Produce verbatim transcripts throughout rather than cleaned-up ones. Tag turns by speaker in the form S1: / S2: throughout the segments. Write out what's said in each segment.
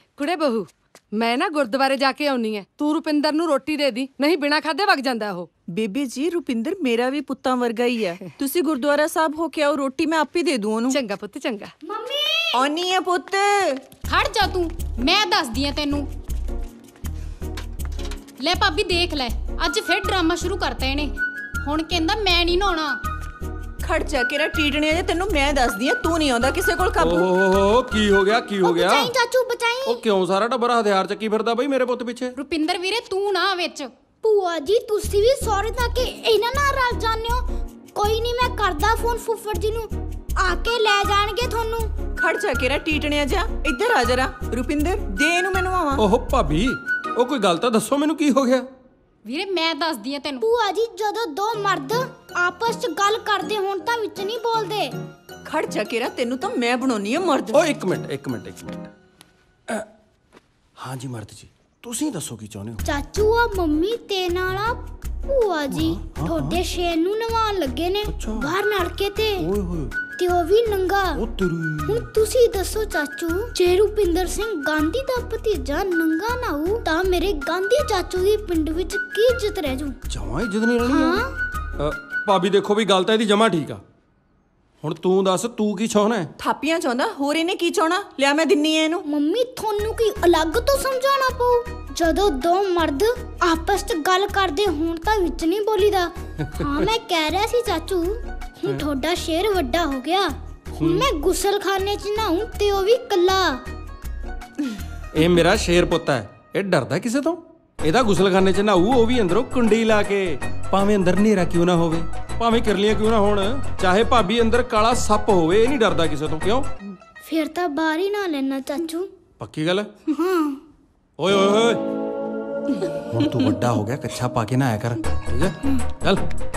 S1: कुड़े बहू मैं ना गुरुद्वारे जाके आउनी है, तू रुपिंदर नू रोटी दे दी, नहीं बिना खादे वग जांदा ओह।
S2: बेबी जी रुपिंदर मेरा भी पुत्तां वर्गा ही है। तुसी गुरुद्वारा साहब हो के आओ, रोटी मैं आप ही दे दूं ओनू।
S1: चंगा पुत्त चंगा।
S3: मम्मी
S2: आनी है पुत्त।
S3: खड़ जा तू, मैं दस दिया तेनू। ले भाभी देख ले, अज फिर ड्रामा शुरू करता इहने। हुण कहंदा मैं नहीं नहाउणा।
S2: खड़ जा केरा टीटने जे तेनू मैं दस दी तू नहीं आंदा किसे कोल काबू।
S4: ओहो की हो गया की हो गया?
S3: बचाई चाचू बचाई।
S4: ओ क्यों सारा टब्बर हथियार चक्की फिरदा बई मेरे पुੱਤ ਪਿੱਛੇ?
S3: रुपिंदर वीरे तू ना विच। ਭੂਆ जी ਤੁਸੀਂ ਵੀ ਸਹੁਰੇ ਦਾ ਕੇ ਇਹਨਾਂ ਨਾਲ ਰਲ ਜਾਂਦੇ ਹੋ। ਕੋਈ ਨਹੀਂ ਮੈਂ ਕਰਦਾ ਫੋਨ ਫੁੱਫੜ ਜੀ ਨੂੰ, ਆ ਕੇ ਲੈ ਜਾਣਗੇ ਤੁਹਾਨੂੰ।
S2: ਖੜ ਜਾ केरा टीटने जा, ਇੱਧਰ ਆ ਜਰਾ। रुपिंदर ਦੇ ਇਹਨੂੰ ਮੈਨੂੰ ਆਵਾਂ।
S4: ਓਹ ਭਾਬੀ ਉਹ ਕੋਈ ਗੱਲ ਤਾਂ ਦੱਸੋ ਮੈਨੂੰ ਕੀ ਹੋ ਗਿਆ?
S3: ਵੀਰੇ ਮੈਂ ਦੱਸਦੀ ਆ ਤੈਨੂੰ। ਭੂਆ ਜੀ ਜਦੋਂ ਦੋ ਮਰਦ ਆਪਸ ਚ ਗੱਲ ਕਰਦੇ ਹੋਣ ਤਾਂ ਵਿੱਚ ਨਹੀਂ ਬੋਲਦੇ।
S2: ਖੜ ਜਾ केरा ਤੈਨੂੰ ਤਾਂ ਮੈਂ ਬਣਾਉਣੀ ਆ ਮਰਦ।
S4: ਓ ਇੱਕ ਮਿੰਟ ਇੱਕ ਮਿੰਟ ਇੱਕ ਮਿੰਟ। ਹਾਂ ਜੀ ਮਰਦ ਜੀ ਤੁਸੀਂ ਦੱਸੋ ਕੀ ਚਾਹੁੰਦੇ ਹੋ?
S3: ਚਾਚੂ ਆ ਮੰਮੀ ਤੇ ਨਾਲ ਆ ਭੂਆ ਜੀ ਤੁਹਾਡੇ ਸ਼ੇਰ ਨੂੰ ਨਵਾਉਣ ਲੱਗੇ ਨੇ ਬਾਹਰ ਨਲਕੇ ਤੇ।
S4: ਓਏ ਹੋਏ
S3: ਤੇ ਉਹ ਵੀ ਨੰਗਾ।
S4: ਉਹ ਤੇਰੀ।
S3: ਹੁਣ ਤੁਸੀਂ ਦੱਸੋ ਚਾਚੂ, ਜੇ ਰੁਪਿੰਦਰ ਸਿੰਘ ਗਾਂਧੀ ਦਾ ਭਤੀਜਾ ਨੰਗਾ ਨਾ ਹੋ ਤਾਂ ਮੇਰੇ ਗਾਂਧੀ ਚਾਚੂ ਦੀ ਪਿੰਡ ਵਿੱਚ ਕੀ ਇੱਜ਼ਤ ਰਹਿ ਜੂ?
S4: ਜਮਾਂ ਇੱਜ਼ਤ ਨਹੀਂ ਰਹਿਣੀ। ਹਾਂ ਭਾਬੀ ਦੇਖੋ ਵੀ ਗੱਲ ਤਾਂ ਇਹਦੀ ਜਮਾਂ ਠੀਕ ਆ। ਹੁਣ ਤੂੰ ਦੱਸ ਤੂੰ ਕੀ ਚਾਹੁੰਦਾ ਹੈ?
S2: ਥਾਪੀਆਂ ਚਾਹੁੰਦਾ, ਹੋਰ ਇਹਨੇ ਕੀ ਚਾਹਣਾ? ਲਿਆ ਮੈਂ ਦਿੰਨੀ ਐ ਇਹਨੂੰ।
S3: ਮੰਮੀ ਤੁਹਾਨੂੰ ਕੀ ਅਲੱਗ ਤੋਂ ਸਮਝਾਉਣਾ ਪਊ? ਜਦੋਂ ਦੋ ਮਰਦ ਆਪਸ ਚ ਗੱਲ ਕਰਦੇ ਹੋਣ ਤਾਂ ਵਿੱਚ ਨਹੀਂ ਬੋਲੀਦਾ। ਹਾਂ ਮੈਂ ਕਹਿ ਰਿਹਾ ਸੀ ਚਾਚੂ, ਹੁਣ ਤੁਹਾਡਾ ਸ਼ੇਰ ਵੱਡਾ ਹੋ ਗਿਆ, ਹੁਣ ਮੈਂ ਗੁਸਲਖਾਨੇ ਚ ਨਹਾਉਂ ਤੇ ਉਹ ਵੀ ਕੱਲਾ।
S4: ਇਹ ਮੇਰਾ ਸ਼ੇਰ ਪੁੱਤ ਹੈ, ਇਹ ਡਰਦਾ ਕਿਸੇ ਤੋਂ? ਇਹਦਾ ਗੁਸਲਖਾਨੇ ਚ ਨਹਾਊ ਉਹ ਵੀ ਅੰਦਰੋਂ ਕੁੰਡੀ ਲਾ ਕੇ, ਭਾਵੇਂ ਅੰਦਰ ਹਨੇਰਾ ਕਿਉਂ ਨਾ ਹੋਵੇ, ਭਾਵੇਂ ਕਿਰਲੀਆਂ ਕਿਉਂ ਨਾ ਹੋਣ, ਚਾਹੇ ਭਾਬੀ ਅੰਦਰ ਕਾਲਾ ਸੱਪ ਹੋਵੇ, ਇਹ ਨਹੀਂ ਡਰਦਾ ਕਿਸੇ ਤੋਂ। ਕਿਉਂ?
S3: ਫਿਰ ਤਾਂ ਬਾਹਰ ਹੀ ਨਾ ਲੈਣਾ ਚਾਚੂ।
S4: ਪੱਕੀ ਗੱਲ?
S3: ਹਾਂ।
S4: ਓਏ ਓਏ ਓਏ ਹੁਣ ਤੂੰ ਵੱਡਾ ਹੋ ਗਿਆ, ਕੱਛਾ ਪਾ ਕੇ ਨਹਾਇਆ ਕਰ, ਠੀਕ ਹੈ? ਚੱਲ।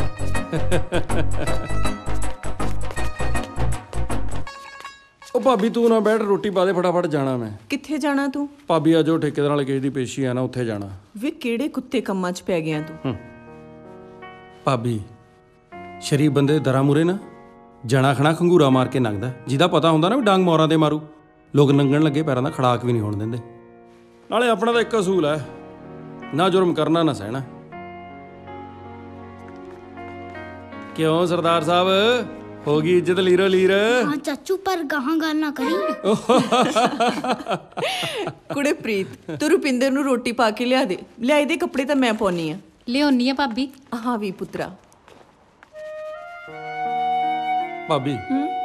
S4: ਉਹ ਭਾਬੀ ਤੂੰ ਨਾ ਬੈਠ, ਰੋਟੀ ਪਾ ਦੇ ਫਟਾਫਟ, ਜਾਣਾ ਮੈਂ।
S2: ਕਿੱਥੇ ਜਾਣਾ ਤੂੰ?
S4: ਭਾਬੀ ਅੱਜ ਉਹ ਠੇਕੇਦਾਰ ਵਾਲੇ ਕੇਸ ਦੀ ਪੇਸ਼ੀ ਆ ਨਾ, ਉੱਥੇ ਜਾਣਾ।
S2: ਵੇ ਕਿਹੜੇ ਕੁੱਤੇ ਕੰਮਾਂ 'ਚ ਪੈ ਗਿਆ ਤੂੰ?
S4: ਭਾਬੀ ਸ਼ਰੀਫ ਬੰਦੇ ਦੇ ਦਰਾਂ ਮੂਰੇ ਨਾ ਜਣਾ ਖਣਾ ਖੰਗੂਰਾ ਮਾਰ ਕੇ ਲੰਘਦਾ, ਜਿਹਦਾ ਪਤਾ ਹੁੰਦਾ ਨਾ ਵੀ ਡਾਂਗ ਮੋਰਾਂ ਤੇ ਮਾਰੂ, ਲੋਕ ਲੰਘਣ ਲੱਗੇ ਪੈਰਾਂ ਦਾ ਖੜਾਕ ਵੀ ਨਹੀਂ ਹੋਣ ਦਿੰਦੇ। ਨਾਲੇ ਆਪਣਾ ਤਾਂ ਇੱਕ ਅਸੂਲ ਹੈ, ਨਾ ਜੁਰਮ ਕਰਨਾ ਨਾ ਸਹਿਣਾ। ਕਿਉਂ ਸਰਦਾਰ ਸਾਹਿਬ, ਹੋ ਗਈ ਇੱਜ਼ਤ ਲੀਰੋ ਲੀਰ?
S3: ਹਾਂ ਚਾਚੂ ਪਰ ਗਾਹਾਂ ਗੱਲ ਨਾ ਕਰੀ।
S2: ਕੁੜੇ ਪ੍ਰੀਤ ਤੂੰ ਰੁਪਿੰਦਰ ਨੂੰ ਰੋਟੀ ਪਾ ਕੇ ਲਿਆ ਦੇ। ਲਿਆ ਇਹਦੇ ਕੱਪੜੇ ਤਾਂ ਮੈਂ ਪਾਉਣੀ ਆ।
S3: ਲਿਆਉਣੀ ਆ ਭਾਬੀ।
S2: ਹਾਂ ਵੀ ਪੁੱਤਰਾ।
S4: ਭਾਬੀ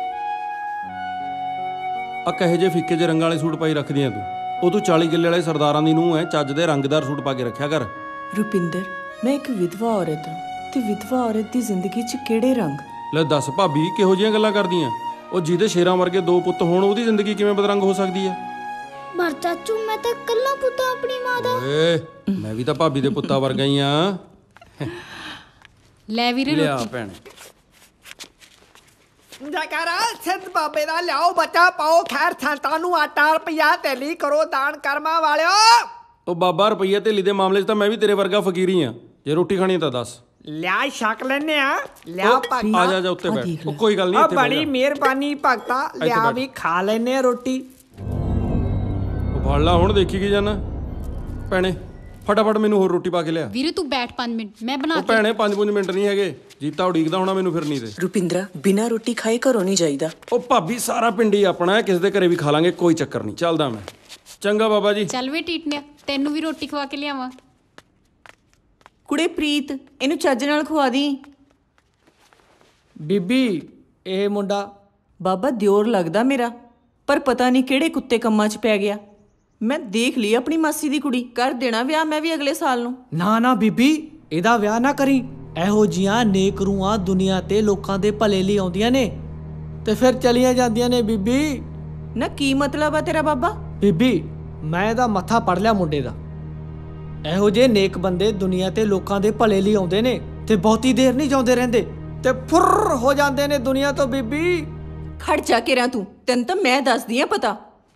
S4: ਆ ਕਹੇ ਜੇ ਫਿੱਕੇ ਜੇ ਰੰਗਾਂ ਵਾਲੇ ਸੂਟ ਪਾਈ ਰੱਖਦੀਆਂ ਤੂੰ? ਉਹ ਤੂੰ ਚਾਲੀ ਕਿੱਲੇ ਵਾਲੇ ਸਰਦਾਰਾਂ ਦੀ ਨੂੰਹ ਐ, ਚੱਜ ਦੇ ਰੰਗਦਾਰ ਸੂਟ ਪਾ ਕੇ ਰੱਖਿਆ ਕਰ।
S2: ਰੁਪਿੰਦਰ ਮੈਂ ਇੱਕ ਵਿਧਵਾ ਔਰਤ ਹਾਂ ਤੇ ਵਿਧਵਾ ਔਰਤ ਦੀ ਜ਼ਿੰਦਗੀ 'ਚ ਕਿਹੜੇ ਰੰਗ?
S4: ਲੈ ਦੱਸ ਭਾਬੀ ਕਿਹੋ ਜਿਹੀਆਂ ਗੱਲਾਂ ਕਰਦੀਆਂ? ਉਹ ਜਿਹਦੇ ਸ਼ੇਰਾਂ ਵਰਗੇ ਦੋ ਪੁੱਤ ਹੋਣ ਉਹਦੀ ਜ਼ਿੰਦਗੀ ਕਿਵੇਂ ਬਦਰੰਗ ਹੋ ਸਕਦੀ ਹੈ?
S3: ਪਰ ਚਾਚੂ ਮੈਂ ਤਾਂ ਇਕੱਲਾ ਪੁੱਤ ਆਪਣੀ ਮਾਂ ਦਾ।
S4: ਏ ਮੈਂ ਵੀ ਤਾਂ ਭਾਬੀ ਦੇ ਪੁੱਤਾਂ ਵਰਗਾ ਹੀ ਆ।
S3: ਲੈ ਵੀਰੇ
S4: ਲਿਆ
S3: ਰੋਟੀ।
S4: ਭੈਣ।
S5: ਜੈਕਾਰਾ ਸਿੱਧ ਬਾਬੇ ਦਾ ਲਿਆਓ, ਬੱਚਾ ਪਾਓ, ਖੈਰ ਸੰਤਾਂ ਨੂੰ ਆਟਾ ਰੁਪਈਆ ਤੇਲੀ ਕਰੋ ਦਾਨ ਕਰਮਾਂ ਵਾਲਿਓ।
S4: ਉਹ ਬਾਬਾ ਰੁਪਈਆ ਧੇਲੀ ਦੇ ਮਾਮਲੇ 'ਚ ਤਾਂ ਮੈਂ ਵੀ ਤੇਰੇ ਵਰਗਾ ਫਕੀਰ ਆ। ਜੇ ਰੋਟੀ ਖਾਣੀ ਤਾਂ ਦੱਸ।
S5: ਲਿਆ ਛਕ ਲੈਨੇ ਆ। ਲਿਆ ਭਗਤਾ।
S4: ਆ ਜਾ ਜਾ ਉੱਤੇ ਬੈਠ। ਉਹ ਕੋਈ ਗੱਲ ਨਹੀਂ,
S5: ਆ
S4: ਇੱਥੇ
S5: ਬੜੀ ਮਿਹਰਬਾਨੀ ਭਗਤਾ, ਲਿਆ ਵੀ ਖਾ ਲੈਨੇ ਆ ਰੋਟੀ।
S4: ਉਹ ਫੜ ਲਾ ਹੁਣ, ਦੇਖੀ ਕੀ ਜਾਨਾ ਭੈਣੇ, ਫਟਾਫਟ ਮੈਨੂੰ ਹੋਰ ਰੋਟੀ ਪਾ ਕੇ ਲਿਆ।
S3: ਵੀਰੇ ਤੂੰ ਬੈਠ ਪੰਜ ਮਿੰਟ, ਮੈਂ ਬਣਾ
S4: ਉਹ ਭੈਣੇ ਪੰਜ ਪੰਜ ਮਿੰਟ ਨਹੀਂ ਹੈਗੇ, ਜੀਤਾ ਉਡੀਕਦਾ ਹੋਣਾ ਮੈਨੂੰ ਫਿਰਨੀ ਤੇ।
S2: ਰੁਪਿੰਦਰਾ ਬਿਨਾਂ ਰੋਟੀ ਖਾਏ ਘਰੋਂ ਨਹੀਂ ਜਾਈਦਾ।
S4: ਉਹ ਭਾਬੀ ਸਾਰਾ ਪਿੰਡ ਹੀ ਆਪਣਾ ਹੈ, ਕਿਸੇ ਦੇ ਘਰੇ ਵੀ ਖਾ ਲਾਂਗੇ, ਕੋਈ ਚੱਕਰ ਨਹੀਂ, ਚੱਲਦਾ ਮੈਂ। ਚੰਗਾ ਬਾਬਾ ਜੀ।
S3: ਚੱਲ ਵੇ ਟੀਟਨਿਆ, ਤੈਨੂੰ ਵੀ ਰੋਟੀ ਖਵਾ ਕੇ ਲਿਆਵਾਂ।
S2: ਕੁੜੇ ਪ੍ਰੀਤ ਇਹਨੂੰ ਚੱਜ ਨਾਲ ਖਵਾ ਦੀ।
S5: ਬੀਬੀ ਇਹ ਮੁੰਡਾ
S2: ਬਾਬਾ ਦਿਓਰ ਲੱਗਦਾ ਮੇਰਾ, ਪਰ ਪਤਾ ਨਹੀਂ ਕਿਹੜੇ ਕੁੱਤੇ ਕੰਮਾਂ 'ਚ ਪੈ ਗਿਆ। ਮੈਂ ਦੇਖ ਲਈ ਆਪਣੀ ਮਾਸੀ ਦੀ ਕੁੜੀ, ਕਰ ਦੇਣਾ ਵਿਆਹ ਮੈਂ ਵੀ ਅਗਲੇ ਸਾਲ ਨੂੰ।
S5: ਨਾ ਨਾ ਬੀਬੀ ਇਹਦਾ ਵਿਆਹ ਨਾ ਕਰੀ। ਇਹੋ ਜੀਆਂ ਨੇਕ ਰੂਹਾਂ ਦੁਨੀਆ ਤੇ ਲੋਕਾਂ ਦੇ ਭਲੇ ਲਈ ਆਉਂਦੀਆਂ ਨੇ ਤੇ ਫਿਰ ਚਲੀਆਂ ਜਾਂਦੀਆਂ ਨੇ। ਬੀਬੀ
S2: ਨਾ ਕੀ ਮਤਲਬ ਆ ਤੇਰਾ ਬਾਬਾ?
S5: ਬੀਬੀ ਮੈਂ ਇਹਦਾ ਮੱਥਾ ਪੜ ਲਿਆ ਮੁੰਡੇ ਦਾ। ਇਹੋ ਜਿਹੇ ਨੇਕ ਬੰਦੇ ਦੁਨੀਆ ਤੇ ਲੋਕਾਂ ਦੇ ਭਲੇ ਲਈ ਆਉਂਦੇ ਨੇ ਤੇ ਬਹੁਤੀ ਦੇਰ ਨਹੀਂ ਜਿਉਂਦੇ ਰਹਿੰਦੇ ਤੇ ਫੁਰ ਹੋ ਜਾਂਦੇ ਨੇ ਦੁਨੀਆ ਤੋਂ। ਬੀਬੀ
S2: ਖੜ ਜਾ ਕੇ ਰਾਂ ਤੂੰ, ਤੈਨੂੰ ਤਾਂ ਮੈਂ ਦੱਸਦੀ ਆ ਪਤਾ।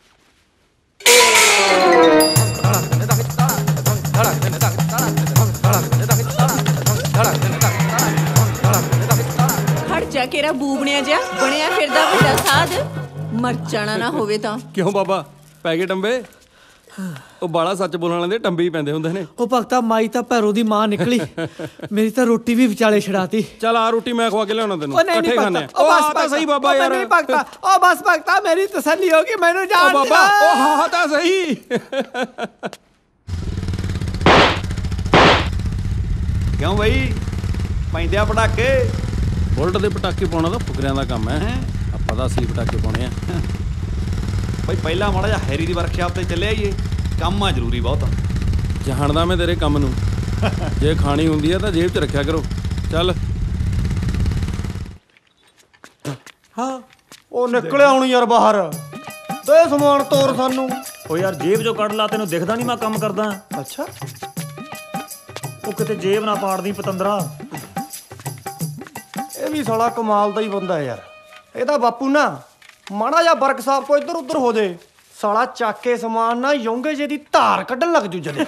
S2: ਖੜ ਜਾ ਕੇ ਰਾਂ ਬੂਬਣਿਆ ਜਿਹਾ ਬਣਿਆ ਫਿਰਦਾ ਵੱਡਾ ਸਾਧ, ਮਰ ਜਾਣਾ ਨਾ ਹੋਵੇ ਤਾਂ।
S4: ਕਿਉਂ ਬਾਬਾ ਪੈ ਗਏ ਟੰਬੇ? ਉਹ ਬਾਲਾ ਸੱਚ ਬੋਲਣ ਵਾਲਿਆਂ ਦੇ ਟੰਬੇ ਹੀ ਪੈਂਦੇ ਹੁੰਦੇ ਨੇ।
S5: ਉਹ ਭਗਤਾ ਮਾਈ ਤਾਂ ਭੈਰੋ ਦੀ ਮਾਂ ਨਿਕਲੀ, ਮੇਰੀ ਤਾਂ ਰੋਟੀ ਵੀ ਵਿਚਾਲੇ ਛੜਾਤੀ।
S4: ਚੱਲ ਆ ਰੋਟੀ ਮੈਂ ਖਵਾ ਕੇ ਲਿਆਉਣਾ ਤੈਨੂੰ,
S5: ਉਹ ਨਹੀਂ ਨਹੀਂ
S4: ਇਕੱਠੇ ਖਾਣੇ
S5: ਭਗਤਾ,
S4: ਆ।
S5: ਉਹ
S4: ਉਹ
S5: ਬਸ
S4: ਆ ਤਾਂ ਸਹੀ ਬਾਬਾ ਯਾਰ।
S5: ਨਹੀਂ ਭਗਤਾ, ਉਹ ਬਸ ਭਗਤਾ ਮੇਰੀ ਤਸੱਲੀ ਹੋ ਗਈ, ਮੈਨੂੰ
S4: ਉਹ
S5: ਜਾਣ
S4: ਬਾਬਾ
S5: ਦਿਓ।
S4: ਉਹ ਹਾਂ ਤਾਂ ਸਹੀ।
S6: ਕਿਉਂ ਬਈ ਪੈਂਦੇ ਆ ਪਟਾਕੇ?
S4: ਬੁਲਟ ਦੇ ਪਟਾਕੇ ਪਾਉਣਾ ਤਾਂ ਫੁਕਰਿਆਂ ਦਾ ਕੰਮ ਹੈ, ਆਪਾਂ ਤਾਂ ਅਸੀਂ ਪਟਾਕੇ ਪਾਉਣੇ ਆ।
S6: ਬਈ ਪਹਿਲਾਂ ਮਾੜਾ ਜਿਹਾ ਹੈਰੀ ਦੀ ਵਰਕਸ਼ਾਪ ਤੇ ਚੱਲੇ ਆਈਏ, ਕੰਮ ਆ ਜ਼ਰੂਰੀ ਬਹੁਤ।
S4: ਜਾਣਦਾ ਮੈਂ ਤੇਰੇ ਕੰਮ ਨੂੰ, ਜੇ ਖਾਣੀ ਹੁੰਦੀ ਆ ਤਾਂ ਜੇਬ 'ਚ ਰੱਖਿਆ ਕਰੋ। ਚੱਲ।
S7: ਹਾਂ ਉਹ ਨਿਕਲਿਆ ਹੁਣ ਯਾਰ ਬਾਹਰ, ਤੇ ਸਮਾਨ ਤੋਰ ਸਾਨੂੰ।
S8: ਓ ਯਾਰ ਜੇਬ ਚੋਂ ਕੱਢ ਲਾ, ਤੈਨੂੰ ਦਿਖਦਾ ਨਹੀਂ ਮੈਂ ਕੰਮ ਕਰਦਾ।
S7: ਅੱਛਾ
S8: ਉਹ ਕਿਤੇ ਜੇਬ ਨਾ ਪਾੜਦੀ ਪਤੰਦਰਾ।
S7: ਇਹ ਵੀ ਸਾਲਾ ਕਮਾਲ ਦਾ ਹੀ ਬੰਦਾ ਹੈ ਯਾਰ। ਇਹਦਾ ਬਾਪੂ ਨਾ ਮਾੜਾ ਜਿਹਾ ਵਰਕਸ਼ਾਪ ਤੋਂ ਇੱਧਰ ਉੱਧਰ ਹੋ ਜੇ, ਸਾਲਾ ਚੱਕ ਕੇ ਸਮਾਨ ਨਾ ਯੋਂਗੇ ਜੇ ਦੀ ਧਾਰ ਕੱਢਣ ਲੱਗ ਜੂ ਜਦੇ।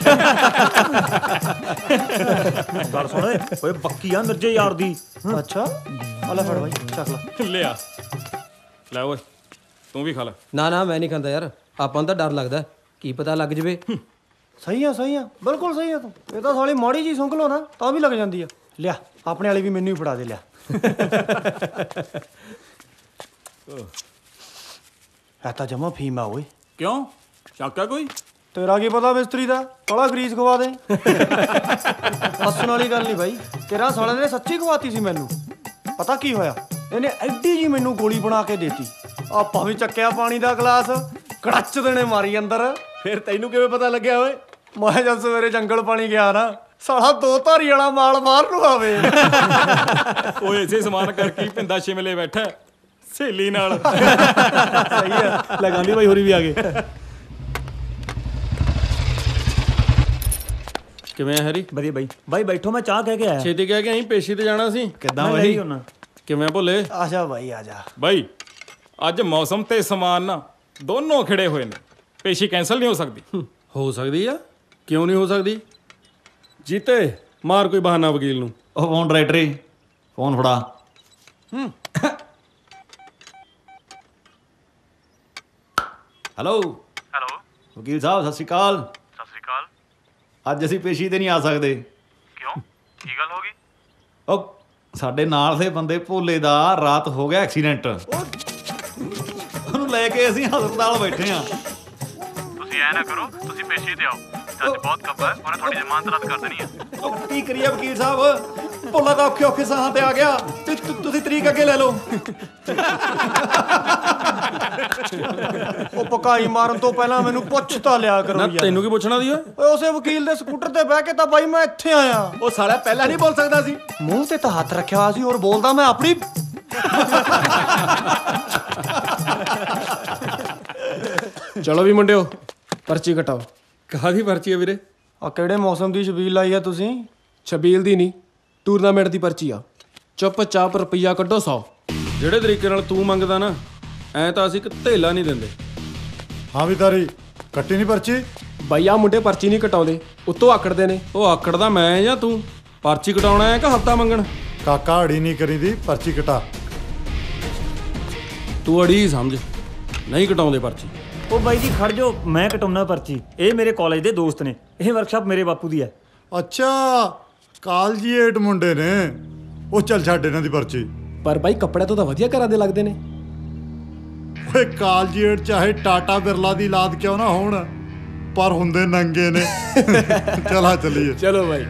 S8: ਗੱਲ ਸੁਣ ਓਏ, ਓਏ ਬੱਕੀ ਆ ਮਿਰਜੇ ਯਾਰ ਦੀ।
S7: ਅੱਛਾ ਆ ਲੈ ਫੜ ਬਾਈ, ਚੱਕ ਲੈ।
S4: ਲਿਆ ਲੈ ਓਏ, ਤੂੰ ਵੀ ਖਾ ਲੈ।
S9: ਨਾ ਨਾ ਮੈਂ ਨਹੀਂ ਖਾਂਦਾ ਯਾਰ, ਆਪਾਂ ਨੂੰ ਤਾਂ ਡਰ ਲੱਗਦਾ, ਕੀ ਪਤਾ ਲੱਗ ਜਵੇ।
S7: ਸਹੀ ਆ ਸਹੀ ਆ, ਬਿਲਕੁਲ ਸਹੀ ਆ ਤੂੰ। ਇਹ ਤਾਂ ਸਾਲੀ ਮਾੜੀ ਜੀ ਸੁੰਘ ਲੋ ਨਾ ਤਾਂ ਵੀ ਲੱਗ ਜਾਂਦੀ ਆ। ਲਿਆ ਆਪਣੇ ਵਾਲੀ ਵੀ ਮੈਨੂੰ ਹੀ ਫੜਾ ਦੇ, ਲਿਆ। ਇਹ ਤਾਂ ਜਮਾ ਫੀਮ ਆ ਓਏ।
S6: ਕਿਉਂ ਸ਼ੱਕ ਆ ਕੋਈ?
S7: ਤੇਰਾ ਕੀ ਪਤਾ ਮਿਸਤਰੀ ਦਾ, ਸਾਲਾ ਗਰੀਸ ਖਵਾ ਦੇ। ਹੱਸਣ ਵਾਲੀ ਗੱਲ ਨਹੀਂ ਬਾਈ, ਤੇਰਾ ਸਾਲੇ ਨੇ ਸੱਚੀ ਖਵਾਤੀ ਸੀ ਮੈਨੂੰ। ਪਤਾ ਕੀ ਹੋਇਆ, ਇਹਨੇ ਐਡੀ ਜੀ ਮੈਨੂੰ ਗੋਲੀ ਬਣਾ ਕੇ ਦੇਤੀ। ਆਪਾਂ ਵੀ ਚੱਕਿਆ ਪਾਣੀ ਦਾ ਗਲਾਸ, ਕੜੱਚ ਦੇਣੇ ਮਾਰੀ ਅੰਦਰ।
S6: ਫਿਰ ਤੈਨੂੰ ਕਿਵੇਂ ਪਤਾ ਲੱਗਿਆ ਓਏ?
S7: ਮੈਂ ਜਦ ਸਵੇਰੇ ਜੰਗਲ ਪਾਣੀ ਗਿਆ ਨਾ, ਸਾਲਾ ਦੋ ਧਾਰੀ ਵਾਲਾ ਮਾਲ ਮਾਰ ਨੂੰ ਆਵੇ।
S4: ਓਏ ਇਸੇ ਸਮਾਨ ਕਰਕੇ ਪਿੰਦਾ ਸ਼ਿਮਲੇ ਬੈਠਾ ਸਹੇਲੀ ਨਾਲ।
S7: ਸਹੀ ਆ, ਲੈ ਗਾਂਧੀ ਬਾਈ ਹੋਰੀ ਵੀ ਆ ਗਏ।
S4: ਕਿਵੇਂ ਆ ਹੈਰੀ?
S8: ਵਧੀਆ ਬਾਈ। ਬਾਈ ਬੈਠੋ, ਮੈਂ ਚਾਹ ਕਹਿ ਕੇ ਆਇਆ।
S4: ਛੇਤੀ ਕਹਿ ਕੇ ਅਸੀਂ ਪੇਸ਼ੀ ਤੇ ਜਾਣਾ ਸੀ।
S6: ਕਿੱਦਾਂ
S8: ਮੈਂ
S6: ਬਈ?
S8: ਲਈ ਹੁਣ।
S4: ਕਿਵੇਂ ਭੁੱਲੇ?
S7: ਆ ਜਾ ਬਾਈ ਆ ਜਾ।
S10: ਬਾਈ ਅੱਜ ਮੌਸਮ ਤੇ ਸਮਾਨ ਨਾ ਦੋਨੋਂ ਖਿੜੇ ਹੋਏ ਨੇ, ਪੇਸ਼ੀ ਕੈਂਸਲ ਨਹੀਂ ਹੋ ਸਕਦੀ।
S4: ਹੋ ਸਕਦੀ ਆ, ਕਿਉਂ ਨਹੀਂ ਹੋ ਸਕਦੀ? ਜੀਤੇ ਮਾਰ ਕੋਈ ਬਹਾਨਾ ਵਕੀਲ ਨੂੰ।
S6: ਉਹ ਫੋਨ ਡਾਇਰੈਕਟਰੀ, ਫੋਨ ਫੜਾ।
S4: ਹੂੰ
S6: ਹੈਲੋ
S11: ਹੈਲੋ
S6: ਵਕੀਲ ਸਾਹਿਬ, ਸਤਿ ਸ਼੍ਰੀ ਅਕਾਲ।
S11: ਸਤਿ ਸ੍ਰੀ ਅਕਾਲ।
S6: ਅੱਜ ਅਸੀਂ ਪੇਸ਼ੀ ਤੇ ਨਹੀਂ ਆ ਸਕਦੇ।
S11: ਕਿਉਂ, ਕੀ ਗੱਲ ਹੋ ਗਈ?
S6: ਉਹ ਸਾਡੇ ਨਾਲ ਦੇ ਬੰਦੇ ਭੋਲੇ ਦਾ ਰਾਤ ਹੋ ਗਿਆ ਐਕਸੀਡੈਂਟ, ਉਹਨੂੰ ਲੈ ਕੇ ਅਸੀਂ ਹਸਪਤਾਲ ਬੈਠੇ ਆ।
S11: ਤੁਸੀਂ ਐ ਨਾ ਕਰੋ, ਤੁਸੀਂ ਪੇਸ਼ੀ ਤੇ ਆਓ, ਜੱਜ ਬਹੁਤ ਕੱਬਾ ਹੈ, ਉਹਨੇ ਤੁਹਾਡੀ ਜ਼ਮਾਨਤ ਰੱਦ ਕਰ ਦੇਣੀ ਹੈ।
S6: ਉਹ ਕੀ ਕਰੀਏ ਵਕੀਲ ਸਾਹਿਬ, ਭੋਲਾ ਤਾਂ ਔਖੇ ਔਖੇ ਸਾਹਾਂ ਤੇ ਆ ਗਿਆ, ਤੇ ਤੁ- ਤੁਸੀਂ ਤਰੀਕ ਅੱਗੇ ਲੈ ਲਓ।
S7: ਉਹ ਪਕਾਈ ਮਾਰਨ ਤੋਂ ਪਹਿਲਾਂ ਮੈਨੂੰ ਪੁੱਛ ਤਾਂ ਲਿਆ ਕਰੋ
S4: ਨਾ
S7: ਯਾਰ।
S4: ਤੈਨੂੰ ਕੀ ਪੁੱਛਣਾ ਦੀ ਓਏ?
S7: ਓਏ ਉਸੇ ਵਕੀਲ ਦੇ ਸਕੂਟਰ ਤੇ ਬਹਿ ਕੇ ਤਾਂ ਬਾਈ ਮੈਂ ਇੱਥੇ ਆਇਆ।
S6: ਉਹ ਸਾਲਾ ਪਹਿਲਾਂ ਨਹੀਂ ਬੋਲ ਸਕਦਾ ਸੀ।
S7: ਮੂੰਹ ਤੇ ਤਾਂ ਹੱਥ ਰੱਖਿਆ ਹੋਇਆ ਸੀ, ਔਰ ਬੋਲਦਾ ਮੈਂ ਆਪਣੀ।
S9: ਚਲੋ ਵੀ ਮੁੰਡਿਓ, ਪਰਚੀ ਕਟਾਓ।
S4: ਕਾਹਦੀ ਪਰਚੀ ਆ ਵੀਰੇ?
S7: ਆ ਕਿਹੜੇ ਮੌਸਮ ਦੀ ਛਬੀਲ ਲਾਈ ਆ ਤੁਸੀਂ?
S9: ਛਬੀਲ ਦੀ ਨਹੀਂ, ਟੂਰਨਾਮੈਂਟ ਦੀ ਪਰਚੀ ਆ। ਚੁੱਪ-ਚਾਪ ਰੁਪਈਆ ਕੱਢੋ ਸੌ।
S4: ਜਿਹੜੇ ਤਰੀਕੇ ਨਾਲ ਤੂੰ ਮੰਗਦਾ ਨਾ, ਐ ਤਾਂ ਅਸੀਂ ਇੱਕ ਧੇਲਾ ਨਹੀਂ ਦਿੰਦੇ।
S12: ਹਾਂ ਵੀ ਤਾਰੀ ਕੱਟੀ ਨਹੀਂ ਪਰਚੀ?
S9: ਬਾਈ ਆ ਮੁੰਡੇ ਪਰਚੀ ਨਹੀਂ ਕਟਾਉਂਦੇ, ਉੱਤੋਂ ਆਕੜਦੇ ਨੇ।
S4: ਉਹ ਆਕੜਦਾ ਮੈਂ ਜਾਂ ਤੂੰ? ਪਰਚੀ ਕਟਾਉਣਾ ਹੈ ਕਿ ਹਫਤਾ ਮੰਗਣ?
S12: ਕਾਕਾ ਅੜੀ ਨਹੀਂ ਕਰੀਦੀ, ਪਰਚੀ ਕਟਾ।
S4: ਤੂੰ ਅੜੀ ਸਮਝ, ਨਹੀਂ ਕਟਾਉਂਦੇ ਪਰਚੀ।
S8: ਉਹ ਬਾਈ ਜੀ ਖੜ ਜਾਓ, ਮੈਂ ਕਟਾਉਣਾ ਪਰਚੀ। ਇਹ ਮੇਰੇ ਕਾਲਜ ਦੇ ਦੋਸਤ ਨੇ, ਇਹ ਵਰਕਸ਼ਾਪ ਮੇਰੇ ਬਾਪੂ ਦੀ ਹੈ।
S12: ਅੱਛਾ ਕਾਲਜੀਏਟ ਮੁੰਡੇ ਨੇ ਉਹ, ਚੱਲ ਛੱਡ ਇਹਨਾਂ ਦੀ ਪਰਚੀ।
S9: ਪਰ ਬਾਈ ਕੱਪੜੇ ਤੋਂ ਤਾਂ ਵਧੀਆ ਘਰਾਂ ਦੇ ਲੱਗਦੇ ਨੇ।
S12: ਓਏ ਕਾਲਜੀਏਟ ਚਾਹੇ ਟਾਟਾ ਬਿਰਲਾ ਦੀ ਲਾਦ ਕਿਉਂ ਨਾ ਹੋਣ, ਪਰ ਹੁੰਦੇ ਨੰਗੇ ਨੇ। ਚਲਾ ਚੱਲੀਏ।
S9: ਚਲੋ ਬਾਈ।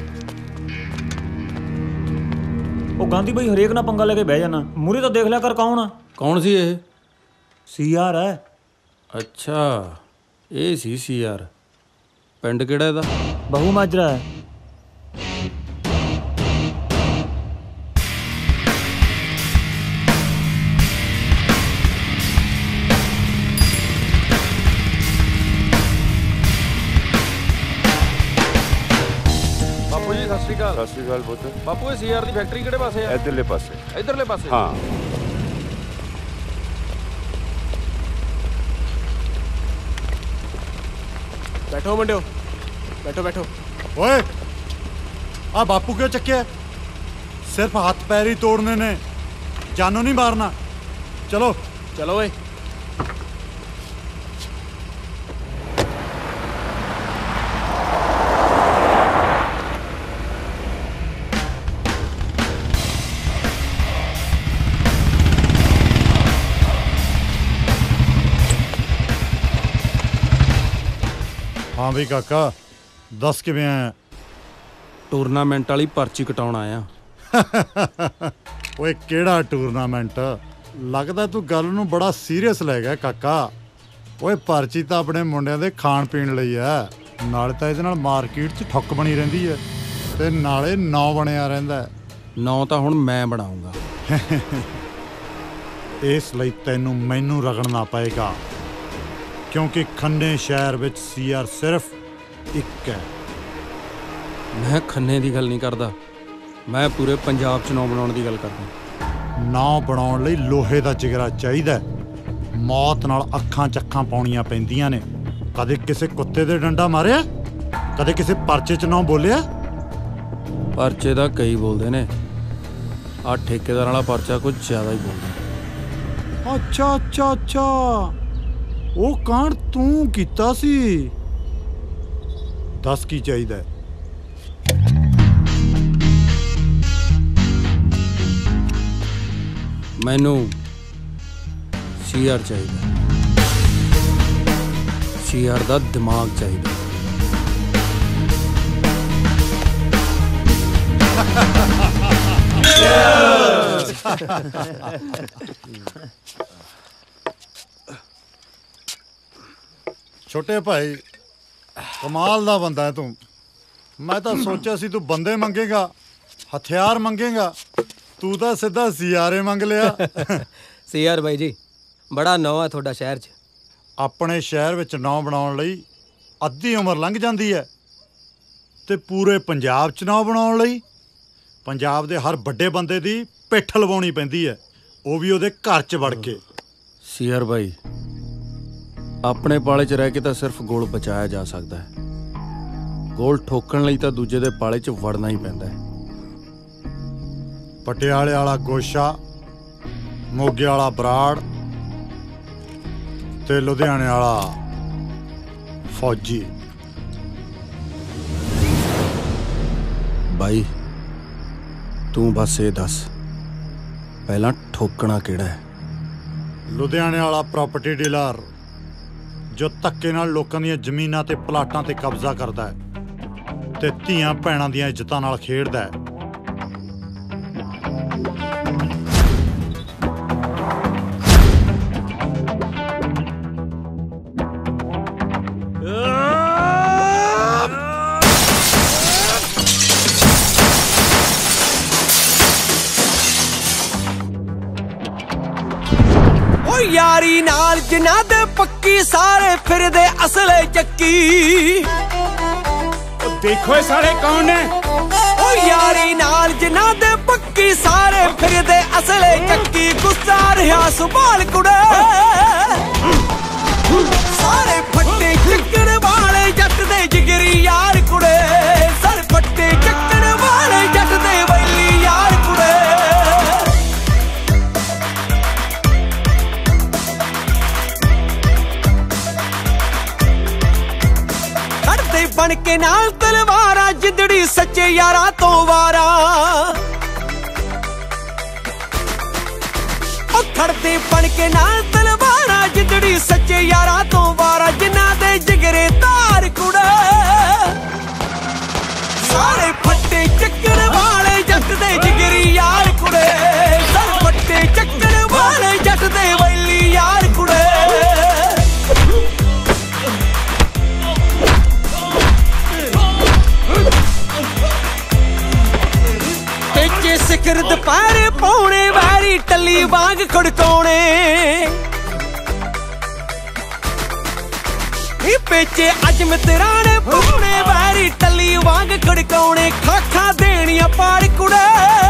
S8: ਉਹ ਗਾਂਧੀ ਬਾਈ ਹਰੇਕ ਨਾਲ ਪੰਗਾ ਲੈ ਕੇ ਬਹਿ ਜਾਣਾ, ਮੂਰੇ ਤਾਂ ਦੇਖ ਲਿਆ ਕਰ ਕੌਣ ਆ।
S4: ਕੌਣ ਸੀ ਇਹ?
S8: ਸੀ ਆਰ ਹੈ।
S4: ਅੱਛਾ ਇਹ ਸੀ ਸੀ ਯਾਰ। ਪਿੰਡ ਕਿਹੜਾ ਇਹਦਾ?
S8: ਬਹੂ ਮਾਜਰਾ ਹੈ।
S4: ਬਾਪੂ ਜੀ ਸਤਿ ਸ਼੍ਰੀ ਅਕਾਲ।
S11: ਸਤਿ ਸ੍ਰੀ ਅਕਾਲ ਪੁੱਤ।
S4: ਬਾਪੂ ਇਹ ਸੀ ਆਰ ਦੀ ਫੈਕਟਰੀ ਕਿਹੜੇ ਪਾਸੇ ਆ?
S11: ਇੱਧਰਲੇ ਪਾਸੇ।
S4: ਇਧਰਲੇ ਪਾਸੇ?
S11: ਹਾਂ।
S9: ਬੈਠੋ ਮੁੰਡਿਓ, ਬੈਠੋ ਬੈਠੋ।
S12: ਓਏ ਆ ਬਾਪੂ ਕਿਉਂ ਚੱਕਿਆ? ਸਿਰਫ ਹੱਥ ਪੈਰ ਹੀ ਤੋੜਨੇ ਨੇ, ਜਾਨੋਂ ਨਹੀਂ ਮਾਰਨਾ। ਚਲੋ
S9: ਚਲੋ ਓਏ।
S12: हाँ भी काका दस किवें आया?
S4: टूरनामेंट वाली पर्ची कटाउण आया।
S12: ओए केड़ा टूरनामेंट? लगदा तू गल नूं बड़ा सीरियस लै गया काका। ओए पर्ची तां अपने मुंडिਆਂ ਦੇ ਖਾਣ ਪੀਣ ਲਈ ਆ, ਨਾਲੇ ਤਾਂ ਇਹਦੇ ਨਾਲ ਮਾਰਕੀਟ 'ਚ ਠੁੱਕ ਬਣੀ ਰਹਿੰਦੀ ਹੈ ਤੇ ਨਾਲੇ ਨਾਂ ਬਣਿਆ ਰਹਿੰਦਾ।
S4: ਨਾਂ ਤਾਂ ਹੁਣ ਮੈਂ ਬਣਾਉਂਗਾ।
S12: ਇਸ ਲਈ ਤੈਨੂੰ ਮੈਨੂੰ ਰਗੜਨਾ ਪਏਗਾ ਕਿਉਂਕਿ ਖੰਨੇ ਸ਼ਹਿਰ ਵਿੱਚ ਸੀਆਰ ਸਿਰਫ ਇੱਕ ਹੈ।
S4: ਮੈਂ ਖੰਨੇ ਦੀ ਗੱਲ ਨਹੀਂ ਕਰਦਾ, ਮੈਂ ਪੂਰੇ ਪੰਜਾਬ 'ਚ ਨਾਂ ਬਣਾਉਣ ਦੀ ਗੱਲ ਕਰਦਾ।
S12: ਨਾਂ ਬਣਾਉਣ ਲਈ ਲੋਹੇ ਦਾ ਜਿਗਰਾ ਚਾਹੀਦਾ। ਮੌਤ ਨਾਲ ਅੱਖਾਂ ਚੱਖਾਂ ਪਾਉਣੀਆਂ ਪੈਂਦੀਆਂ ਨੇ। ਕਦੇ ਕਿਸੇ ਕੁੱਤੇ ਦੇ ਡੰਡਾ ਮਾਰਿਆ? ਕਦੇ ਕਿਸੇ ਪਰਚੇ 'ਚ ਨਾਂ ਬੋਲਿਆ?
S4: ਪਰਚੇ ਦਾ ਕਈ ਬੋਲਦੇ ਨੇ, ਆ ਠੇਕੇਦਾਰ ਵਾਲਾ ਪਰਚਾ ਕੁਝ ਜ਼ਿਆਦਾ ਹੀ ਬੋਲਦਾ।
S12: ਅੱਛਾ ਅੱਛਾ ਅੱਛਾ, ਉਹ ਕਾਂਡ ਤੂੰ ਕੀਤਾ ਸੀ। ਦੱਸ ਕੀ ਚਾਹੀਦਾ?
S4: ਮੈਨੂੰ ਸੀਆਰ ਚਾਹੀਦਾ, ਸੀਆਰ ਦਾ ਦਿਮਾਗ ਚਾਹੀਦਾ।
S12: ਛੋਟੇ ਭਾਈ ਕਮਾਲ ਦਾ ਬੰਦਾ ਹੈ ਤੂੰ। ਮੈਂ ਤਾਂ ਸੋਚਿਆ ਸੀ ਤੂੰ ਬੰਦੇ ਮੰਗੇਗਾ, ਹਥਿਆਰ ਮੰਗੇਗਾ, ਤੂੰ ਤਾਂ ਸਿੱਧਾ ਸੀਆਰੇ ਮੰਗ ਲਿਆ।
S13: ਸੀਆਰ ਬਾਈ ਜੀ ਬੜਾ ਨਾਂ ਹੈ ਤੁਹਾਡਾ ਸ਼ਹਿਰ 'ਚ।
S12: ਆਪਣੇ ਸ਼ਹਿਰ ਵਿੱਚ ਨਾਂ ਬਣਾਉਣ ਲਈ ਅੱਧੀ ਉਮਰ ਲੰਘ ਜਾਂਦੀ ਹੈ ਤੇ ਪੂਰੇ ਪੰਜਾਬ 'ਚ ਨਾਂ ਬਣਾਉਣ ਲਈ ਪੰਜਾਬ ਦੇ ਹਰ ਵੱਡੇ ਬੰਦੇ ਦੀ ਪਿੱਠ ਲਵਾਉਣੀ ਪੈਂਦੀ ਹੈ, ਉਹ ਵੀ ਉਹਦੇ ਘਰ 'ਚ ਵੜ ਕੇ।
S4: ਸੀਆਰ ਬਾਈ, ਆਪਣੇ ਪਾਲੇ 'ਚ ਰਹਿ ਕੇ ਤਾਂ ਸਿਰਫ ਗੋਲ ਬਚਾਇਆ ਜਾ ਸਕਦਾ ਹੈ, ਗੋਲ ਠੋਕਣ ਲਈ ਤਾਂ ਦੂਜੇ ਦੇ ਪਾਲੇ 'ਚ ਵੜਨਾ ਹੀ ਪੈਂਦਾ ਹੈ।
S12: ਪਟਿਆਲੇ ਵਾਲਾ ਗੋਸ਼ਾ, ਮੋਗੇ ਵਾਲਾ ਬਰਾੜ ਤੇ ਲੁਧਿਆਣੇ ਵਾਲਾ ਫੌਜੀ।
S4: ਬਾਈ ਤੂੰ ਬਸ ਇਹ ਦੱਸ, ਪਹਿਲਾਂ ਠੋਕਣਾ ਕਿਹੜਾ ਹੈ?
S12: ਲੁਧਿਆਣੇ ਵਾਲਾ ਪ੍ਰਾਪਰਟੀ ਡੀਲਰ ਜੋ ਧੱਕੇ ਨਾਲ ਲੋਕਾਂ ਦੀਆਂ ਜ਼ਮੀਨਾਂ ਤੇ ਪਲਾਟਾਂ ਤੇ ਕਬਜ਼ਾ ਕਰਦਾ ਹੈ ਤੇ ਧੀਆਂ ਭੈਣਾਂ ਦੀਆਂ ਇੱਜ਼ਤਾਂ ਨਾਲ ਖੇਡਦਾ ਹੈ।
S14: यारी नाल जिन्ना दे पक्की सारे फिरदे असले चक्की।
S10: देखो ये सारे कौन है?
S14: ओ यारी नाल जिन्ना दे पक्की सारे फिरदे असले चक्की। गुस्सा रहा सुभाल कुड़े सारे फट्टे चक्कर वाले जट दे जिगरी यार कुड़े। सर फट्टे चक्कर वाले जट दे वैली यार कुड़े। बन के नाल तलवारा जिंदड़ी सच्चे यारा तो वारा। ओ खड़ते बन के नाल तलवारा जिंदड़ी सच्चे यारा तो वारा। जिन्ना दे जिगरे तार कुड़े सारे फट्टे चक्कर वाले जट दे जिगरी यार कुड़े। सर फट्टे चक्कर वाले जट दे वैली यार कुड़े। सिखर दुपहरे पौने वारी टली वांग खड़काने। पेचे अज मित्राने पौने वारी टली वांग खड़काने। खाखा देनिया पार कुड़े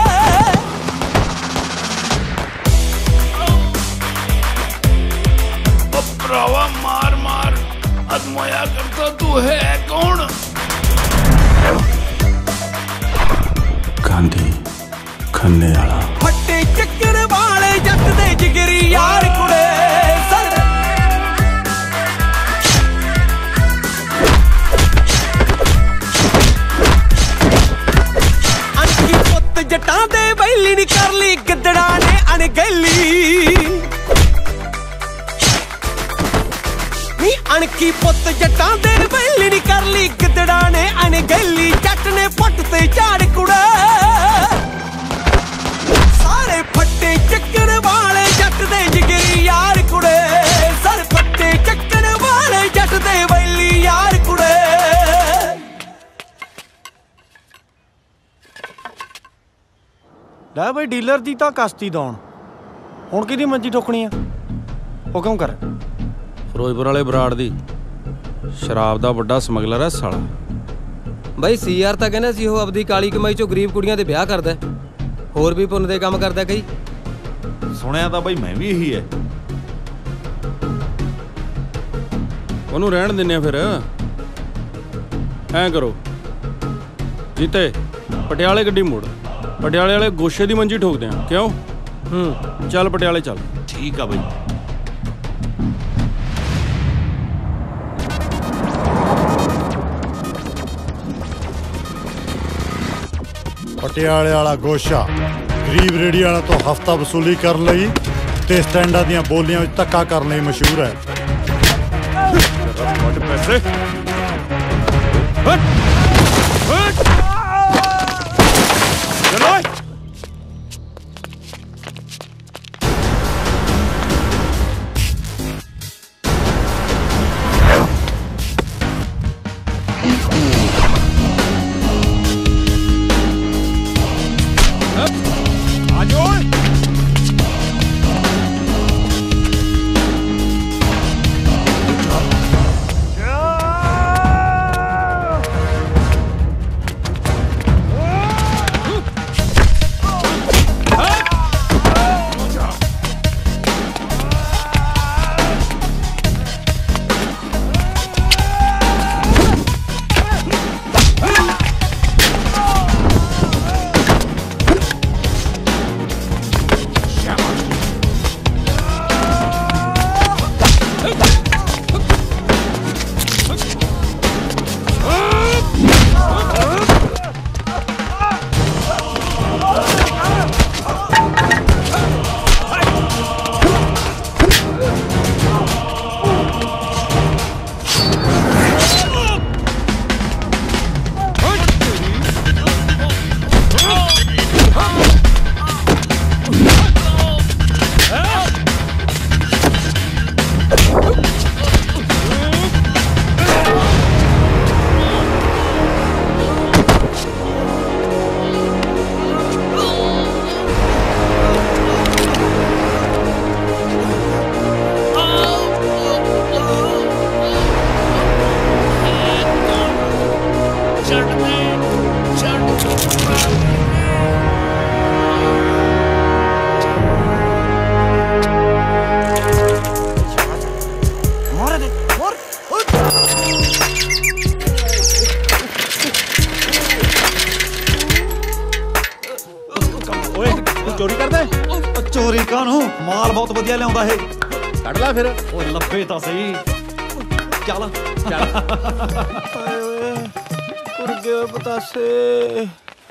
S15: भरावा मार मार अजमाया करता तू है कौन?
S4: गांधी खन्ने वाला।
S14: फट्टे चक्कर वाले जट दे जिगरी यार कुड़े। अंकी पुत जटा दे वैली नी कर ली गिद्दड़ा ने अणगैली। ਨੀ ਅਣਖੀ ਪੁੱਤ ਜੱਟਾਂ ਦੇ ਵੈਲੀ ਨੀ ਕਰ ਲਈ ਗਿੱਦੜਾਂ ਨੇ ਅਣਗਹਿਲੀ ਜੱਟ ਨੇ ਪੱਟ ਤੇ ਝਾੜ ਕੁੜੇ ਸਾਰੇ ਫੱਟੇ ਚੱਕਣ ਵਾਲੇ ਜੱਟ ਦੇ ਜਿਗਰੀ ਯਾਰ ਕੁੜੇ ਸਾਰੇ ਫੱਟੇ ਚੱਕਣ ਵਾਲੇ ਜੱਟ ਦੇ ਵੈਲੀ ਯਾਰ ਕੁੜੇ
S7: ਲੈ ਬਈ ਡੀਲਰ ਦੀ ਤਾਂ ਕਸ਼ਤੀ ਦੌਣ ਹੁਣ ਕਿਹਦੀ ਮੰਜੀ ਠੋਕਣੀ ਆ ਹੁਕਮ ਕਰ
S4: ਫਿਰੋਜ਼ਪੁਰ ਵਾਲੇ ਬਰਾੜ ਦੀ ਸ਼ਰਾਬ ਦਾ ਵੱਡਾ ਸਮਗਲਰ ਹੈ ਸਾਲਾ
S13: ਬਾਈ ਸੀਆਰ ਤਾਂ ਕਹਿੰਦਾ ਸੀ ਉਹ ਆਪਦੀ ਕਾਲੀ ਕਮਾਈ ਚੋਂ ਗਰੀਬ ਕੁੜੀਆਂ ਦੇ ਵਿਆਹ ਕਰਦਾ ਹੋਰ ਵੀ ਪੁੰਨ ਦੇ ਕੰਮ ਕਰਦਾ ਕਈ
S6: ਸੁਣਿਆ ਤਾਂ ਬਾਈ ਮੈਂ ਵੀ ਇਹੀ ਹੈ
S4: ਉਹਨੂੰ ਰਹਿਣ ਦਿੰਨੇ ਆ ਫਿਰ ਐਂ ਕਰੋ ਜੀਤੇ ਪਟਿਆਲੇ ਗੱਡੀ ਮੋੜ ਪਟਿਆਲੇ ਵਾਲੇ ਗੋਸ਼ੇ ਦੀ ਮੰਜੀ ਠੋਕਦੇ ਆ ਕਿਉਂ ਹੂੰ ਚੱਲ ਪਟਿਆਲੇ ਚੱਲ
S6: ਠੀਕ ਆ ਬਾਈ
S12: ਪਟਿਆਲੇ ਵਾਲਾ ਗੋਸ਼ਾ ਗਰੀਬ ਰੇੜੀ ਵਾਲਾ ਤੋਂ ਹਫਤਾ ਵਸੂਲੀ ਕਰਨ ਲਈ ਤੇ ਸਟੈਂਡਾਂ ਦੀਆਂ ਬੋਲੀਆਂ ਵਿੱਚ ਧੱਕਾ ਕਰਨ ਲਈ ਮਸ਼ਹੂਰ ਹੈ
S10: ਪੈਸੇ ਚਲੋ
S6: ਚੋਰੀ ਕਰਦਾ ਚੋਰੀ ਕਾਹਨੂੰ ਮਾਲ ਬਹੁਤ ਵਧੀਆ ਲਿਆਉਂਦਾ ਇਹ
S4: ਕੱਢ ਲੈ ਫਿਰ
S6: ਉਹ ਲੱਭੇ ਤਾਂ ਸਹੀ ਚੱਲ
S7: ਚੱਲ ਹਾਏ ਓਏ ਉੜ ਗਏ ਪਤਾਸੇ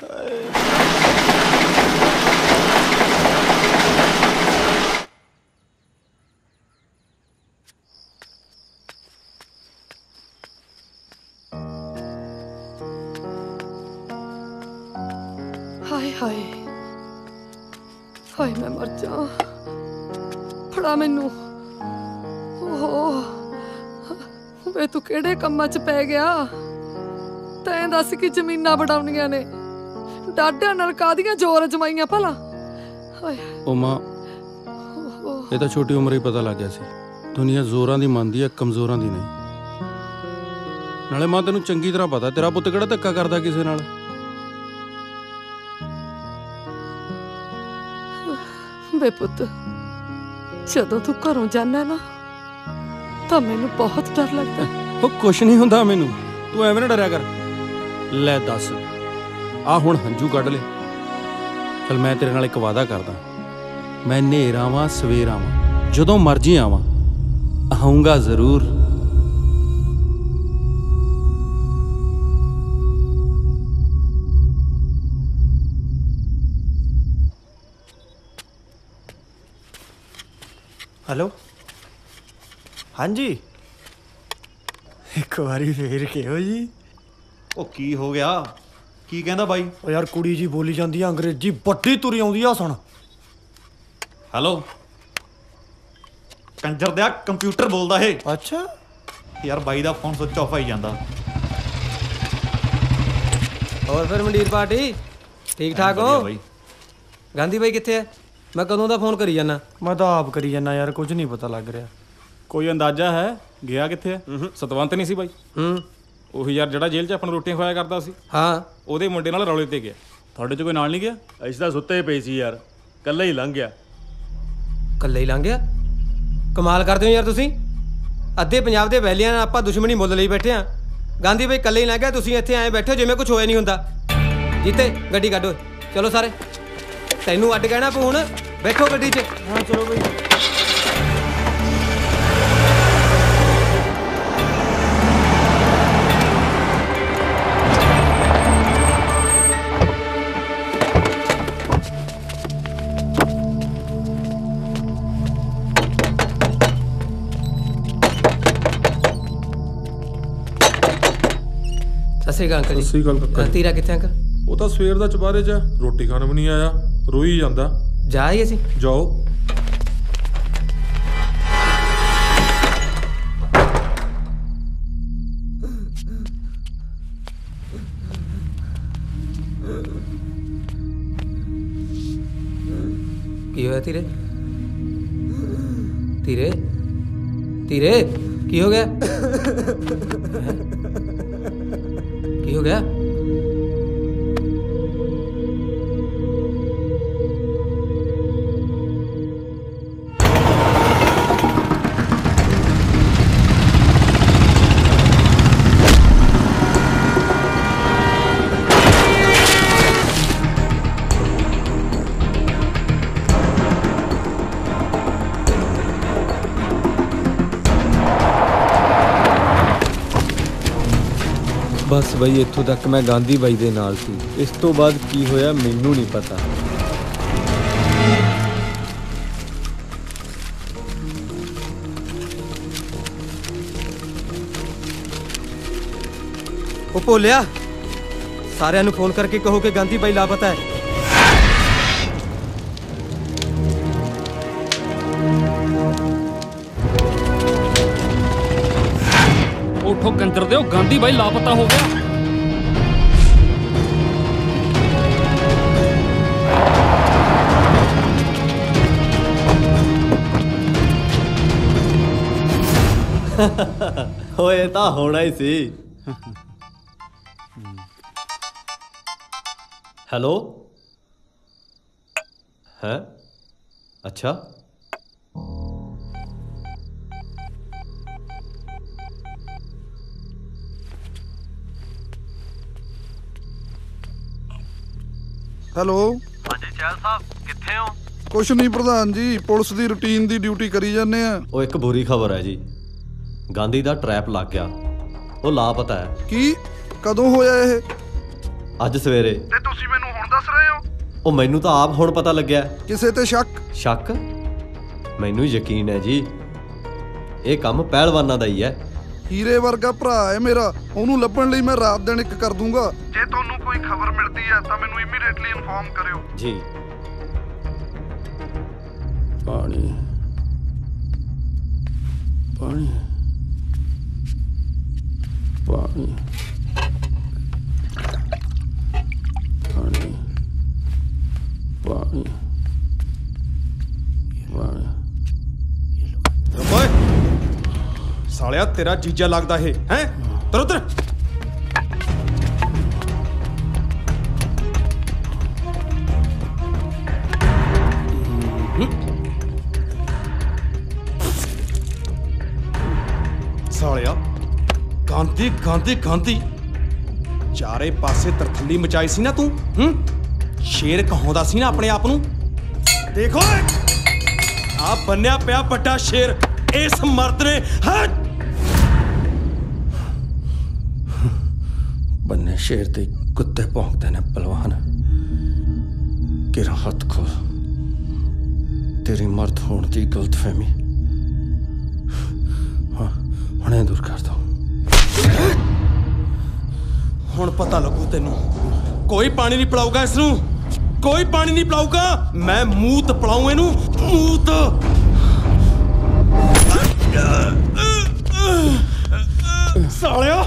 S1: ਹਾਏ ਹਾਏ ਹਾਏ ਮੈਂ ਮਰ ਜਾ ਫੜਾ ਮੈਨੂੰ ਓਹ ਵੇ ਤੂੰ ਕਿਹੜੇ ਕੰਮਾਂ 'ਚ ਪੈ ਗਿਆ ਤੈਂ ਦੱਸ ਕਿ ਜ਼ਮੀਨਾਂ ਵਡਾਉਣੀਆਂ ਨੇ ਡਾਢਿਆਂ ਨਾਲ ਕਾਹਦੀਆਂ ਜ਼ੋਰ ਅਜਮਾਈਆਂ ਭਲਾ ਹਾਏ
S4: ਉਹ ਮਾਂ ਇਹ ਤਾਂ ਛੋਟੀ ਉਮਰੇ ਹੀ ਪਤਾ ਲੱਗ ਗਿਆ ਸੀ ਦੁਨੀਆ ਜ਼ੋਰਾਂ ਦੀ ਮੰਨਦੀ ਹੈ ਕਮਜ਼ੋਰਾਂ ਦੀ ਨਹੀਂ ਨਾਲੇ ਮਾਂ ਤੈਨੂੰ ਚੰਗੀ ਤਰ੍ਹਾਂ ਪਤਾ ਤੇਰਾ ਪੁੱਤ ਕਿਹੜਾ ਧੱਕਾ ਕਰਦਾ ਕਿਸੇ ਨਾਲ
S1: ਵੇ ਪੁੱਤ ਜਦੋਂ ਤੂੰ ਘਰੋਂ ਜਾਂਦਾ ਨਾ ਤਾਂ ਮੈਨੂੰ ਬਹੁਤ ਡਰ ਲੱਗਦਾ
S4: ਉਹ ਕੁਛ ਨਹੀਂ ਹੁੰਦਾ ਮੈਨੂੰ ਤੂੰ ਐਵੇਂ ਨਾ ਡਰਿਆ ਕਰ ਲੈ ਦੱਸ ਆ ਹੁਣ ਹੰਝੂ ਕੱਢ ਲੈ ਚਲ ਮੈਂ ਤੇਰੇ ਨਾਲ ਇੱਕ ਵਾਅਦਾ ਕਰਦਾ ਮੈਂ ਹਨੇਰ ਆਵਾਂ ਸਵੇਰ ਆਵਾਂ ਜਦੋਂ ਮਰਜ਼ੀ ਆਵਾਂ ਆਊਂਗਾ ਜ਼ਰੂਰ
S7: हेलो हाँ जी ਇੱਕ ਵਾਰੀ ਫੇਰ ਕਿਹੋ ਜੀ?
S6: ਉਹ ਕੀ ਹੋ ਗਿਆ? ਕੀ ਕਹਿੰਦਾ ਬਾਈ?
S7: ਉਹ ਯਾਰ ਕੁੜੀ ਜੀ ਬੋਲੀ ਜਾਂਦੀ ਆ ਅੰਗਰੇਜ਼ੀ, ਵੱਡੀ ਤੁਰੀ ਆਉਂਦੀ ਆ ਸੁਣ।
S6: ਹੈਲੋ ਕੰਜਰ ਦਿਆ, ਕੰਪਿਊਟਰ ਬੋਲਦਾ ਇਹ।
S7: ਅੱਛਾ
S6: ਯਾਰ ਬਾਈ ਦਾ ਫੋਨ ਸੁੱਚ ਆਫ ਆਈ ਜਾਂਦਾ।
S13: ਹੋਰ ਫਿਰ ਮੰਡੀਰ ਪਾਰਟੀ ਠੀਕ ਠਾਕ ਹੋ? ਗਾਂਧੀ ਬਾਈ ਕਿੱਥੇ ਹੈ? ਮੈਂ ਕਦੋਂ ਦਾ ਫੋਨ ਕਰੀ ਜਾਂਦਾ।
S7: ਮੈਂ ਤਾਂ ਆਪ ਕਰੀ ਜਾਂਦਾ ਯਾਰ, ਕੁਝ ਨਹੀਂ ਪਤਾ ਲੱਗ ਰਿਹਾ।
S10: ਕੋਈ ਅੰਦਾਜ਼ਾ ਹੈ ਗਿਆ ਕਿੱਥੇ ਹੈ? ਸਤਵੰਤ ਨਹੀਂ ਸੀ ਬਾਈ?
S13: ਹੂੰ
S10: ਉਹੀ ਯਾਰ ਜਿਹੜਾ ਜੇਲ੍ਹ 'ਚ ਆਪਾਂ ਨੂੰ ਰੋਟੀਆਂ ਖਵਾਇਆ ਕਰਦਾ ਸੀ।
S13: ਹਾਂ
S10: ਉਹਦੇ ਮੁੰਡੇ ਨਾਲ ਰੌਲੇ ਤੇ ਗਿਆ। ਤੁਹਾਡੇ 'ਚ ਕੋਈ ਨਾਲ ਨਹੀਂ ਗਿਆ?
S16: ਅਸੀਂ ਤਾਂ ਸੁੱਤੇ ਪਏ ਸੀ ਯਾਰ, ਕੱਲਾ ਹੀ ਲੰਘ ਗਿਆ।
S13: ਕੱਲਾ ਹੀ ਲੰਘ ਗਿਆ? ਕਮਾਲ ਕਰਦੇ ਹੋ ਯਾਰ ਤੁਸੀਂ। ਅੱਧੇ ਪੰਜਾਬ ਦੇ ਵੈਲੀਆਂ ਨਾਲ ਆਪਾਂ ਦੁਸ਼ਮਣੀ ਮੁੱਲ ਲਈ ਬੈਠੇ ਆ। ਗਾਂਧੀ ਬਾਈ ਕੱਲੇ ਹੀ ਲੰਘ ਗਿਆ, ਤੁਸੀਂ ਇੱਥੇ ਆਏ ਬੈਠੇ ਹੋ ਜਿਵੇਂ ਕੁਝ ਹੋਇਆ ਨਹੀਂ ਹੁੰਦਾ। ਜੀਤੇ ਗੱਡੀ ਕੱਢੋ, ਚਲੋ ਸਾਰੇ। ਤੈਨੂੰ ਅੱਡ ਕਹਿਣਾ ਪਊ ਹੁਣ, ਬੈਠੋ ਗੱਡੀ 'ਚ।
S7: ਹਾਂ ਚਲੋ ਬਈ।
S13: ਸਤਿ ਸ਼੍ਰੀ ਅਕਾਲ ਅੰਕਲ ਜੀ।
S9: ਸਤਿ ਸ਼੍ਰੀ ਅਕਾਲ ਕਾਕਾ ਜੀ।
S13: ਤੀਰਾ ਕਿੱਥੇ ਅੰਕਲ?
S9: ਉਹ ਤਾਂ ਸਵੇਰ ਦਾ ਚੁਬਾਰੇ 'ਚ ਰੋਟੀ ਖਾਣ ਵੀ ਨਹੀਂ ਆਇਆ, ਰੋਈ ਜਾਂਦਾ।
S13: ਜਾ ਆਈ ਅਸੀਂ।
S9: ਜਾਓ।
S13: ਕੀ ਹੋਇਆ ਤੀਰੇ? ਤੀਰੇ ਤੀਰੇ ਕੀ ਹੋ ਗਿਆ? ਕੀ ਹੋ ਗਿਆ?
S17: ਬਸ ਬਈ ਇੱਥੋਂ ਤੱਕ ਮੈਂ ਗਾਂਧੀ ਬਾਈ ਦੇ ਨਾਲ ਸੀ। ਇਸ ਤੋਂ ਬਾਅਦ ਕੀ ਹੋਇਆ ਮੈਨੂੰ ਨਹੀਂ ਪਤਾ।
S13: ਉਹ ਭੋਲਿਆ, ਸਾਰਿਆਂ ਨੂੰ ਫੋਨ ਕਰਕੇ ਕਹੋ ਕਿ ਗਾਂਧੀ ਬਾਈ ਲਾਪਤਾ ਹੈ।
S10: ਉਠੋ ਕੰਜਰ ਦਿਓ, ਗਾਂਧੀ ਬਾਈ ਲਾਪਤਾ ਹੋ ਗਿਆ।
S17: ਹੋਏ ਤਾਂ ਹੋਣਾ ਹੀ ਸੀ। ਹੈਲੋ ਹੈ? ਅੱਛਾ
S18: ਹੈਲੋ।
S11: ਹਾਂਜੀ ਚਹਿਲ ਸਾਹਿਬ ਕਿੱਥੇ ਹੋ?
S18: ਕੁਛ ਨਹੀਂ ਪ੍ਰਧਾਨ ਜੀ, ਪੁਲਿਸ ਦੀ ਰੂਟੀਨ ਦੀ ਡਿਊਟੀ ਕਰੀ ਜਾਂਦੇ ਆ।
S17: ਉਹ ਇੱਕ ਬੁਰੀ ਖਬਰ ਹੈ ਜੀ, ਗਾਂਧੀ ਦਾ ਟਰੈਪ ਲੱਗ ਗਿਆ। ਉਹ ਲਾਪਤਾ ਹੈ।
S18: ਕੀ? ਕਦੋਂ ਹੋਇਆ ਇਹ?
S17: ਅੱਜ ਸਵੇਰੇ।
S18: ਤੇ ਤੁਸੀਂ ਮੈਨੂੰ ਹੁਣ ਦੱਸ ਰਹੇ ਹੋ?
S17: ਉਹ ਮੈਨੂੰ ਤਾਂ ਆਪ ਹੁਣ ਪਤਾ ਲੱਗਿਆ।
S18: ਕਿਸੇ ਤੇ ਸ਼ੱਕ?
S17: ਸ਼ੱਕ? ਮੈਨੂੰ ਯਕੀਨ ਹੈ ਜੀ, ਇਹ ਕੰਮ ਪਹਿਲਵਾਨਾਂ ਦਾ ਹੀ ਹੈ।
S18: ਹੀਰੇ ਵਰਗਾ ਭਰਾ ਹੈ ਮੇਰਾ, ਉਹਨੂੰ ਲੱਭਣ ਲਈ ਮੈਂ ਰਾਤ ਦਿਨ ਇੱਕ ਕਰ ਦੂੰਗਾ। ਜੇ ਤੁਹਾਨੂੰ ਕੋਈ ਖਬਰ ਮਿਲਦੀ ਹੈ ਤਾਂ ਮੈਨੂੰ ਇਮੀਡੀਏਟਲੀ ਇਨਫੋਰਮ ਕਰਿਓ।
S17: ਜੀ।
S4: ਪਾਣੀ ਪਾਣੀ ਪਾਣੀ ਪਾਣੀ ਪਾਣੀ ਪਾਣੀ।
S9: ਓਏ ਸਾਲਿਆ, ਤੇਰਾ ਜੀਜਾ ਲੱਗਦਾ ਇਹ ਹੈ? ਤਰ ਉਧਰ। ਸਾਲਿਆ, ਗਾਂਧੀ ਗਾਂਧੀ ਗਾਂਧੀ ਚਾਰੇ ਪਾਸੇ ਤਰਥੱਲੀ ਮਚਾਈ ਸੀ ਨਾ ਤੂੰ। ਹੂੰ ਸ਼ੇਰ ਕਹਾਉਂਦਾ ਸੀ ਨਾ ਆਪਣੇ ਆਪ ਨੂੰ। ਦੇਖੋ ਆ ਬੰਨਿਆ ਪਿਆ ਵੱਡਾ ਸ਼ੇਰ ਇਸ ਮਰਦ ਨੇ। ਹੈ
S4: ਬੰਨੇ ਸ਼ੇਰ ਤੇ ਕੁੱਤੇ ਭੌਂਕਦੇ ਨੇ ਪਹਿਲਵਾਨ। ਕਿਰਾ ਹੱਥ ਖੋਲ, ਤੇਰੀ ਮਰਦ ਹੋਣ ਦੀ ਗਲਤਫਹਿਮੀ ਹਾਂ ਹੁਣੇ ਦੂਰ ਕਰ ਦੋ।
S9: ਹੁਣ ਪਤਾ ਲੱਗੂ ਤੈਨੂੰ। ਕੋਈ ਪਾਣੀ ਨਹੀਂ ਪਿਲਾਊਗਾ ਇਸ ਨੂੰ, ਕੋਈ ਪਾਣੀ ਨਹੀਂ ਪਿਲਾਊਗਾ। ਮੈਂ ਮੂਤ ਪਿਲਾਊਂ ਇਹਨੂੰ, ਮੂਤ। ਸਾਲਿਆ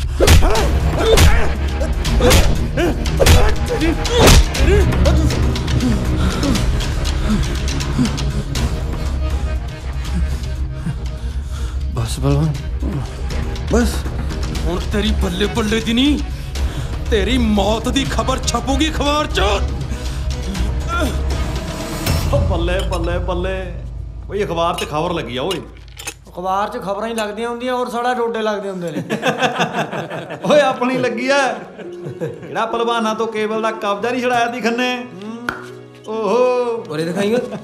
S4: ਬਸ ਬਲਵਾਨ ਬਸ।
S9: ਹੁਣ ਤੇਰੀ ਬੱਲੇ ਬੱਲੇ ਦੀ ਨਹੀਂ, ਤੇਰੀ ਮੌਤ ਦੀ ਖਬਰ ਛਪੂਗੀ ਅਖਬਾਰ 'ਚ।
S6: ਬੱਲੇ ਬੱਲੇ ਬੱਲੇ ਬਈ, ਅਖਬਾਰ 'ਚ ਖਬਰ ਲੱਗੀ ਆ ਓਏ।
S5: ਅਖਬਾਰ 'ਚ ਖਬਰਾਂ ਹੀ ਲੱਗਦੀਆਂ ਹੁੰਦੀਆਂ, ਹੋਰ ਸਾਡਾ ਡੋਡੇ ਲੱਗਦੇ ਹੁੰਦੇ ਨੇ।
S6: ਓਏ ਆਪਣੀ ਲੱਗੀ ਆ, ਕਿਹੜਾ ਪਹਿਲਵਾਨਾਂ ਤੋਂ ਕੇਬਲ ਦਾ ਕਬਜ਼ਾ ਨਹੀਂ ਛੜਾਇਆ ਤੀ ਖੰਨੇ। ਓਹੋ
S13: ਉਰੇ ਦਿਖਾਈ ਓਏ।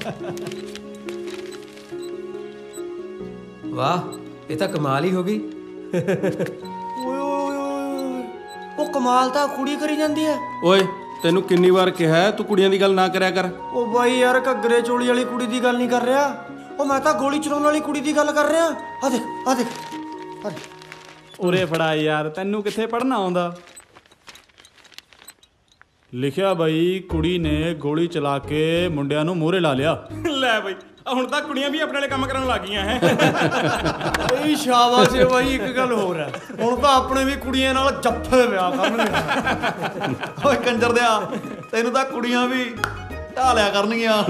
S13: ਵਾਹ, ਇਹ ਤਾਂ ਕਮਾਲ ਹੀ ਹੋ ਗਈ।
S5: ਓਏ ਓਏ ਓਏ, ਉਹ ਕਮਾਲ ਤਾਂ ਕੁੜੀ ਕਰੀ ਜਾਂਦੀ ਹੈ।
S4: ਓਏ ਤੈਨੂੰ ਕਿੰਨੀ ਵਾਰ ਕਿਹਾ ਤੂੰ ਕੁੜੀਆਂ ਦੀ ਗੱਲ ਨਾ ਕਰਿਆ ਕਰ।
S5: ਉਹ ਬਾਈ ਯਾਰ, ਘੱਗਰੇ ਚੋਲੀ ਵਾਲੀ ਕੁੜੀ ਦੀ ਗੱਲ ਨਹੀਂ ਕਰ ਰਿਹਾ, ਉਹ ਮੈਂ ਤਾਂ ਗੋਲੀ ਚਲਾਉਣ ਵਾਲੀ ਕੁੜੀ ਦੀ ਗੱਲ ਕਰ ਰਿਹਾ। ਆ ਦੇਖ ਆ ਦੇਖ ਆ ਦੇਖ।
S6: ਉਰੇ ਫੜਾ ਯਾਰ, ਤੈਨੂੰ ਕਿੱਥੇ ਪੜ੍ਹਨਾ ਆਉਂਦਾ। ਲਿਖਿਆ ਬਈ, ਕੁੜੀ ਨੇ ਗੋਲੀ ਚਲਾ ਕੇ ਮੁੰਡਿਆਂ ਨੂੰ ਮੂਹਰੇ ਲਾ ਲਿਆ।
S10: ਲੈ ਬਈ, ਹੁਣ ਤਾਂ ਕੁੜੀਆਂ ਵੀ ਆਪਣੇ ਵਾਲੇ ਕੰਮ ਕਰਨ ਲੱਗ ਗਈਆਂ ਹੈ।
S5: ਏ ਸ਼ਾਬਾਸ਼ ਏ ਬਾਈ। ਇੱਕ ਗੱਲ ਹੋਰ ਹੈ, ਹੁਣ ਤਾਂ ਆਪਣੇ ਵੀ ਕੁੜੀਆਂ ਨਾਲ ਜੱਫੇ ਵਿਆਹ ਕਰਨਗੇ।
S6: ਓਏ ਕੰਜਰ ਦਿਆ, ਤੈਨੂੰ ਤਾਂ ਕੁੜੀਆਂ ਵੀ ਢਾ ਲਿਆ ਕਰਨਗੀਆਂ।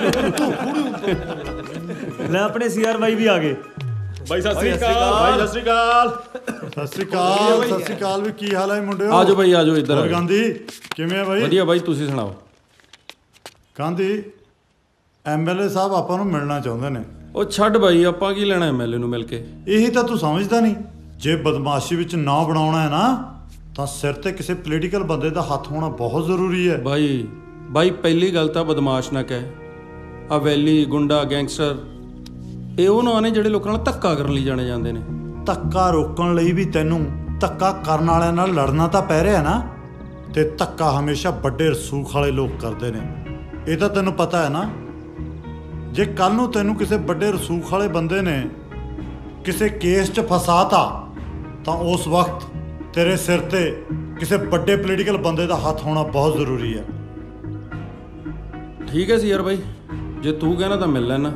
S8: ਲੈ ਆਪਣੇ ਸੀਆਰ ਬਾਈ ਵੀ ਆ ਗਏ।
S10: ਬਾਈ ਸਤਿ ਸ੍ਰੀ ਅਕਾਲ।
S12: ਬਾਈ ਸਤਿ ਸ੍ਰੀ ਅਕਾਲ। ਸਤਿ ਸ੍ਰੀ ਅਕਾਲ। ਸਤਿ ਸ੍ਰੀ ਅਕਾਲ ਵੀ ਕੀ ਹਾਲ ਹੈ ਮੁੰਡਿਓ?
S4: ਆਜੋ ਬਾਈ ਆਜੋ ਇੱਧਰ।
S12: ਹੋਰ ਗਾਂਧੀ ਕਿਵੇਂ ਆ ਬਾਈ?
S4: ਵਧੀਆ ਬਾਈ, ਤੁਸੀਂ ਸੁਣਾਓ।
S12: ਗਾਂਧੀ ਐਮਐਲਏ ਸਾਹਿਬ ਆਪਾਂ ਨੂੰ ਮਿਲਣਾ ਚਾਹੁੰਦੇ ਨੇ।
S4: ਉਹ ਛੱਡ ਬਾਈ, ਆਪਾਂ ਕੀ ਲੈਣਾ ਐਮਐਲਏ ਨੂੰ ਮਿਲ ਕੇ।
S12: ਇਹੀ ਤਾਂ ਤੂੰ ਸਮਝਦਾ ਨਹੀਂ। ਜੇ ਬਦਮਾਸ਼ੀ ਵਿੱਚ ਨਾਂ ਬਣਾਉਣਾ ਹੈ ਨਾ, ਤਾਂ ਸਿਰ ਤੇ ਕਿਸੇ ਪੋਲੀਟੀਕਲ ਬੰਦੇ ਦਾ ਹੱਥ ਹੋਣਾ ਬਹੁਤ ਜ਼ਰੂਰੀ ਹੈ।
S4: ਬਾਈ ਬਾਈ ਪਹਿਲੀ ਗੱਲ ਤਾਂ ਬਦਮਾਸ਼ ਨਾ ਕਹਿ। ਆ ਵੈਲੀ, ਗੁੰਡਾ, ਗੈਂਗਸਟਰ, ਇਹ ਉਹ ਨਾਂ ਨੇ ਜਿਹੜੇ ਲੋਕਾਂ ਨਾਲ ਧੱਕਾ ਕਰਨ ਲਈ ਜਾਣੇ ਜਾਂਦੇ ਨੇ।
S12: ਧੱਕਾ ਰੋਕਣ ਲਈ ਵੀ ਤੈਨੂੰ ਧੱਕਾ ਕਰਨ ਵਾਲਿਆਂ ਨਾਲ ਲੜਨਾ ਤਾਂ ਪੈ ਰਿਹਾ ਨਾ। ਤੇ ਧੱਕਾ ਹਮੇਸ਼ਾ ਵੱਡੇ ਰਸੂਖ ਵਾਲੇ ਲੋਕ ਕਰਦੇ ਨੇ, ਇਹ ਤਾਂ ਤੈਨੂੰ ਪਤਾ ਹੈ ਨਾ। ਜੇ ਕੱਲ ਨੂੰ ਤੈਨੂੰ ਕਿਸੇ ਵੱਡੇ ਰਸੂਖ ਵਾਲੇ ਬੰਦੇ ਨੇ ਕਿਸੇ ਕੇਸ 'ਚ ਫਸਾਤਾ, ਤਾਂ ਉਸ ਵਕਤ ਤੇਰੇ ਸਿਰ ਤੇ ਕਿਸੇ ਵੱਡੇ ਪੋਲੀਟੀਕਲ ਬੰਦੇ ਦਾ ਹੱਥ ਹੋਣਾ ਬਹੁਤ ਜ਼ਰੂਰੀ ਹੈ।
S4: ਠੀਕ ਹੈ ਸੀ ਯਾਰ ਬਾਈ, ਜੇ ਤੂੰ ਕਹਿਣਾ ਤਾਂ ਮਿਲ ਲੈਣਾ,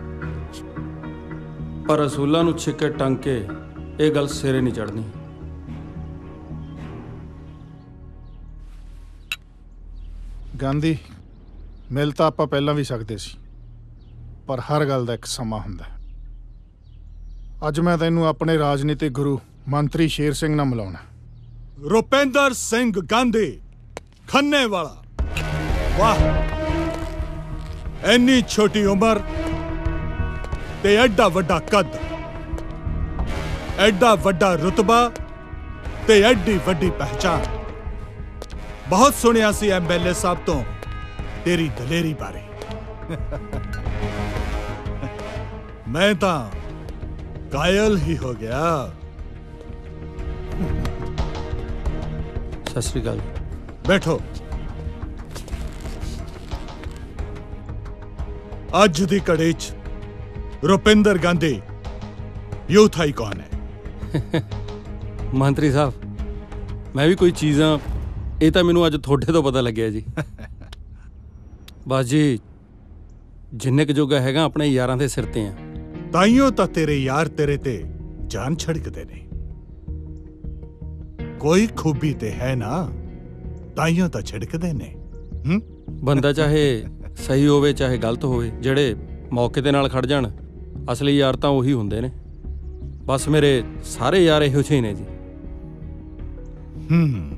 S4: ਪਰ ਰਸੂਲਾਂ ਨੂੰ ਛਿੱਕੇ ਟੰਗ ਕੇ ਇਹ ਗੱਲ ਸਿਰੇ ਨਹੀਂ ਚੜ੍ਹਨੀ।
S19: ਗਾਂਧੀ, ਮਿਲ ਤਾਂ ਆਪਾਂ ਪਹਿਲਾਂ ਵੀ ਸਕਦੇ ਸੀ, ਪਰ ਹਰ ਗੱਲ ਦਾ ਇੱਕ ਸਮਾਂ ਹੁੰਦਾ। ਅੱਜ ਮੈਂ ਤੈਨੂੰ ਆਪਣੇ ਰਾਜਨੀਤਿਕ ਗੁਰੂ ਮੰਤਰੀ ਸ਼ੇਰ ਸਿੰਘ ਨਾਲ ਮਿਲਾਉਣਾ।
S20: ਰੁਪਿੰਦਰ ਸਿੰਘ ਗਾਂਧੀ, ਖੰਨੇ ਵਾਲਾ। ਵਾਹ, ਇੰਨੀ ਛੋਟੀ ਉਮਰ ਤੇ ਐਡਾ ਵੱਡਾ ਕੱਦ, ਐਡਾ ਵੱਡਾ ਰੁਤਬਾ ਤੇ ਐਡੀ ਵੱਡੀ ਪਹਿਚਾਨ। ਬਹੁਤ ਸੁਣਿਆ ਸੀ ਐਮਐਲਏ ਸਾਹਿਬ ਤੋਂ ਤੇਰੀ ਦਲੇਰੀ ਬਾਰੇ। ਮੈਂ ਤਾਂ ਕਾਇਲ ਹੀ ਹੋ ਗਿਆ।
S4: ਸਤਿ ਸ੍ਰੀ ਅਕਾਲ।
S20: ਬੈਠੋ। ਅੱਜ ਦੀ ਘੜੀ 'ਚ ਰੁਪਿੰਦਰ ਗਾਂਧੀ ਯੂਥ ਆਈਕਨ ਹੈ।
S4: ਮੰਤਰੀ ਸਾਹਿਬ, ਮੈਂ ਵੀ ਕੋਈ ਚੀਜ਼ਾਂ, ਇਹ ਤਾਂ ਮੈਨੂੰ ਅੱਜ ਤੁਹਾਡੇ ਤੋਂ ਪਤਾ ਲੱਗਿਆ ਜੀ। ਬਸ ਜੀ, ਜਿੰਨੇ ਕੁ ਜੋਗਾ ਹੈਗਾ ਆਪਣੇ ਯਾਰਾਂ ਦੇ ਸਿਰ ਤੇ ਆ।
S20: ਤਾਈਓ ਤਾਂ ਤੇਰੇ ਯਾਰ ਤੇਰੇ ਤੇ ਜਾਨ ਛੜਕਦੇ ਨੇ। ਕੋਈ ਖੂਬੀ ਤੇ ਹੈ ਨਾ, ਤਾਈਓ ਤਾਂ ਛਿੜਕਦੇ ਨੇ। ਹੂੰ,
S4: ਬੰਦਾ ਚਾਹੇ ਸਹੀ ਹੋਵੇ ਚਾਹੇ ਗਲਤ ਹੋਵੇ, ਜਿਹੜੇ ਮੌਕੇ ਦੇ ਨਾਲ ਖੜ ਜਾਣ, ਅਸਲੀ ਯਾਰ ਤਾਂ ਉਹੀ ਹੁੰਦੇ ਨੇ। ਬਸ ਮੇਰੇ ਸਾਰੇ ਯਾਰ ਇਹੋ ਜਿਹੇ ਨੇ ਜੀ।
S20: ਹੂੰ,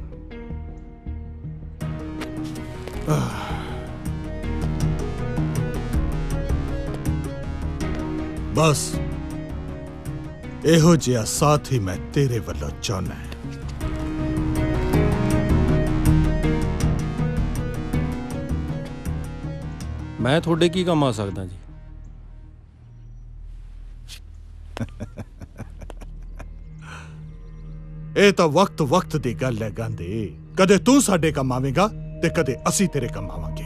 S20: ਬਸ ਇਹੋ ਜਿਹਾ ਸਾਥ ਹੀ ਮੈਂ ਤੇਰੇ ਵੱਲੋਂ ਚਾਹੁੰਦਾ।
S4: ਮੈਂ ਤੁਹਾਡੇ ਕੀ ਕੰਮ ਆ ਸਕਦਾ ਜੀ?
S20: ਇਹ ਤਾਂ ਵਕਤ ਵਕਤ ਦੀ ਗੱਲ ਹੈ ਗਾਂਧੀ। ਕਦੇ ਤੂੰ ਸਾਡੇ ਕੰਮ ਆਵੇਂਗਾ ਤੇ ਕਦੇ ਅਸੀਂ ਤੇਰੇ ਕੰਮ ਆਵਾਂਗੇ।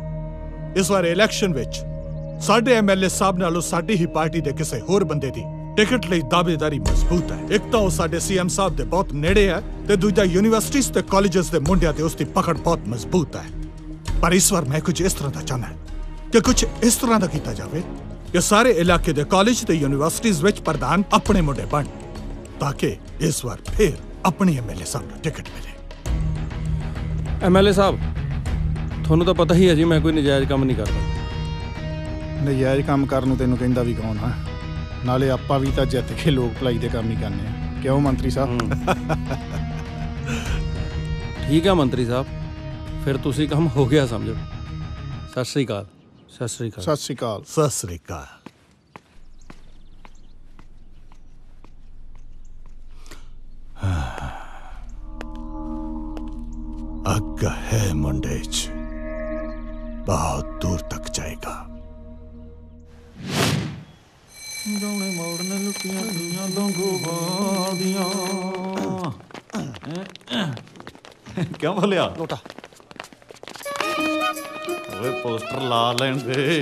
S20: ਇਸ ਵਾਰ ਇਲੈਕਸ਼ਨ ਵਿੱਚ ਸਾਡੇ ਐਮਐਲਏ ਸਾਹਿਬ ਨਾਲੋਂ ਸਾਡੀ ਹੀ ਪਾਰਟੀ ਦੇ ਕਿਸੇ ਹੋਰ ਬੰਦੇ ਦੀ ਟਿਕਟ ਲਈ ਦਾਅਵੇਦਾਰੀ ਮਜ਼ਬੂਤ ਹੈ। ਇੱਕ ਤਾਂ ਉਹ ਸਾਡੇ ਸੀਐਮ ਸਾਹਿਬ ਦੇ ਬਹੁਤ ਨੇੜੇ ਹੈ ਤੇ ਦੂਜਾ ਯੂਨੀਵਰਸਿਟੀਜ਼ ਤੇ ਕਾਲਜਸ ਦੇ ਮੁੰਡਿਆਂ ਤੇ ਉਸ ਦੀ ਪਕੜ ਬਹੁਤ ਮਜ਼ਬੂਤ ਹੈ। ਪਰ ਇਸ ਵਾਰ ਮੈਂ ਕੁਝ ਇਸ ਤਰ੍ਹਾਂ ਦਾ ਚਾਹੁੰਦਾ ਕਿ ਕੁਝ ਇਸ ਤਰ੍ਹਾਂ ਦਾ ਕੀਤਾ ਜਾਵੇ ਕਿ ਸਾਰੇ ਇਲਾਕੇ ਦੇ ਕਾਲਜ ਤੇ ਯੂਨੀਵਰਸਿਟੀਜ਼ ਵਿੱਚ ਪ੍ਰਧਾਨ ਆਪਣੇ ਮੁੰਡੇ ਬਣ, ਤਾਂ ਕਿ ਇਸ ਵਾਰ ਫਿਰ ਆਪਣੀ ਐਮਐਲਏ ਸਾਹਿਬ ਨੂੰ ਟਿਕਟ ਮਿਲੇ।
S4: ਐਮਐਲਏ ਸਾਹਿਬ, ਤੁਹਾਨੂੰ ਤਾਂ ਪਤਾ ਹੀ ਹੈ ਜੀ ਮੈਂ ਕੋਈ ਨਜਾਇਜ਼ ਕੰਮ ਨਹੀਂ ਕਰਦਾ।
S19: ਨਜਾਇਜ਼ ਕੰਮ ਕਰਨ ਨੂੰ ਤੈਨੂੰ ਕਹਿੰਦਾ ਵੀ ਕੌਣ ਆ? ਨਾਲੇ ਆਪਾਂ ਵੀ ਤਾਂ ਜਿੱਤ ਕੇ ਲੋਕ ਭਲਾਈ ਦੇ ਕੰਮ ਹੀ ਕਰਨੇ ਆ, ਕਿਉਂ ਮੰਤਰੀ ਸਾਹਿਬ?
S4: ਠੀਕ ਆ ਮੰਤਰੀ ਸਾਹਿਬ, ਫਿਰ ਤੁਸੀਂ ਕੰਮ ਹੋ ਗਿਆ ਸਮਝੋ। ਸਤਿ ਸ੍ਰੀ ਅਕਾਲ। ਸਤਿ ਸ੍ਰੀ ਅਕਾਲ।
S19: ਸਤਿ ਸ੍ਰੀ ਅਕਾਲ।
S20: ਸਤਿ ਸ੍ਰੀ ਅਕਾਲ। ਅੱਗ ਹੈ ਮੁੰਡੇ 'ਚ, ਬਹੁਤ ਦੂਰ ਤੱਕ ਜਾਏਗਾ।
S6: ਗਾਉਣੇ ਮੋੜਨ ਲੁੱਟੀਆਂ ਦੀਆਂ ਲੰਗੋਵਾਲ ਦੀਆਂ। ਕਿਉਂ ਬੋਲਿਆ
S7: ਲੋਟਾ?
S6: ਓਏ ਪੋਸਟਰ ਲਾ ਲੈਣ ਦੇ।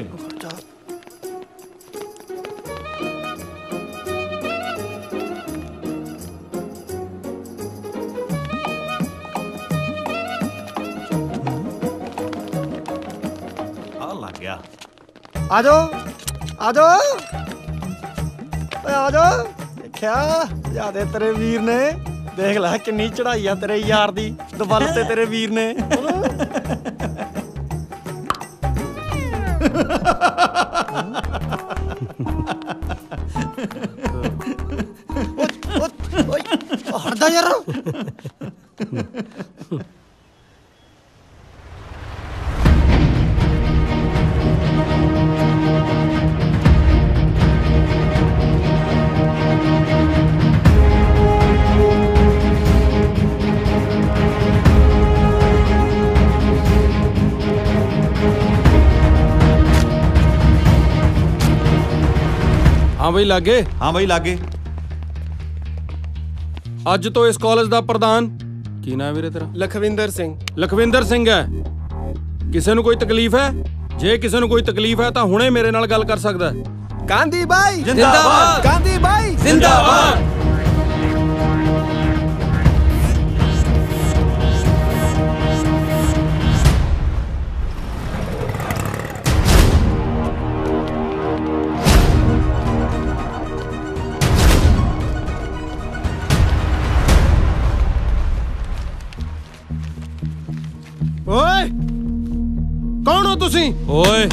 S6: ਆ ਲੱਗ ਗਿਆ।
S7: ਆ ਜਾਓ ਆ ਜਾਓ ਓਏ ਆ ਜਾਓ। ਦੇਖਿਆ ਜਿਆਦੇ ਤੇਰੇ ਵੀਰ ਨੇ, ਦੇਖ ਲੈ ਕਿੰਨੀ ਚੜਾਈ ਆ ਤੇਰੇ ਯਾਰ ਦੀ ਦਵਲ ਤੇ ਤੇਰੇ ਵੀਰ ਨੇ। ਹਟਦਾ ਯਾਰ।
S4: हाँ भाई लागे।
S6: हाँ भाई लागे।
S4: ਅੱਜ ਤੋਂ ਇਸ ਕਾਲਜ ਦਾ ਪ੍ਰਧਾਨ ਕੀ ਨਾਮ ਵੀਰੇ ਤੇਰਾ?
S7: ਲਖਵਿੰਦਰ ਸਿੰਘ।
S4: ਲਖਵਿੰਦਰ ਸਿੰਘ ਹੈ। ਕਿਸੇ ਨੂੰ ਕੋਈ ਤਕਲੀਫ ਹੈ? ਜੇ ਕਿਸੇ ਨੂੰ ਕੋਈ ਤਕਲੀਫ ਹੈ ਤਾਂ ਹੁਣੇ ਮੇਰੇ ਨਾਲ ਗੱਲ ਕਰ ਸਕਦਾ ਹੈ।
S7: ਗਾਂਧੀ ਬਾਈ
S4: ਜਿੰਦਾਬਾਦ।
S7: ਗਾਂਧੀ ਬਾਈ
S4: ਜਿੰਦਾਬਾਦ।
S7: ਓਏ ਕੌਣ ਹੋ ਤੁਸੀਂ?
S4: ਓਏ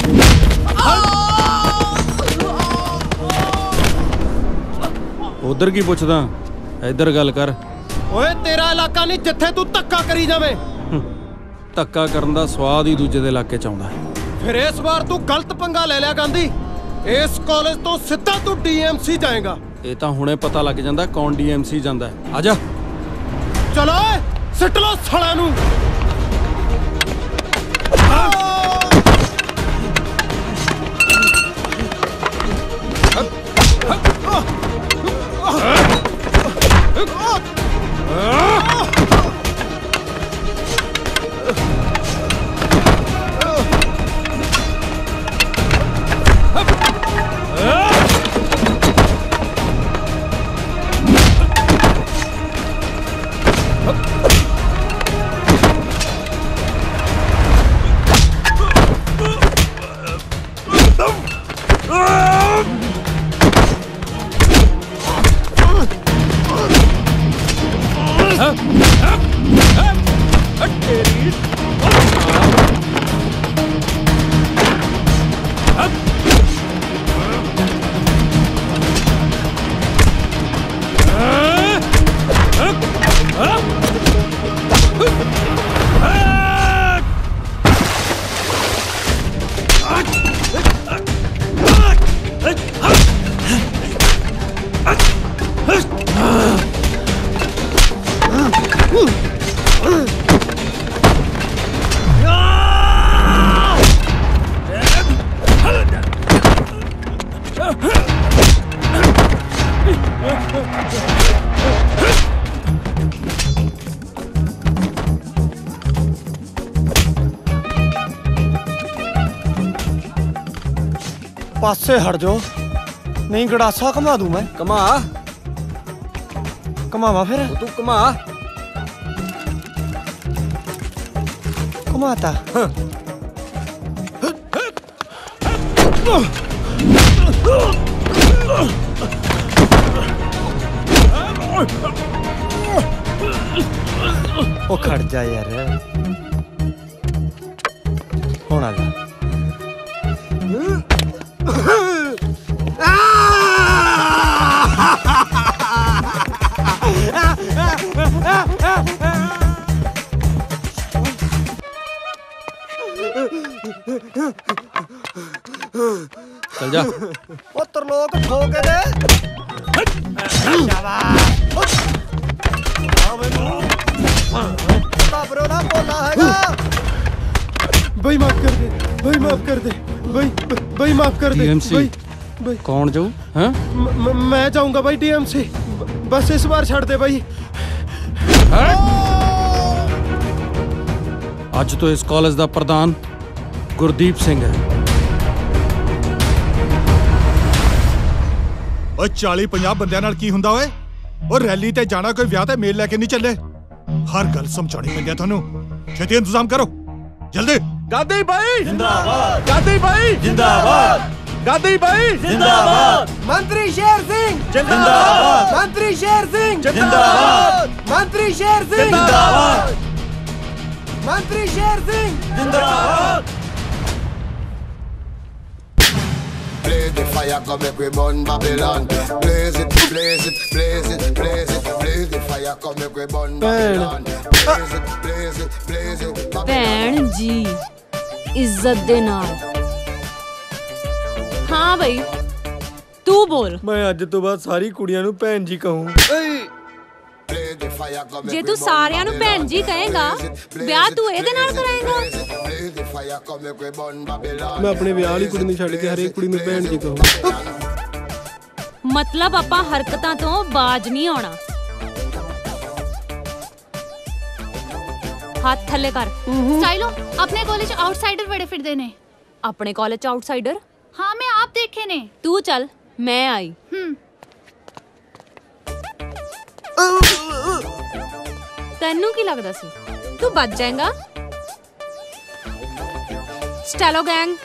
S4: ਉਧਰ ਕੀ ਪੁੱਛਦਾ, ਇੱਧਰ ਗੱਲ ਕਰ।
S7: ਓਏ ਤੇਰਾ ਇਲਾਕਾ ਨਹੀਂ ਜਿੱਥੇ ਤੂੰ ਧੱਕਾ ਕਰੀ ਜਾਵੇਂ।
S4: ਧੱਕਾ ਕਰਨ ਦਾ ਸਵਾਦ ਹੀ ਦੂਜੇ ਦੇ ਇਲਾਕੇ ਚ ਆਉਂਦਾ ਹੈ।
S7: ਫਿਰ ਇਸ ਵਾਰ ਤੂੰ ਗਲਤ ਪੰਗਾ ਲੈ ਲਿਆ ਗਾਂਧੀ। ਇਸ ਕਾਲਜ ਤੋਂ ਸਿੱਧਾ ਤੂੰ ਡੀਐਮਸੀ ਜਾਏਗਾ।
S4: ਇਹ ਤਾਂ ਹੁਣੇ ਪਤਾ ਲੱਗ ਜਾਂਦਾ ਕੌਣ ਡੀਐਮਸੀ ਜਾਂਦਾ ਹੈ। ਆ ਜਾ।
S7: ਚਲੋ ਸਿੱਟ ਲੋ ਸਾਲਿਆਂ ਨੂੰ। ਪਾਸੇ ਹਟ ਜਾਓ। नहीं गड़ासा घुमा दूं मैं।
S13: घुमा
S7: घुमावा फिर
S13: तू घुमा
S7: घुमाता। ओ खड़ जा यार होना जा।
S4: चल जा।
S7: ओ तरलोक ठोके दे। भाई माफ कर दे, भाई माफ कर दे, भाई भाई माफ कर दे।
S4: डीएमसी
S7: भाई
S4: कौन जाऊ? हाँ
S7: मैं जाऊंगा भाई डीएमसी, बस इस बार छड़ दे भाई।
S4: ਅੱਜ ਤੋਂ ਇਸ ਕਾਲਜ ਦਾ ਪ੍ਰਧਾਨ ਗੁਰਦੀਪ ਸਿੰਘ ਹੈ।
S20: ਓਏ ਚਾਲੀ ਪੰਜਾਹ ਬੰਦਿਆਂ ਨਾਲ ਕੀ ਹੁੰਦਾ ਓਏ? ਉਹ ਰੈਲੀ ਤੇ ਜਾਣਾ ਕੋਈ ਵਿਆਹ ਤੇ ਮੇਲ ਲੈ ਕੇ ਨਹੀਂ ਚੱਲੇ। ਹਰ ਗੱਲ ਸਮਝਾਉਣੀ ਪੈਂਦੀ ਆ ਤੁਹਾਨੂੰ। ਛੇਤੀ ਇੰਤਜ਼ਾਮ ਕਰੋ ਜਲਦੀ।
S14: गांधी भाई जिंदाबाद, गांधी भाई जिंदाबाद, गांधी भाई जिंदाबाद,
S7: मंत्री शेर सिंह
S14: जिंदाबाद,
S7: मंत्री शेर सिंह
S14: जिंदाबाद,
S7: मंत्री शेर सिंह
S14: जिंदाबाद,
S7: मंत्री शेर सिंह
S14: जिंदाबाद।
S21: Blaze the fire, come make we burn Babylon. Blaze it, blaze it, blaze it, blaze it, blaze the fire, come make we burn Babylon. Blaze it, blaze it, blaze it.
S22: ਭੈਣ ਜੀ ਇੱਜ਼ਤ ਦੇ ਨਾਲ। ਹਾਂ ਬਈ ਤੂੰ ਬੋਲ।
S13: मैं ਅੱਜ ਤੋਂ ਬਾਅਦ ਸਾਰੀ ਕੁੜੀਆਂ ਨੂੰ ਭੈਣ ਜੀ ਕਹੂੰ।
S22: ਜੇ ਤੂੰ ਸਾਰਿਆਂ ਨੂੰ ਭੈਣ ਜੀ ਕਹੇਗਾ ਵਿਆਹ ਤੂੰ ਇਹਦੇ ਨਾਲ ਕਰਾਏਗਾ?
S13: ਮੈਂ ਆਪਣੇ ਵਿਆਹ ਵਾਲੀ ਕੁੜੀ ਨੂੰ ਛੱਡ ਕੇ ਹਰੇਕ ਕੁੜੀ ਨੂੰ ਭੈਣ ਜੀ ਕਹੂੰ।
S22: ਮਤਲਬ ਆਪਾਂ ਹਰਕਤਾਂ ਤੋਂ ਬਾਜ ਨਹੀਂ ਆਉਣਾ। ਹੱਥ ਥੱਲੇ ਕਰ।
S23: साइलो अपने कॉलेज आउटसाइडर बड़े फिरदे ने।
S22: ਆਪਣੇ ਕਾਲਜ ਚ ਆਊਟਸਾਈਡਰ?
S23: हाँ मैं आप देखे ने।
S22: ਤੂੰ ਚੱਲ ਮੈਂ ਆਈ। ਤੈਨੂੰ ਕੀ ਲੱਗਦਾ ਸੀ ਤੂੰ ਬਚ ਜਾਏਗਾ? ਸਟੈਲੋ ਗੈਂਗ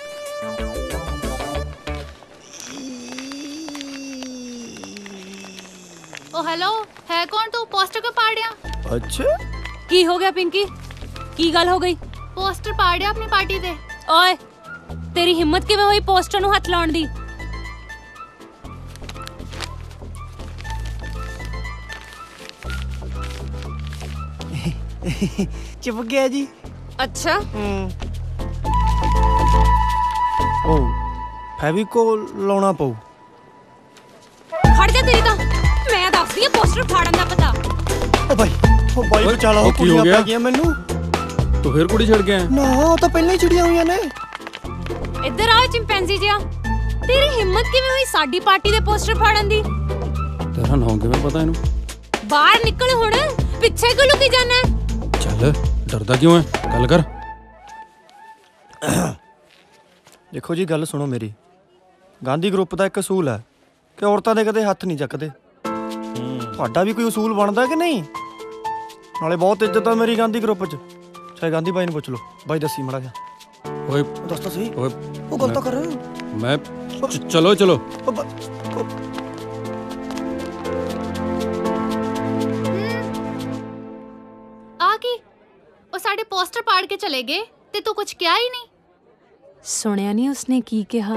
S23: ओ हेलो है कौन तू? पोस्टर क्यों पाड़ दिया?
S7: अच्छा
S22: ਕੀ ਹੋ ਗਿਆ ਪਿੰਕੀ? ਕੀ ਗੱਲ ਹੋ ਗਈ?
S23: पोस्टर पाड़ दिया अपनी पार्टी दे।
S22: ਓਏ ਤੇਰੀ ਹਿੰਮਤ ਕਿਵੇਂ ਹੋਈ ਪੋਸਟਰ ਨੂੰ ਹੱਥ ਲਾਉਣ ਦੀ?
S7: ਚੁੱਪ ਗਿਆ ਜੀ।
S22: ਅੱਛਾ
S7: ओ ਫੈਵੀਕੋਲ ਲਾਉਣਾ ਪਊ।
S22: ਖੜ ਜਾ ਤੇਰੀ ਤਾਂ ਮੈਂ ਦੱਸਦੀ ਆ ਪੋਸਟਰ ਫਾੜਨ ਦਾ ਪਤਾ।
S7: ਓ ਭਾਈ ਓ ਭਾਈ ਬਚਾ ਲਾ, ਕੁੜੀਆਂ ਪੈ ਗਈਆਂ ਮੈਨੂੰ।
S4: ਤੂੰ ਫਿਰ ਕੁੜੀ ਛੱਡ ਗਿਆ?
S7: ਨਾ ਉਹ ਤਾਂ ਪਹਿਲਾਂ ਹੀ ਛੁੜੀਆਂ ਹੋਈਆਂ ਨੇ।
S22: ਇੱਧਰ ਆ ਚਿੰਪੈਂਜੀ ਜਿਹਾ, ਤੇਰੀ ਹਿੰਮਤ ਕਿਵੇਂ ਹੋਈ ਸਾਡੀ ਪਾਰਟੀ ਦੇ ਪੋਸਟਰ ਫਾੜਨ ਦੀ?
S4: ਤੇਰਾ ਨਾਮ ਕਿਵੇਂ ਪਤਾ ਇਹਨੂੰ?
S22: ਬਾਹਰ ਨਿਕਲ ਹੁਣ, ਪਿੱਛੇ ਕਿਉਂ ਲੁਕੀ ਜਾਣਾ?
S4: ਚੱਲ ਡਰਦਾ ਕਿਉਂ ਹੈ? ਗੱਲ ਕਰ।
S7: ਦੇਖੋ ਜੀ ਗੱਲ ਸੁਣੋ ਮੇਰੀ। ਗਾਂਧੀ ਗਰੁੱਪ ਦਾ ਇੱਕ ਅਸੂਲ ਹੈ ਕਿ ਔਰਤਾਂ ਦੇ ਕਦੇ ਹੱਥ ਨਹੀਂ ਚੱਕਦੇ। ਤੁਹਾਡਾ ਵੀ ਕੋਈ ਅਸੂਲ ਬਣਦਾ ਕਿ ਨਹੀਂ? ਨਾਲੇ ਬਹੁਤ ਇੱਜ਼ਤ ਆ ਮੇਰੀ ਗਾਂਧੀ ਗਰੁੱਪ 'ਚ। ਚਾਹੇ ਗਾਂਧੀ ਬਾਈ ਨੂੰ ਪੁੱਛ ਲਓ, ਬਾਈ ਦੱਸੀ ਮੜਾ ਜਾ।
S4: ਓਏ
S7: ਦੱਸ ਤਾਂ ਸਹੀ।
S4: ਓਏ
S7: ਉਹ ਗੱਲ ਤਾਂ ਕਰ।
S4: ਮੈਂ ਚਲੋ ਚਲੋ
S23: आ की ਉਹ ਸਾਡੇ ਪੋਸਟਰ ਪਾੜ ਕੇ ਚਲੇ ਗਏ ਤੇ ਤੂੰ ਕੁਝ ਕਿਹਾ ਹੀ ਨਹੀਂ।
S22: ਸੁਣਿਆ ਨਹੀਂ ਉਸਨੇ ਕੀ ਕਿਹਾ?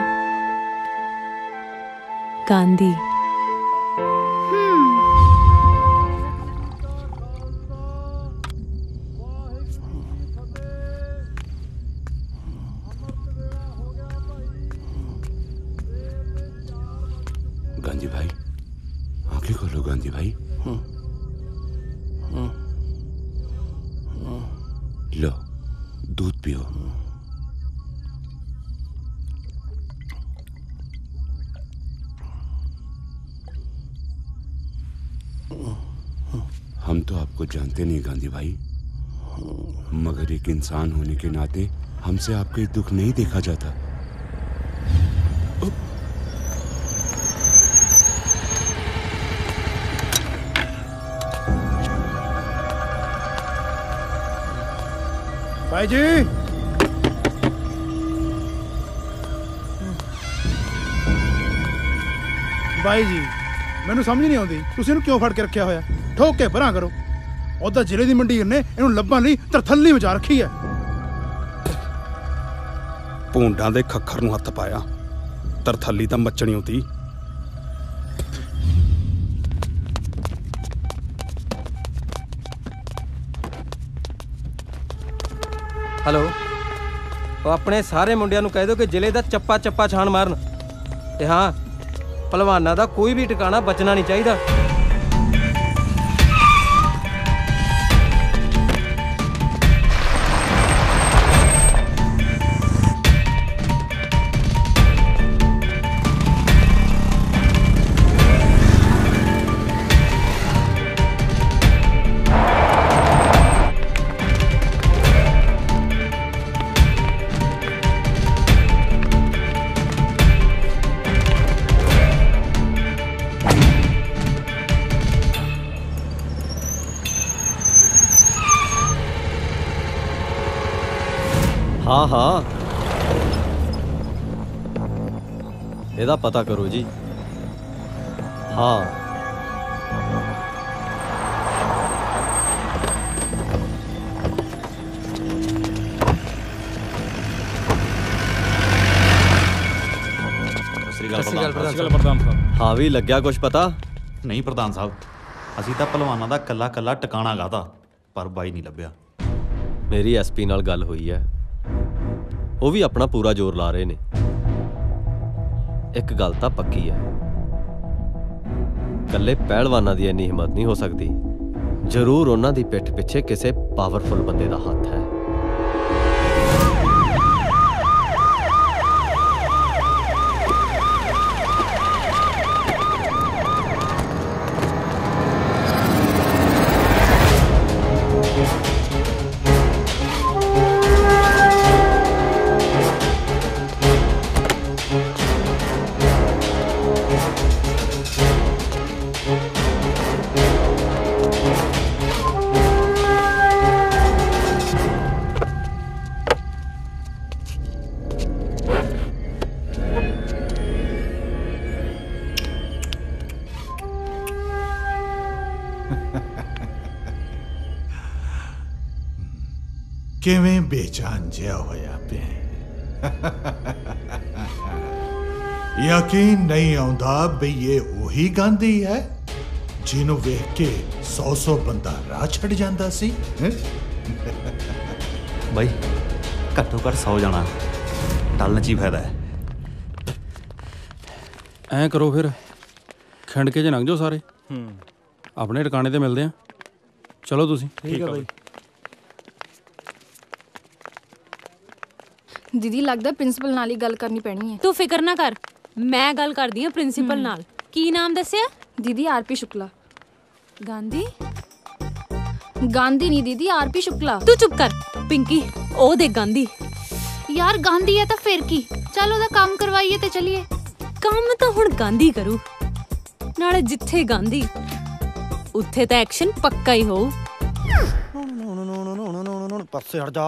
S22: ਗਾਂਧੀ।
S24: गांधी भाई आंखें खोलो गांधी भाई। लो दूध पियो। हम तो आपको जानते नहीं गांधी भाई, मगर एक इंसान होने के नाते हमसे आपके दुख नहीं देखा जाता।
S19: भाई जी भाई जी ਮੈਨੂੰ ਸਮਝ ਨਹੀਂ ਆਉਂਦੀ ਤੁਸੀਂ ਇਹਨੂੰ ਕਿਉਂ ਫੜ ਕੇ ਰੱਖਿਆ ਹੋਇਆ ਠੋਕ ਕੇ ਪਰਾਂ ਕਰੋ ਉਹਦਾ ਜ਼ਿਲ੍ਹੇ ਦੀ ਮੰਡੀਰ ਨੇ ਇਹਨੂੰ ਲੱਭਣ ਲਈ ਤਰਥੱਲੀ ਮਚਾ ਰੱਖੀ ਹੈ
S9: ਭੂੰਡਾਂ ਦੇ ਖੱਖਰ ਨੂੰ ਹੱਥ ਪਾਇਆ ਤਰਥੱਲੀ ਤਾਂ ਮੱਚਣੀ ਹੁੰਦੀ
S13: हेलो वो अपने सारे मुंडिया नूं कह दो कि जिले दा चप्पा चप्पा छाण मारन ते हाँ पहलवाना दा कोई भी ठिकाना बचना नहीं चाहिदा।
S1: हाँ हाँ ਇਹਦਾ ਪਤਾ ਕਰੋ ਜੀ। हाँ हाँ भी लग्या कुछ पता
S6: नहीं प्रधान साहब ਅਸੀਂ ਤਾਂ ਪਹਿਲਵਾਨਾਂ ਦਾ ਕੱਲਾ ਕੱਲਾ ਟਿਕਾਣਾ ਗਾਤਾ ਪਰ ਬਾਈ ਨਹੀਂ ਲੱਭਿਆ।
S1: ਮੇਰੀ ਐਸਪੀ ਨਾਲ ਗੱਲ ਹੋਈ ਹੈ ਉਹ ਵੀ ਆਪਣਾ ਪੂਰਾ ਜ਼ੋਰ ਲਾ ਰਹੇ ਨੇ। ਇੱਕ ਗੱਲ ਤਾਂ ਪੱਕੀ ਹੈ ਕੱਲੇ ਪਹਿਲਵਾਨਾਂ ਦੀ ਇੰਨੀ ਹਿੰਮਤ ਨਹੀਂ ਹੋ ਸਕਦੀ ਜ਼ਰੂਰ ਉਹਨਾਂ ਦੀ ਪਿੱਠ ਪਿੱਛੇ ਕਿਸੇ ਪਾਵਰਫੁਲ ਬੰਦੇ ਦਾ ਹੱਥ ਹੈ।
S20: ਕਿਵੇਂ ਬੇਚੈਨ ਜਿਹਾ ਹੋਇਆ ਪਿਆ ਯਕੀਨ ਨਹੀਂ ਆਉਂਦਾ ਵੀ ਇਹ ਉਹੀ ਗਾਂਧੀ ਹੈ ਜਿਹਨੂੰ ਵੇਖ ਕੇ ਸੌ ਸੌ ਬੰਦਾ ਰਾਹ ਛੱਡ ਜਾਂਦਾ ਸੀ।
S6: ਬਾਈ ਘੱਟੋ ਘੱਟ ਸੌ ਜਾਣਾ ਟਲਣ 'ਚ ਹੀ ਫਾਇਦਾ ਹੈ।
S4: ਐਂ ਕਰੋ ਫਿਰ ਖਿੰਡ ਕੇ ਜੇ ਲੰਘ ਜਾਓ ਸਾਰੇ ਆਪਣੇ ਟਿਕਾਣੇ ਤੇ ਮਿਲਦੇ ਆ। ਚਲੋ ਤੁਸੀਂ
S5: ਠੀਕ ਹੈ ਬਾਈ।
S22: दीदी लगता प्रिंसिपल नाल ही गल करनी पैनी है। तू फिक्र ना कर मैं गल करदी हां प्रिंसिपल नाल। की नाम दस्सिया? दीदी आरपी शुक्ला। गांधी गांधी नहीं दीदी आरपी शुक्ला। तू चुप कर पिंकी ओ दे गांधी
S23: यार गांधी है तो फिर की चल ओदा काम करवाइए ते चलिए।
S22: काम तो हुण गांधी करू नाले जिथे गांधी उत्थे तो एक्शन पक्का ही हो।
S7: पासे हट जा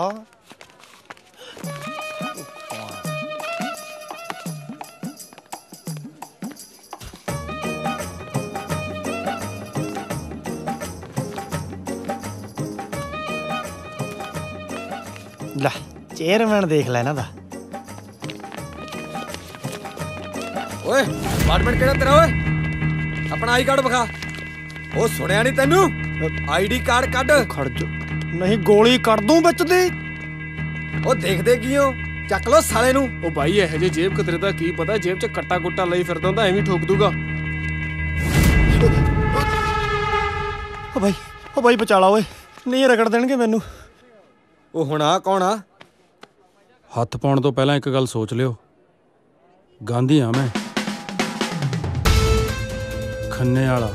S7: ਲੈ ਚੇਅਰਮੈਨ ਦੇਖ ਲੈ ਇਹਨਾਂ ਦਾ।
S13: ਓਏ ਡਿਪਾਰਟਮੈਂਟ ਕਿਹੜਾ ਤੇਰਾ ਓਏ ਆਪਣਾ ਆਈ ਕਾਰਡ ਵਿਖਾ। ਉਹ ਸੁਣਿਆ ਨਹੀਂ ਤੈਨੂੰ ਆਈਡੀ ਕਾਰਡ ਕੱਢ।
S7: ਖੜ ਜਾ ਨਹੀਂ ਗੋਲੀ ਕੱਢ ਦੂੰ ਵਿੱਚ ਦੀ।
S13: ਉਹ ਦੇਖਦੇ ਕੀ ਹੋ ਚੱਕ ਲੋ ਸਾਲੇ ਨੂੰ।
S16: ਉਹ ਬਾਈ ਇਹੋ ਜਿਹੇ ਜੇਬ ਕਤਰੇ ਦਾ ਕੀ ਪਤਾ ਜੇਬ 'ਚ ਕੱਟਾ ਕੁੱਟਾ ਲਈ ਫਿਰਦਾ ਹੁੰਦਾ ਐਵੇਂ ਠੋਕ ਦੂਗਾ।
S7: ਓ ਬਾਈ ਓ ਬਾਈ ਬਚਾ ਲਾ ਓਏ ਨਹੀਂ ਰਗੜ ਦੇਣਗੇ ਮੈਨੂੰ।
S13: ਉਹ ਹੁਣ ਆ ਕੌਣ ਆ?
S4: ਹੱਥ ਪਾਉਣ ਤੋਂ ਪਹਿਲਾਂ ਇੱਕ ਗੱਲ ਸੋਚ ਲਿਓ ਗਾਂਧੀ ਆ ਮੈਂ ਖੰਨੇ ਵਾਲਾ।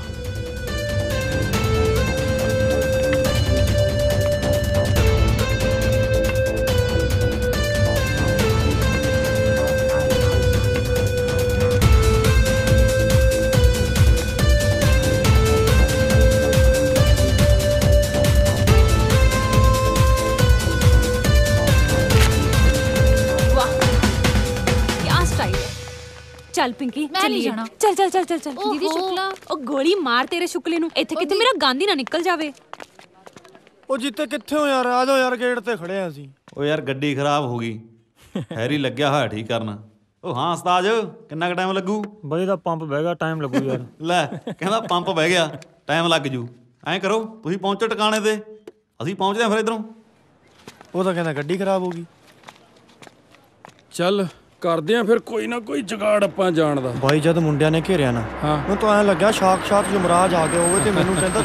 S22: ਚੱਲ ਪਿੰਕੀ
S23: ਮੈਂ ਨਹੀਂ
S22: ਚੱਲੀਏ
S23: ਜਾਣਾ।
S22: ਚੱਲ ਚੱਲ ਚੱਲ ਚੱਲ ਚੱਲ
S23: ਓਹੋ।
S22: ਦੀਦੀ ਸ਼ੁਕਲਾ ਉਹ ਗੋਲੀ ਮਾਰ ਤੇਰੇ ਸ਼ੁਕਲੇ ਨੂੰ ਇੱਥੇ ਕਿਤੇ ਮੇਰਾ ਗਾਂਧੀ ਨਾ ਨਿਕਲ ਜਾਵੇ।
S7: ਉਹ ਜਿੱਤੇ ਕਿੱਥੇ ਹੋ ਯਾਰ, ਆ ਜਾਓ ਯਾਰ, ਗੇਟ ਤੇ ਖੜੇ ਆ ਅਸੀਂ।
S6: ਉਹ ਯਾਰ ਗੱਡੀ ਖਰਾਬ ਹੋ ਗਈ, ਹੈਰੀ ਲੱਗਿਆ ਹੋਇਆ ਠੀਕ ਕਰਨ। ਉਹ ਹਾਂ ਉਸਤਾਦ ਕਿੰਨਾ ਕੁ ਟਾਈਮ ਲੱਗੂ?
S8: ਬਈ ਦਾ ਪੰਪ ਬਹਿ ਗਿਆ, ਟਾਈਮ ਲੱਗੂ ਯਾਰ।
S6: ਲੈ ਕਹਿੰਦਾ ਪੰਪ ਬਹਿ ਗਿਆ, ਟਾਈਮ ਲੱਗ ਜੂ। ਐਂ ਕਰੋ ਤੁਸੀਂ ਪਹੁੰਚੋ ਟਿਕਾਣੇ ਤੇ, ਅਸੀਂ ਪਹੁੰਚਦੇ ਹਾਂ ਫਿਰ ਇਧਰੋਂ।
S7: ਉਹ ਤਾਂ ਕਹਿੰਦਾ ਗੱਡੀ ਖਰਾਬ ਹੋ ਗਈ।
S4: ਚੱਲ ਕਰਦੇ ਆ ਫਿਰ ਕੋਈ ਨਾ ਕੋਈ ਜੁਗਾੜ ਆਪਾਂ ਜਾਣ ਦਾ।
S7: ਬਾਈ ਜਦ ਮੁੰਡਿਆਂ ਨੇ ਘੇਰਿਆ ਨਾ, ਮੈਨੂੰ ਤਾਂ ਐਂ ਲੱਗਿਆ ਸਾਖਸ਼ਾਤ ਯਮਰਾਜ ਆ ਗਿਆ ਹੋਵੇ ਤੇ ਮੈਨੂੰ ਕਹਿੰਦਾ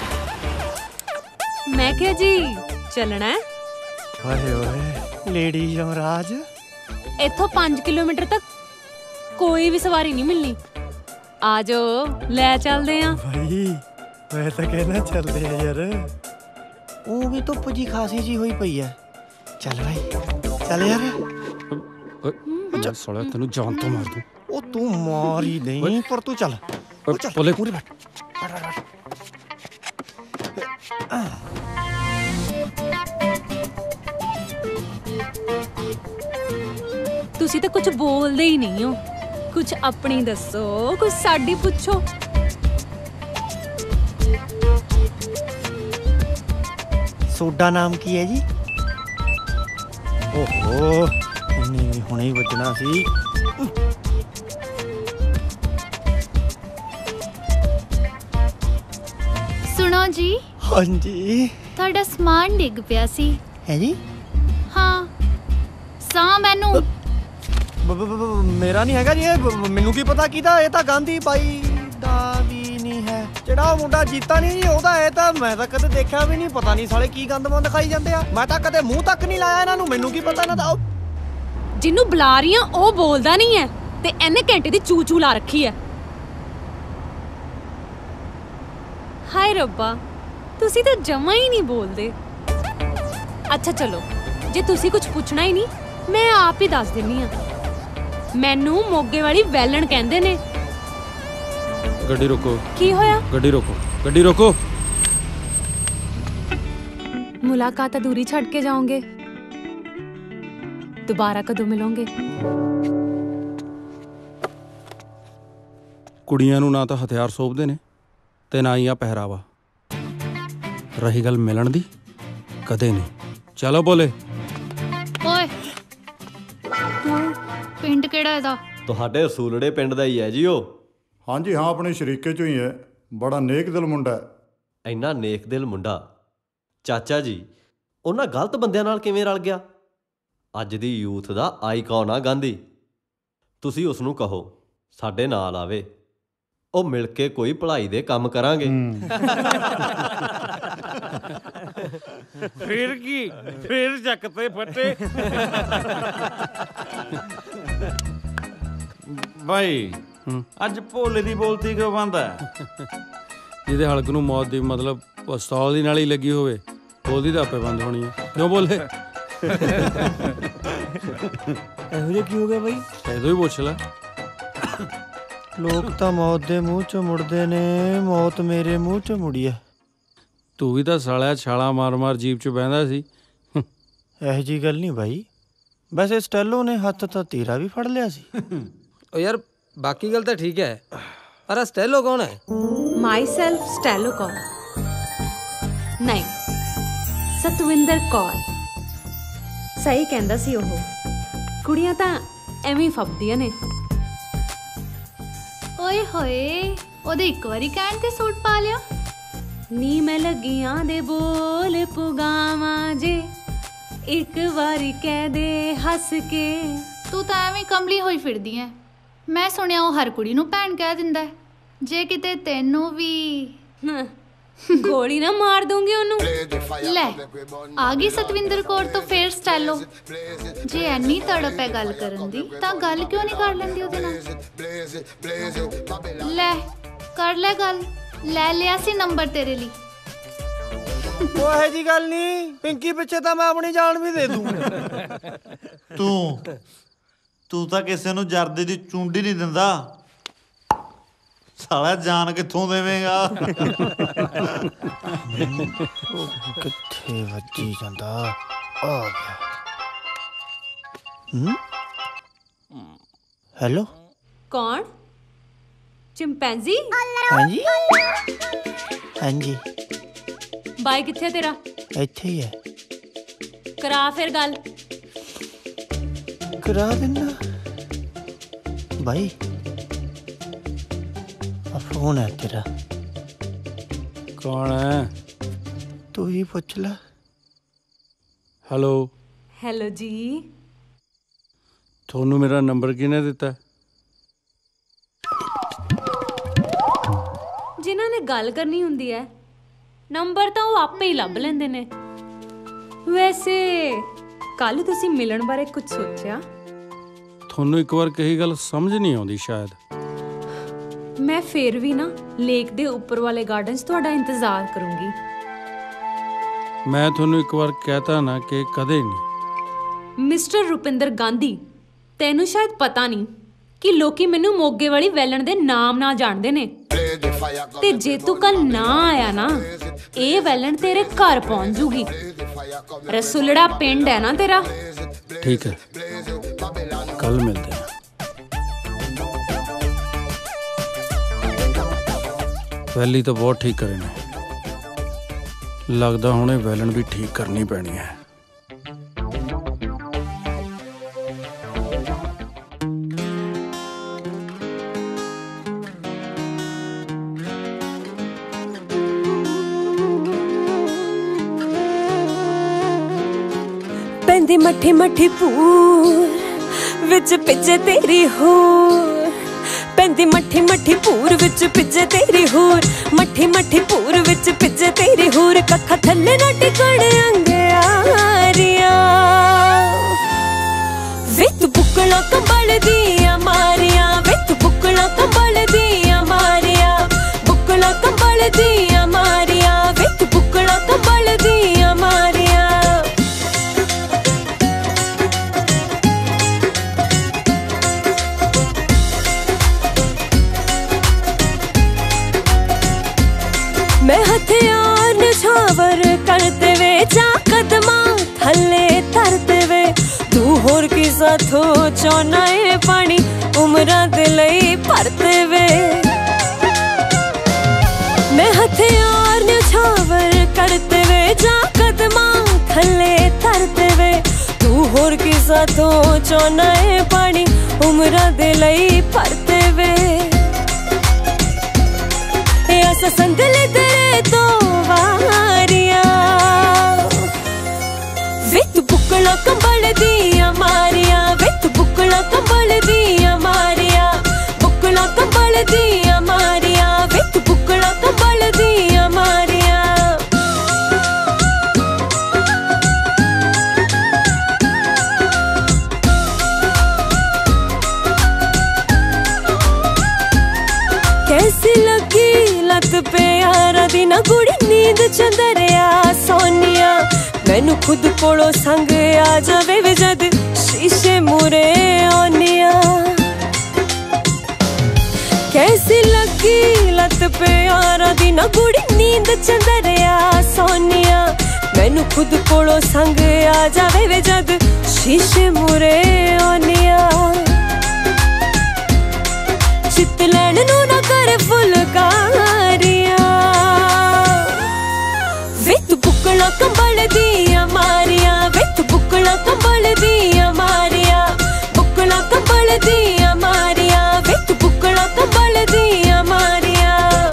S22: ਮੈਂ ਕਿਹਾ ਜੀ ਚੱਲਣਾ ਹੈ।
S7: ਹਾਏ ਓਏ ਲੇਡੀ ਯਮਰਾਜ।
S22: ਇੱਥੋਂ ਪੰਜ ਕਿਲੋਮੀਟਰ ਤੱਕ ਕੋਈ ਵੀ ਸਵਾਰੀ ਨਹੀਂ ਮਿਲਣੀ। ਆ ਜਾਓ ਲੈ ਚੱਲਦੇ ਆ।
S7: ਭਾਈ ਮੈਂ ਤਾਂ ਕਹਿਣਾ ਚੱਲਦੇ ਆ ਯਾਰ, ਉਹ ਵੀ ਧੁੱਪ ਜੀ ਖਾਸੀ ਜੀ ਹੋਈ ਪਈ ਐ। ਚੱਲ ਭਾਈ ਚੱਲ ਯਾਰ।
S4: ਚੱਲ ਸਾਲਿਆ ਤੈਨੂੰ ਜਾਨ ਤੋਂ ਮਾਰ ਦੂੰ।
S7: ਉਹ ਤੂੰ ਮਾਰ ਹੀ ਨਹੀਂ, ਪਰ ਤੂੰ ਚੱਲ
S4: ਬੋਲੇ ਪੂਰੀ
S7: ਬੈਠ।
S22: ਤੁਸੀਂ ਤਾਂ ਕੁਝ ਬੋਲਦੇ ਹੀ ਨਹੀਂ ਹੋ। ਕੁਝ ਆਪਣੀ ਦੱਸੋ, ਕੁਝ ਸਾਡੀ ਪੁੱਛੋ।
S7: ਸੋਡਾ ਨਾਮ ਕੀ ਹੈ ਜੀ? ਓਹੋ ਇੰਨੀ ਵੀ ਹੁਣੇ ਹੀ ਵੱਜਣਾ ਸੀ।
S23: ਸੁਣੋ ਜੀ।
S7: ਹਾਂਜੀ।
S23: ਤੁਹਾਡਾ ਸਮਾਨ ਡਿੱਗ ਪਿਆ ਸੀ।
S7: ਹੈ ਜੀ?
S23: ਹਾਂ ਸਾਂ ਮੈਨੂੰ
S7: ਮੇਰਾ ਨਹੀਂ ਹੈਗਾ ਜੀ ਇਹ, ਮੈਨੂੰ ਕੀ ਪਤਾ ਕਿਹਦਾ। ਇਹ ਤਾਂ ਗਾਂਧੀ ਬਾਈ ਦਾ ਵੀ ਨਹੀਂ ਹੈ। ਜਿਹੜਾ ਉਹ ਮੁੰਡਾ ਜੀਤਾ ਨਹੀਂ ਜੀ ਉਹਦਾ। ਇਹ ਤਾਂ ਮੈਂ ਤਾਂ ਕਦੇ ਦੇਖਿਆ ਵੀ ਨਹੀਂ। ਪਤਾ ਨਹੀਂ ਸਾਲੇ ਕੀ ਗੰਦਮੰਦ ਖਾਈ ਜਾਂਦੇ ਆ। ਮੈਂ ਤਾਂ ਕਦੇ ਮੂੰਹ ਤੱਕ ਨਹੀਂ ਲਾਇਆ ਇਹਨਾਂ ਨੂੰ, ਮੈਨੂੰ ਕੀ ਪਤਾ ਇਹਨਾਂ ਦਾ।
S22: ਜਿਹਨੂੰ ਬੁਲਾ ਰਹੀ ਆ ਉਹ ਬੋਲਦਾ ਨਹੀਂ ਹੈ ਤੇ ਇਹਨੇ ਘੰਟੇ ਦੀ ਚੂ ਚੂ ਲਾ ਰੱਖੀ ਹੈ। ਹਾਏ ਰੱਬਾ ਤੁਸੀਂ ਤਾਂ ਜਮਾ ਹੀ ਨਹੀਂ ਬੋਲਦੇ। ਅੱਛਾ ਚਲੋ ਜੇ ਤੁਸੀਂ ਕੁਝ ਪੁੱਛਣਾ ਹੀ ਨਹੀਂ ਮੈਂ ਆਪ ਹੀ ਦੱਸ ਦਿੰਨੀ ਆ। ਮੈਨੂੰ ਮੋਗੇ ਵਾਲੀ ਵੈਲਣ ਕਹਿੰਦੇ ਨੇ।
S4: ਗੱਡੀ ਰੋਕੋ।
S22: ਕੀ ਹੋਇਆ?
S4: ਗੱਡੀ ਰੋਕੋ, ਗੱਡੀ ਰੋਕੋ।
S22: ਮੁਲਾਕਾਤ ਅਧੂਰੀ ਛੱਡ ਕੇ ਜਾਓਗੇ? ਦੁਬਾਰਾ ਕਦੋਂ ਮਿਲੋਗੇ?
S4: ਕੁੜੀਆਂ ਨੂੰ ਨਾ ਤਾਂ ਹਥਿਆਰ ਸੌਂਪਦੇ ਨੇ ਤੇ ਨਾ ਹੀ ਆ ਪਹਿਰਾਵਾ। ਰਹੀ ਗੱਲ ਮਿਲਣ ਦੀ, ਕਦੇ ਨਹੀਂ। ਚਲੋ ਬੋਲੇ।
S23: ਓਏ ਪਿੰਡ ਕਿਹੜਾ ਇਹਦਾ?
S1: ਤੁਹਾਡੇ ਸੂਲੜੇ ਪਿੰਡ ਦਾ ਹੀ ਹੈ ਜੀ ਉਹ।
S12: ਹਾਂਜੀ ਹਾਂ, ਆਪਣੇ ਸ਼ਰੀਕੇ ਚੋਂ ਹੀ ਹੈ। ਬੜਾ ਨੇਕ ਦਿਲ ਮੁੰਡਾ ਹੈ।
S1: ਇੰਨਾ ਨੇਕ ਦਿਲ ਮੁੰਡਾ ਚਾਚਾ ਜੀ ਉਹਨਾਂ ਗਲਤ ਬੰਦਿਆਂ ਨਾਲ ਕਿਵੇਂ ਰਲ ਗਿਆ? ਅੱਜ ਦੀ ਯੂਥ ਦਾ ਆਈਕਨ ਆ ਗਾਂਧੀ। ਤੁਸੀਂ ਉਸ ਨੂੰ ਕਹੋ ਸਾਡੇ ਨਾਲ ਆਵੇ, ਉਹ ਮਿਲ ਕੇ ਕੋਈ ਭਲਾਈ ਦੇ ਕੰਮ ਕਰਾਂਗੇ।
S10: ਫਿਰ ਕੀ, ਫਿਰ ਚੱਕ ਤੇ ਫੱਟੇ।
S6: ਬਾਈ ਅੱਜ ਭੋਲੇ ਦੀ ਬੋਲਤੀ ਕਿਉਂ ਬੰਦ ਹੈ?
S4: ਜਿਹਦੇ ਹਲਕ ਨੂੰ ਮੌਤ ਦੀ ਮਤਲਬ ਪਿਸਤੌਲ ਦੀ ਨਾਲ ਹੀ ਲੱਗੀ ਹੋਵੇ, ਬੋਲਦੀ ਤਾਂ ਆਪੇ ਬੰਦ ਹੋਣੀ ਹੈ। ਕਿਉਂ ਬੋਲੇ?
S7: ਇਹੋ ਜਿਹਾ ਕੀ ਹੋ ਗਿਆ ਬਾਈ?
S4: ਇਹਦੋਂ ਹੀ ਪੁੱਛ ਲੈ।
S7: ਲੋਕ ਤਾਂ ਮੌਤ ਦੇ ਮੂੰਹ ਚੋਂ ਮੁੜਦੇ ਨੇ, ਮੌਤ ਮੇਰੇ ਮੂੰਹ ਚੋਂ ਮੁੜੀ ਹੈ।
S4: ਤੂੰ ਵੀ ਤਾਂ ਸਾਲਿਆ ਛਾਲਾ ਮਾਰ ਮਾਰ ਜੀਪ 'ਚ ਬਹਿੰਦਾ ਸੀ।
S7: ਇਹੋ ਜਿਹੀ ਗੱਲ ਨਹੀਂ ਬਾਈ। ਵੈਸੇ ਸਟੈਲੋ ਨੇ ਹੱਥ ਤਾਂ ਤੇਰਾ ਵੀ ਫੜ ਲਿਆ ਸੀ।
S13: ਓ ਯਾਰ ਬਾਕੀ ਗੱਲ ਤਾਂ ਠੀਕ ਹੈ, ਪਰ ਸਟੈਲੋ ਕੌਣ ਹੈ?
S22: ਮਾਈ ਸੈਲਫ ਸਟੈਲੋ ਕੌਰ ਨਹੀਂ, ਸਤਵਿੰਦਰ ਕੌਰ। ਸਹੀ ਕਹਿੰਦਾ ਸੀ ਉਹ। ਕੁੜੀਆਂ ਤਾਂ ਐਵੇਂ ਹੀ ਫੱਬਦੀਆਂ ਨੇ।
S23: ਓਏ ਹੋਏ ਉਹਦੇ ਇੱਕ ਵਾਰੀ ਕਹਿਣ ਤੇ ਸੂਟ ਪਾ ਲਿਆ।
S22: ਨੀ ਮੈਂ ਲੱਗੀਆਂ ਦੇ ਬੋਲ ਪੁਗਾਵਾਂ ਜੇ ਇੱਕ ਵਾਰੀ ਕਹਿ ਦੇ ਹੱਸ ਕੇ।
S23: ਤੂੰ ਤਾਂ ਐਵੇਂ ਕਮਲੀ ਹੋਈ ਫਿਰਦੀ ਐ। ਮੈਂ ਸੁਣਿਆ ਉਹ ਹਰ ਕੁੜੀ ਨੂੰ ਭੈਣ ਕਹਿ ਦਿੰਦਾ ਹੈ। ਜੇ ਕਿਤੇ ਤੈਨੂੰ ਵੀ
S22: ਗੋਲੀ ਨਾ ਮਾਰ ਦੂੰਗੀ ਉਹਨੂੰ।
S23: ਲੈ ਆ ਗਈ ਸਤਵਿੰਦਰ ਕੌਰ ਤੋਂ ਫੇਰ ਸਟੈਲੋ। ਜੇ ਐਨੀ ਤੜਪ ਹੈ ਗੱਲ ਕਰਨ ਦੀ ਤਾਂ ਗੱਲ ਕਿਉਂ ਨਹੀਂ ਕਰ ਲੈਂਦੀ ਉਹਦੇ ਨਾਲ? ਲੈ ਕਰ ਲੈ ਗੱਲ, ਲੈ ਲਿਆ ਸੀ ਨੰਬਰ ਤੇਰੇ ਲਈ।
S7: ਉਹ ਇਹੋ ਜਿਹੀ ਗੱਲ ਨਹੀਂ, ਪਿੰਕੀ ਪਿੱਛੇ ਤਾਂ ਮੈਂ ਆਪਣੀ ਜਾਨ ਵੀ ਦੇ ਦੂੰ।
S6: ਤੂੰ ਤੂੰ ਤਾਂ ਕਿਸੇ ਨੂੰ ਜਰਦੇ ਦੀ ਚੁੰਡੀ ਨਹੀਂ ਦਿੰਦਾ। ਸਾਲਾ ਜਾਨ ਕਿੱਥੋਂ ਦੇਵੇਂਗਾ?
S7: ਕਿੱਥੇ ਵੱਜੀ ਜਾਂਦਾ ਆ ਗਿਆ। ਹੂੰ ਹੈਲੋ
S22: कौन? चिंपैंजी?
S2: हाँ जी हाँ जी
S22: बाई किथे तेरा?
S2: ਇੱਥੇ ਹੀ ਹੈ
S22: करा फिर गल।
S2: करा देना भाई फोन है तेरा।
S4: कौन है?
S2: तू ही पूछ ला।
S4: हेलो
S22: हेलो जी।
S4: थोनू मेरा नंबर किने दिता?
S22: जिन्हां ने गल करनी हुंदी है नंबर तो वो आपे ही लभ लेंदे ने। वैसे कल तुसी मिलन बारे कुछ सोचा?
S4: थोनू एक बार कही गल समझ नहीं आउंदी शायद।
S22: मैं फिर भी ना लेक दे ऊपर वाले गार्डन च तुहाडा इंतजार करूंगी।
S4: मैं थोनू एक बार कहता ना कि कदे नहीं।
S22: मिस्टर रुपिंदर गांधी, तैनू शायद पता नहीं कि लोकी मैनू मोगे वाली वैलन दे नाम ना जानदे ने। ते जे तू कल ना आया ना ए वैलन तेरे घर पहुंच जूगी। रसुलड़ा पिंड है ना तेरा?
S4: ठीक है कल मिलते हैं। वैली तो बहुत ठीक करे ने, लगदा हुणे वैलन भी ठीक करनी पैनी है।
S3: ਪੈਂਦੀ ਮੱਠੀ ਮੱਠੀ ਪੂਰ ਵਿੱਚ ਪਿੱਛੇ ਤੇਰੀ ਹੋਰ। ਪੈਂਦੀ ਮੱਠੀ ਮੱਠੀ ਪੂਰ ਵਿੱਚ ਪਿੱਛੇ ਤੇਰੀ ਹੋਰ। ਮੱਠੀ ਮੱਠੀ ਪੂਰ ਵਿੱਚ ਪਿੱਛੇ ਤੇਰੀ ਹੋਰ। ਕੱਖਾਂ ਥੱਲੇ ਨਾ ਟਿਕਣ ਅੰਗਿਆਰੀਆਂ ਵੇ ਤੂੰ ਬੁੱਕਲਾਂ ਕੰਬਲ ਦੀਆਂ ਮਾਰੀਆਂ। ਵੇ ਤੂੰ ਬੁੱਕਲਾਂ ਕੰਬਲ ਦੀਆਂ ਮਾਰੀਆਂ। ਬੁੱਕਲਾਂ ਕੰਬਲ ਦੀਆਂ ਮਾਰੀਆਂ। ਵੇ ਤੂੰ ਬੁੱਕਲਾਂ ਕੰਬਲ ਦੀਆਂ ਮਾਰੀਆਂ। मैं हथियार निछावर करते वे जा कदमा थले तरते वे। तू होर की साथो चौना है पानी उमरा दे लई भरते वे। मैं हथियार निछावर करते वे जा कदमा थले तरते वे। तू होर की साथो चौना है पानी उमरा दे लई भरते वे। ऐसा संदले तेरे तो वारिया वे तू बुकला कंबल दिया मारिया। वे तू बुकला कंबल दिया मारिया। बुकला कंबल दिया मारिया। वे तू बुकला कंबल दिया मारिया। कैसी लगी लत पे यारा दी ना गुड़ी नींद चंदरिया सोनिया। मैनू खुद कोलों संग आ जावे वे जद शीशे मुरे आनिया। कैसी लगी लत पे यारा दी ना गुड़ी नींद चंदरिया सोनिया। मैनू खुद कोलों संग आ जावे वे जद शीशे मुरे आनिया। चित लैन नू ना करे फुलकारिया वे तू बुकला कंबल दिया मारिया। वे तू बुकला कंबल दिया मारिया। बुकला कंबल दिया मारिया। वे तू बुकला कंबल दिया मारिया।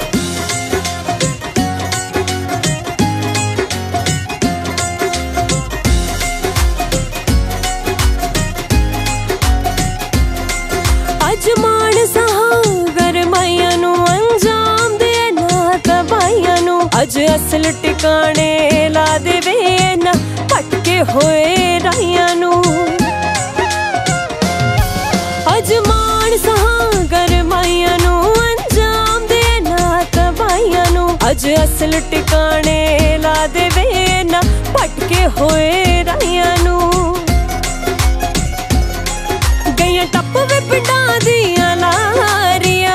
S3: अज मान सहागर माइया नू अंजाम दे ना तबाइया नू। अज असल टिकाने ला देवे ना भटके होए राइया नू। अज मान सहागर माइया नू अंजाम दे ना तबाइया नू। अज असल टिकाने ला देवे ना भटके होए राइया नू। गईया टप वे पिंडा दिया लारिया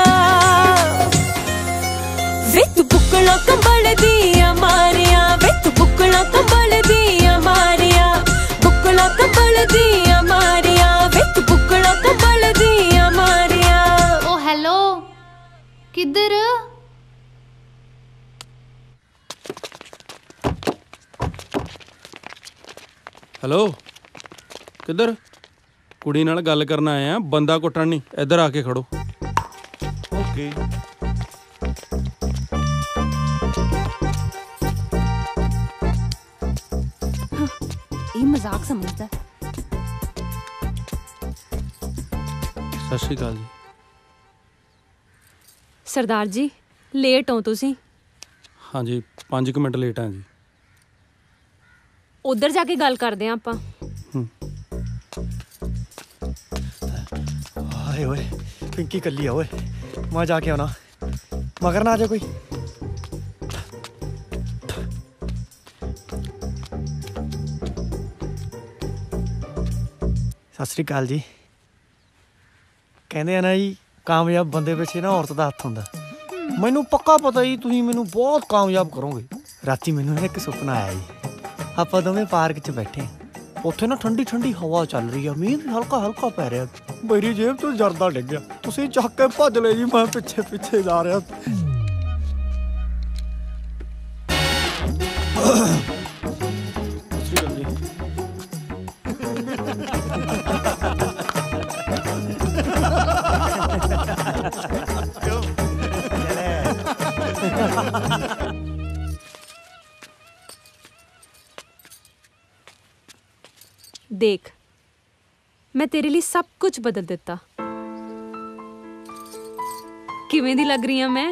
S3: वे तू बुकला कंबल दिया मारिया। वे तू बुकला कंबल दिया मारिया। बुकला कंबल दिया मारिया। वे तू बुकला कंबल दिया मारिया।
S23: ਇੱਧਰ।
S4: ਹੈਲੋ, ਕਿੱਧਰ? ਕੁੜੀ ਨਾਲ ਗੱਲ ਕਰਨ ਆਏ ਆ, ਬੰਦਾ ਕੁੱਟਣ ਨਹੀਂ। ਇੱਧਰ ਆ ਕੇ ਖੜੋ।
S6: ਓਕੇ।
S22: ਇਹ ਮਜ਼ਾਕ ਸਮਝਦਾ।
S4: ਸਤਿ ਸ਼੍ਰੀ ਅਕਾਲ ਜੀ।
S22: ਸਰਦਾਰ ਜੀ, ਲੇਟ ਹੋ ਤੁਸੀਂ?
S4: ਹਾਂਜੀ, ਪੰਜ ਕੁ ਮਿੰਟ ਲੇਟ ਆ ਜੀ।
S22: ਉੱਧਰ ਜਾ ਕੇ ਗੱਲ ਕਰਦੇ ਆਂ ਆਪਾਂ।
S7: ਆਏ ਓਏ, ਪਿੰਕੀ ਕੱਲੀ ਆ ਓਏ, ਮੈਂ ਜਾ ਕੇ ਆਉਣਾ। ਮਗਰ ਨਾ ਆ ਜਾ ਕੋਈ। ਸਤਿ ਸ੍ਰੀ ਅਕਾਲ ਜੀ। ਕਹਿੰਦੇ ਆ ਨਾ ਜੀ, ਕਾਮਯਾਬ ਬੰਦੇ ਪਿੱਛੇ ਨਾ ਔਰਤ ਦਾ ਹੱਥ ਹੁੰਦਾ। ਮੈਨੂੰ ਪੱਕਾ ਪਤਾ ਜੀ ਤੁਸੀਂ ਮੈਨੂੰ ਬਹੁਤ ਕਾਮਯਾਬ ਕਰੋਗੇ। ਰਾਤੀ ਮੈਨੂੰ ਨਾ ਇੱਕ ਸੁਪਨਾ ਆਇਆ ਜੀ। ਆਪਾਂ ਦੋਵੇਂ ਪਾਰਕ 'ਚ ਬੈਠੇ, ਉੱਥੇ ਨਾ ਠੰਡੀ ਠੰਡੀ ਹਵਾ ਚੱਲ ਰਹੀ ਆ, ਮੀਂਹ ਵੀ ਹਲਕਾ ਹਲਕਾ ਪੈ ਰਿਹਾ। ਮੇਰੀ ਜੇਬ ਤੋਂ ਜਰਦਾ ਡਿੱਗ ਗਿਆ, ਤੁਸੀਂ ਚੱਕ ਕੇ ਭੱਜ ਲਏ ਜੀ। ਮੈਂ ਪਿੱਛੇ ਪਿੱਛੇ ਜਾ ਰਿਹਾ।
S22: ਦੇਖ, ਮੈਂ ਤੇਰੇ ਲਈ ਸਭ ਕੁਝ ਬਦਲ ਦਿੱਤਾ। ਕਿਵੇਂ ਦੀ ਲੱਗ ਰਹੀ ਹਾਂ ਮੈਂ?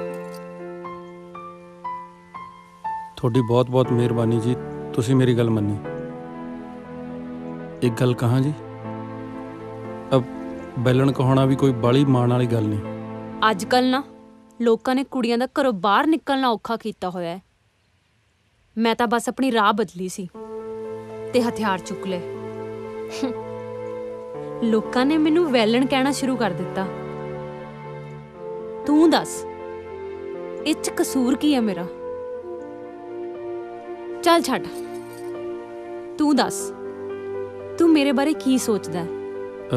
S4: ਤੁਹਾਡੀ ਬਹੁਤ ਬਹੁਤ ਮਿਹਰਬਾਨੀ ਜੀ, ਤੁਸੀਂ ਮੇਰੀ ਗੱਲ ਮੰਨੀ। ਇੱਕ ਗੱਲ ਕਹਾਂ ਜੀ, ਅਬ ਬੈਲਣ ਕਹਾਉਣਾ ਵੀ ਕੋਈ ਬਾਲੀ ਮਾਣ ਵਾਲੀ ਗੱਲ ਨਹੀਂ।
S22: ਅੱਜ ਕੱਲ ਨਾ ਲੋਕਾਂ ਨੇ ਕੁੜੀਆਂ ਦਾ ਘਰੋਂ ਬਾਹਰ ਨਿਕਲਣਾ ਔਖਾ ਕੀਤਾ ਹੋਇਆ ਹੈ। ਮੈਂ ਤਾਂ ਬਸ ਆਪਣੀ ਰਾਹ ਬਦਲੀ ਸੀ ਤੇ ਹਥਿਆਰ ਚੁੱਕ ਲਏ। ਲੋਕਾਂ ਨੇ ਮੈਨੂੰ ਵੈਲਣ ਕਹਿਣਾ ਸ਼ੁਰੂ ਕਰ ਦਿੱਤਾ। ਤੂੰ ਦੱਸ, ਇਹ 'ਚ ਕਸੂਰ ਕੀ ਹੈ ਮੇਰਾ? ਚੱਲ ਛੱਡ, ਤੂੰ ਦੱਸ, ਤੂੰ ਮੇਰੇ ਬਾਰੇ ਕੀ ਸੋਚਦਾ ਹੈ?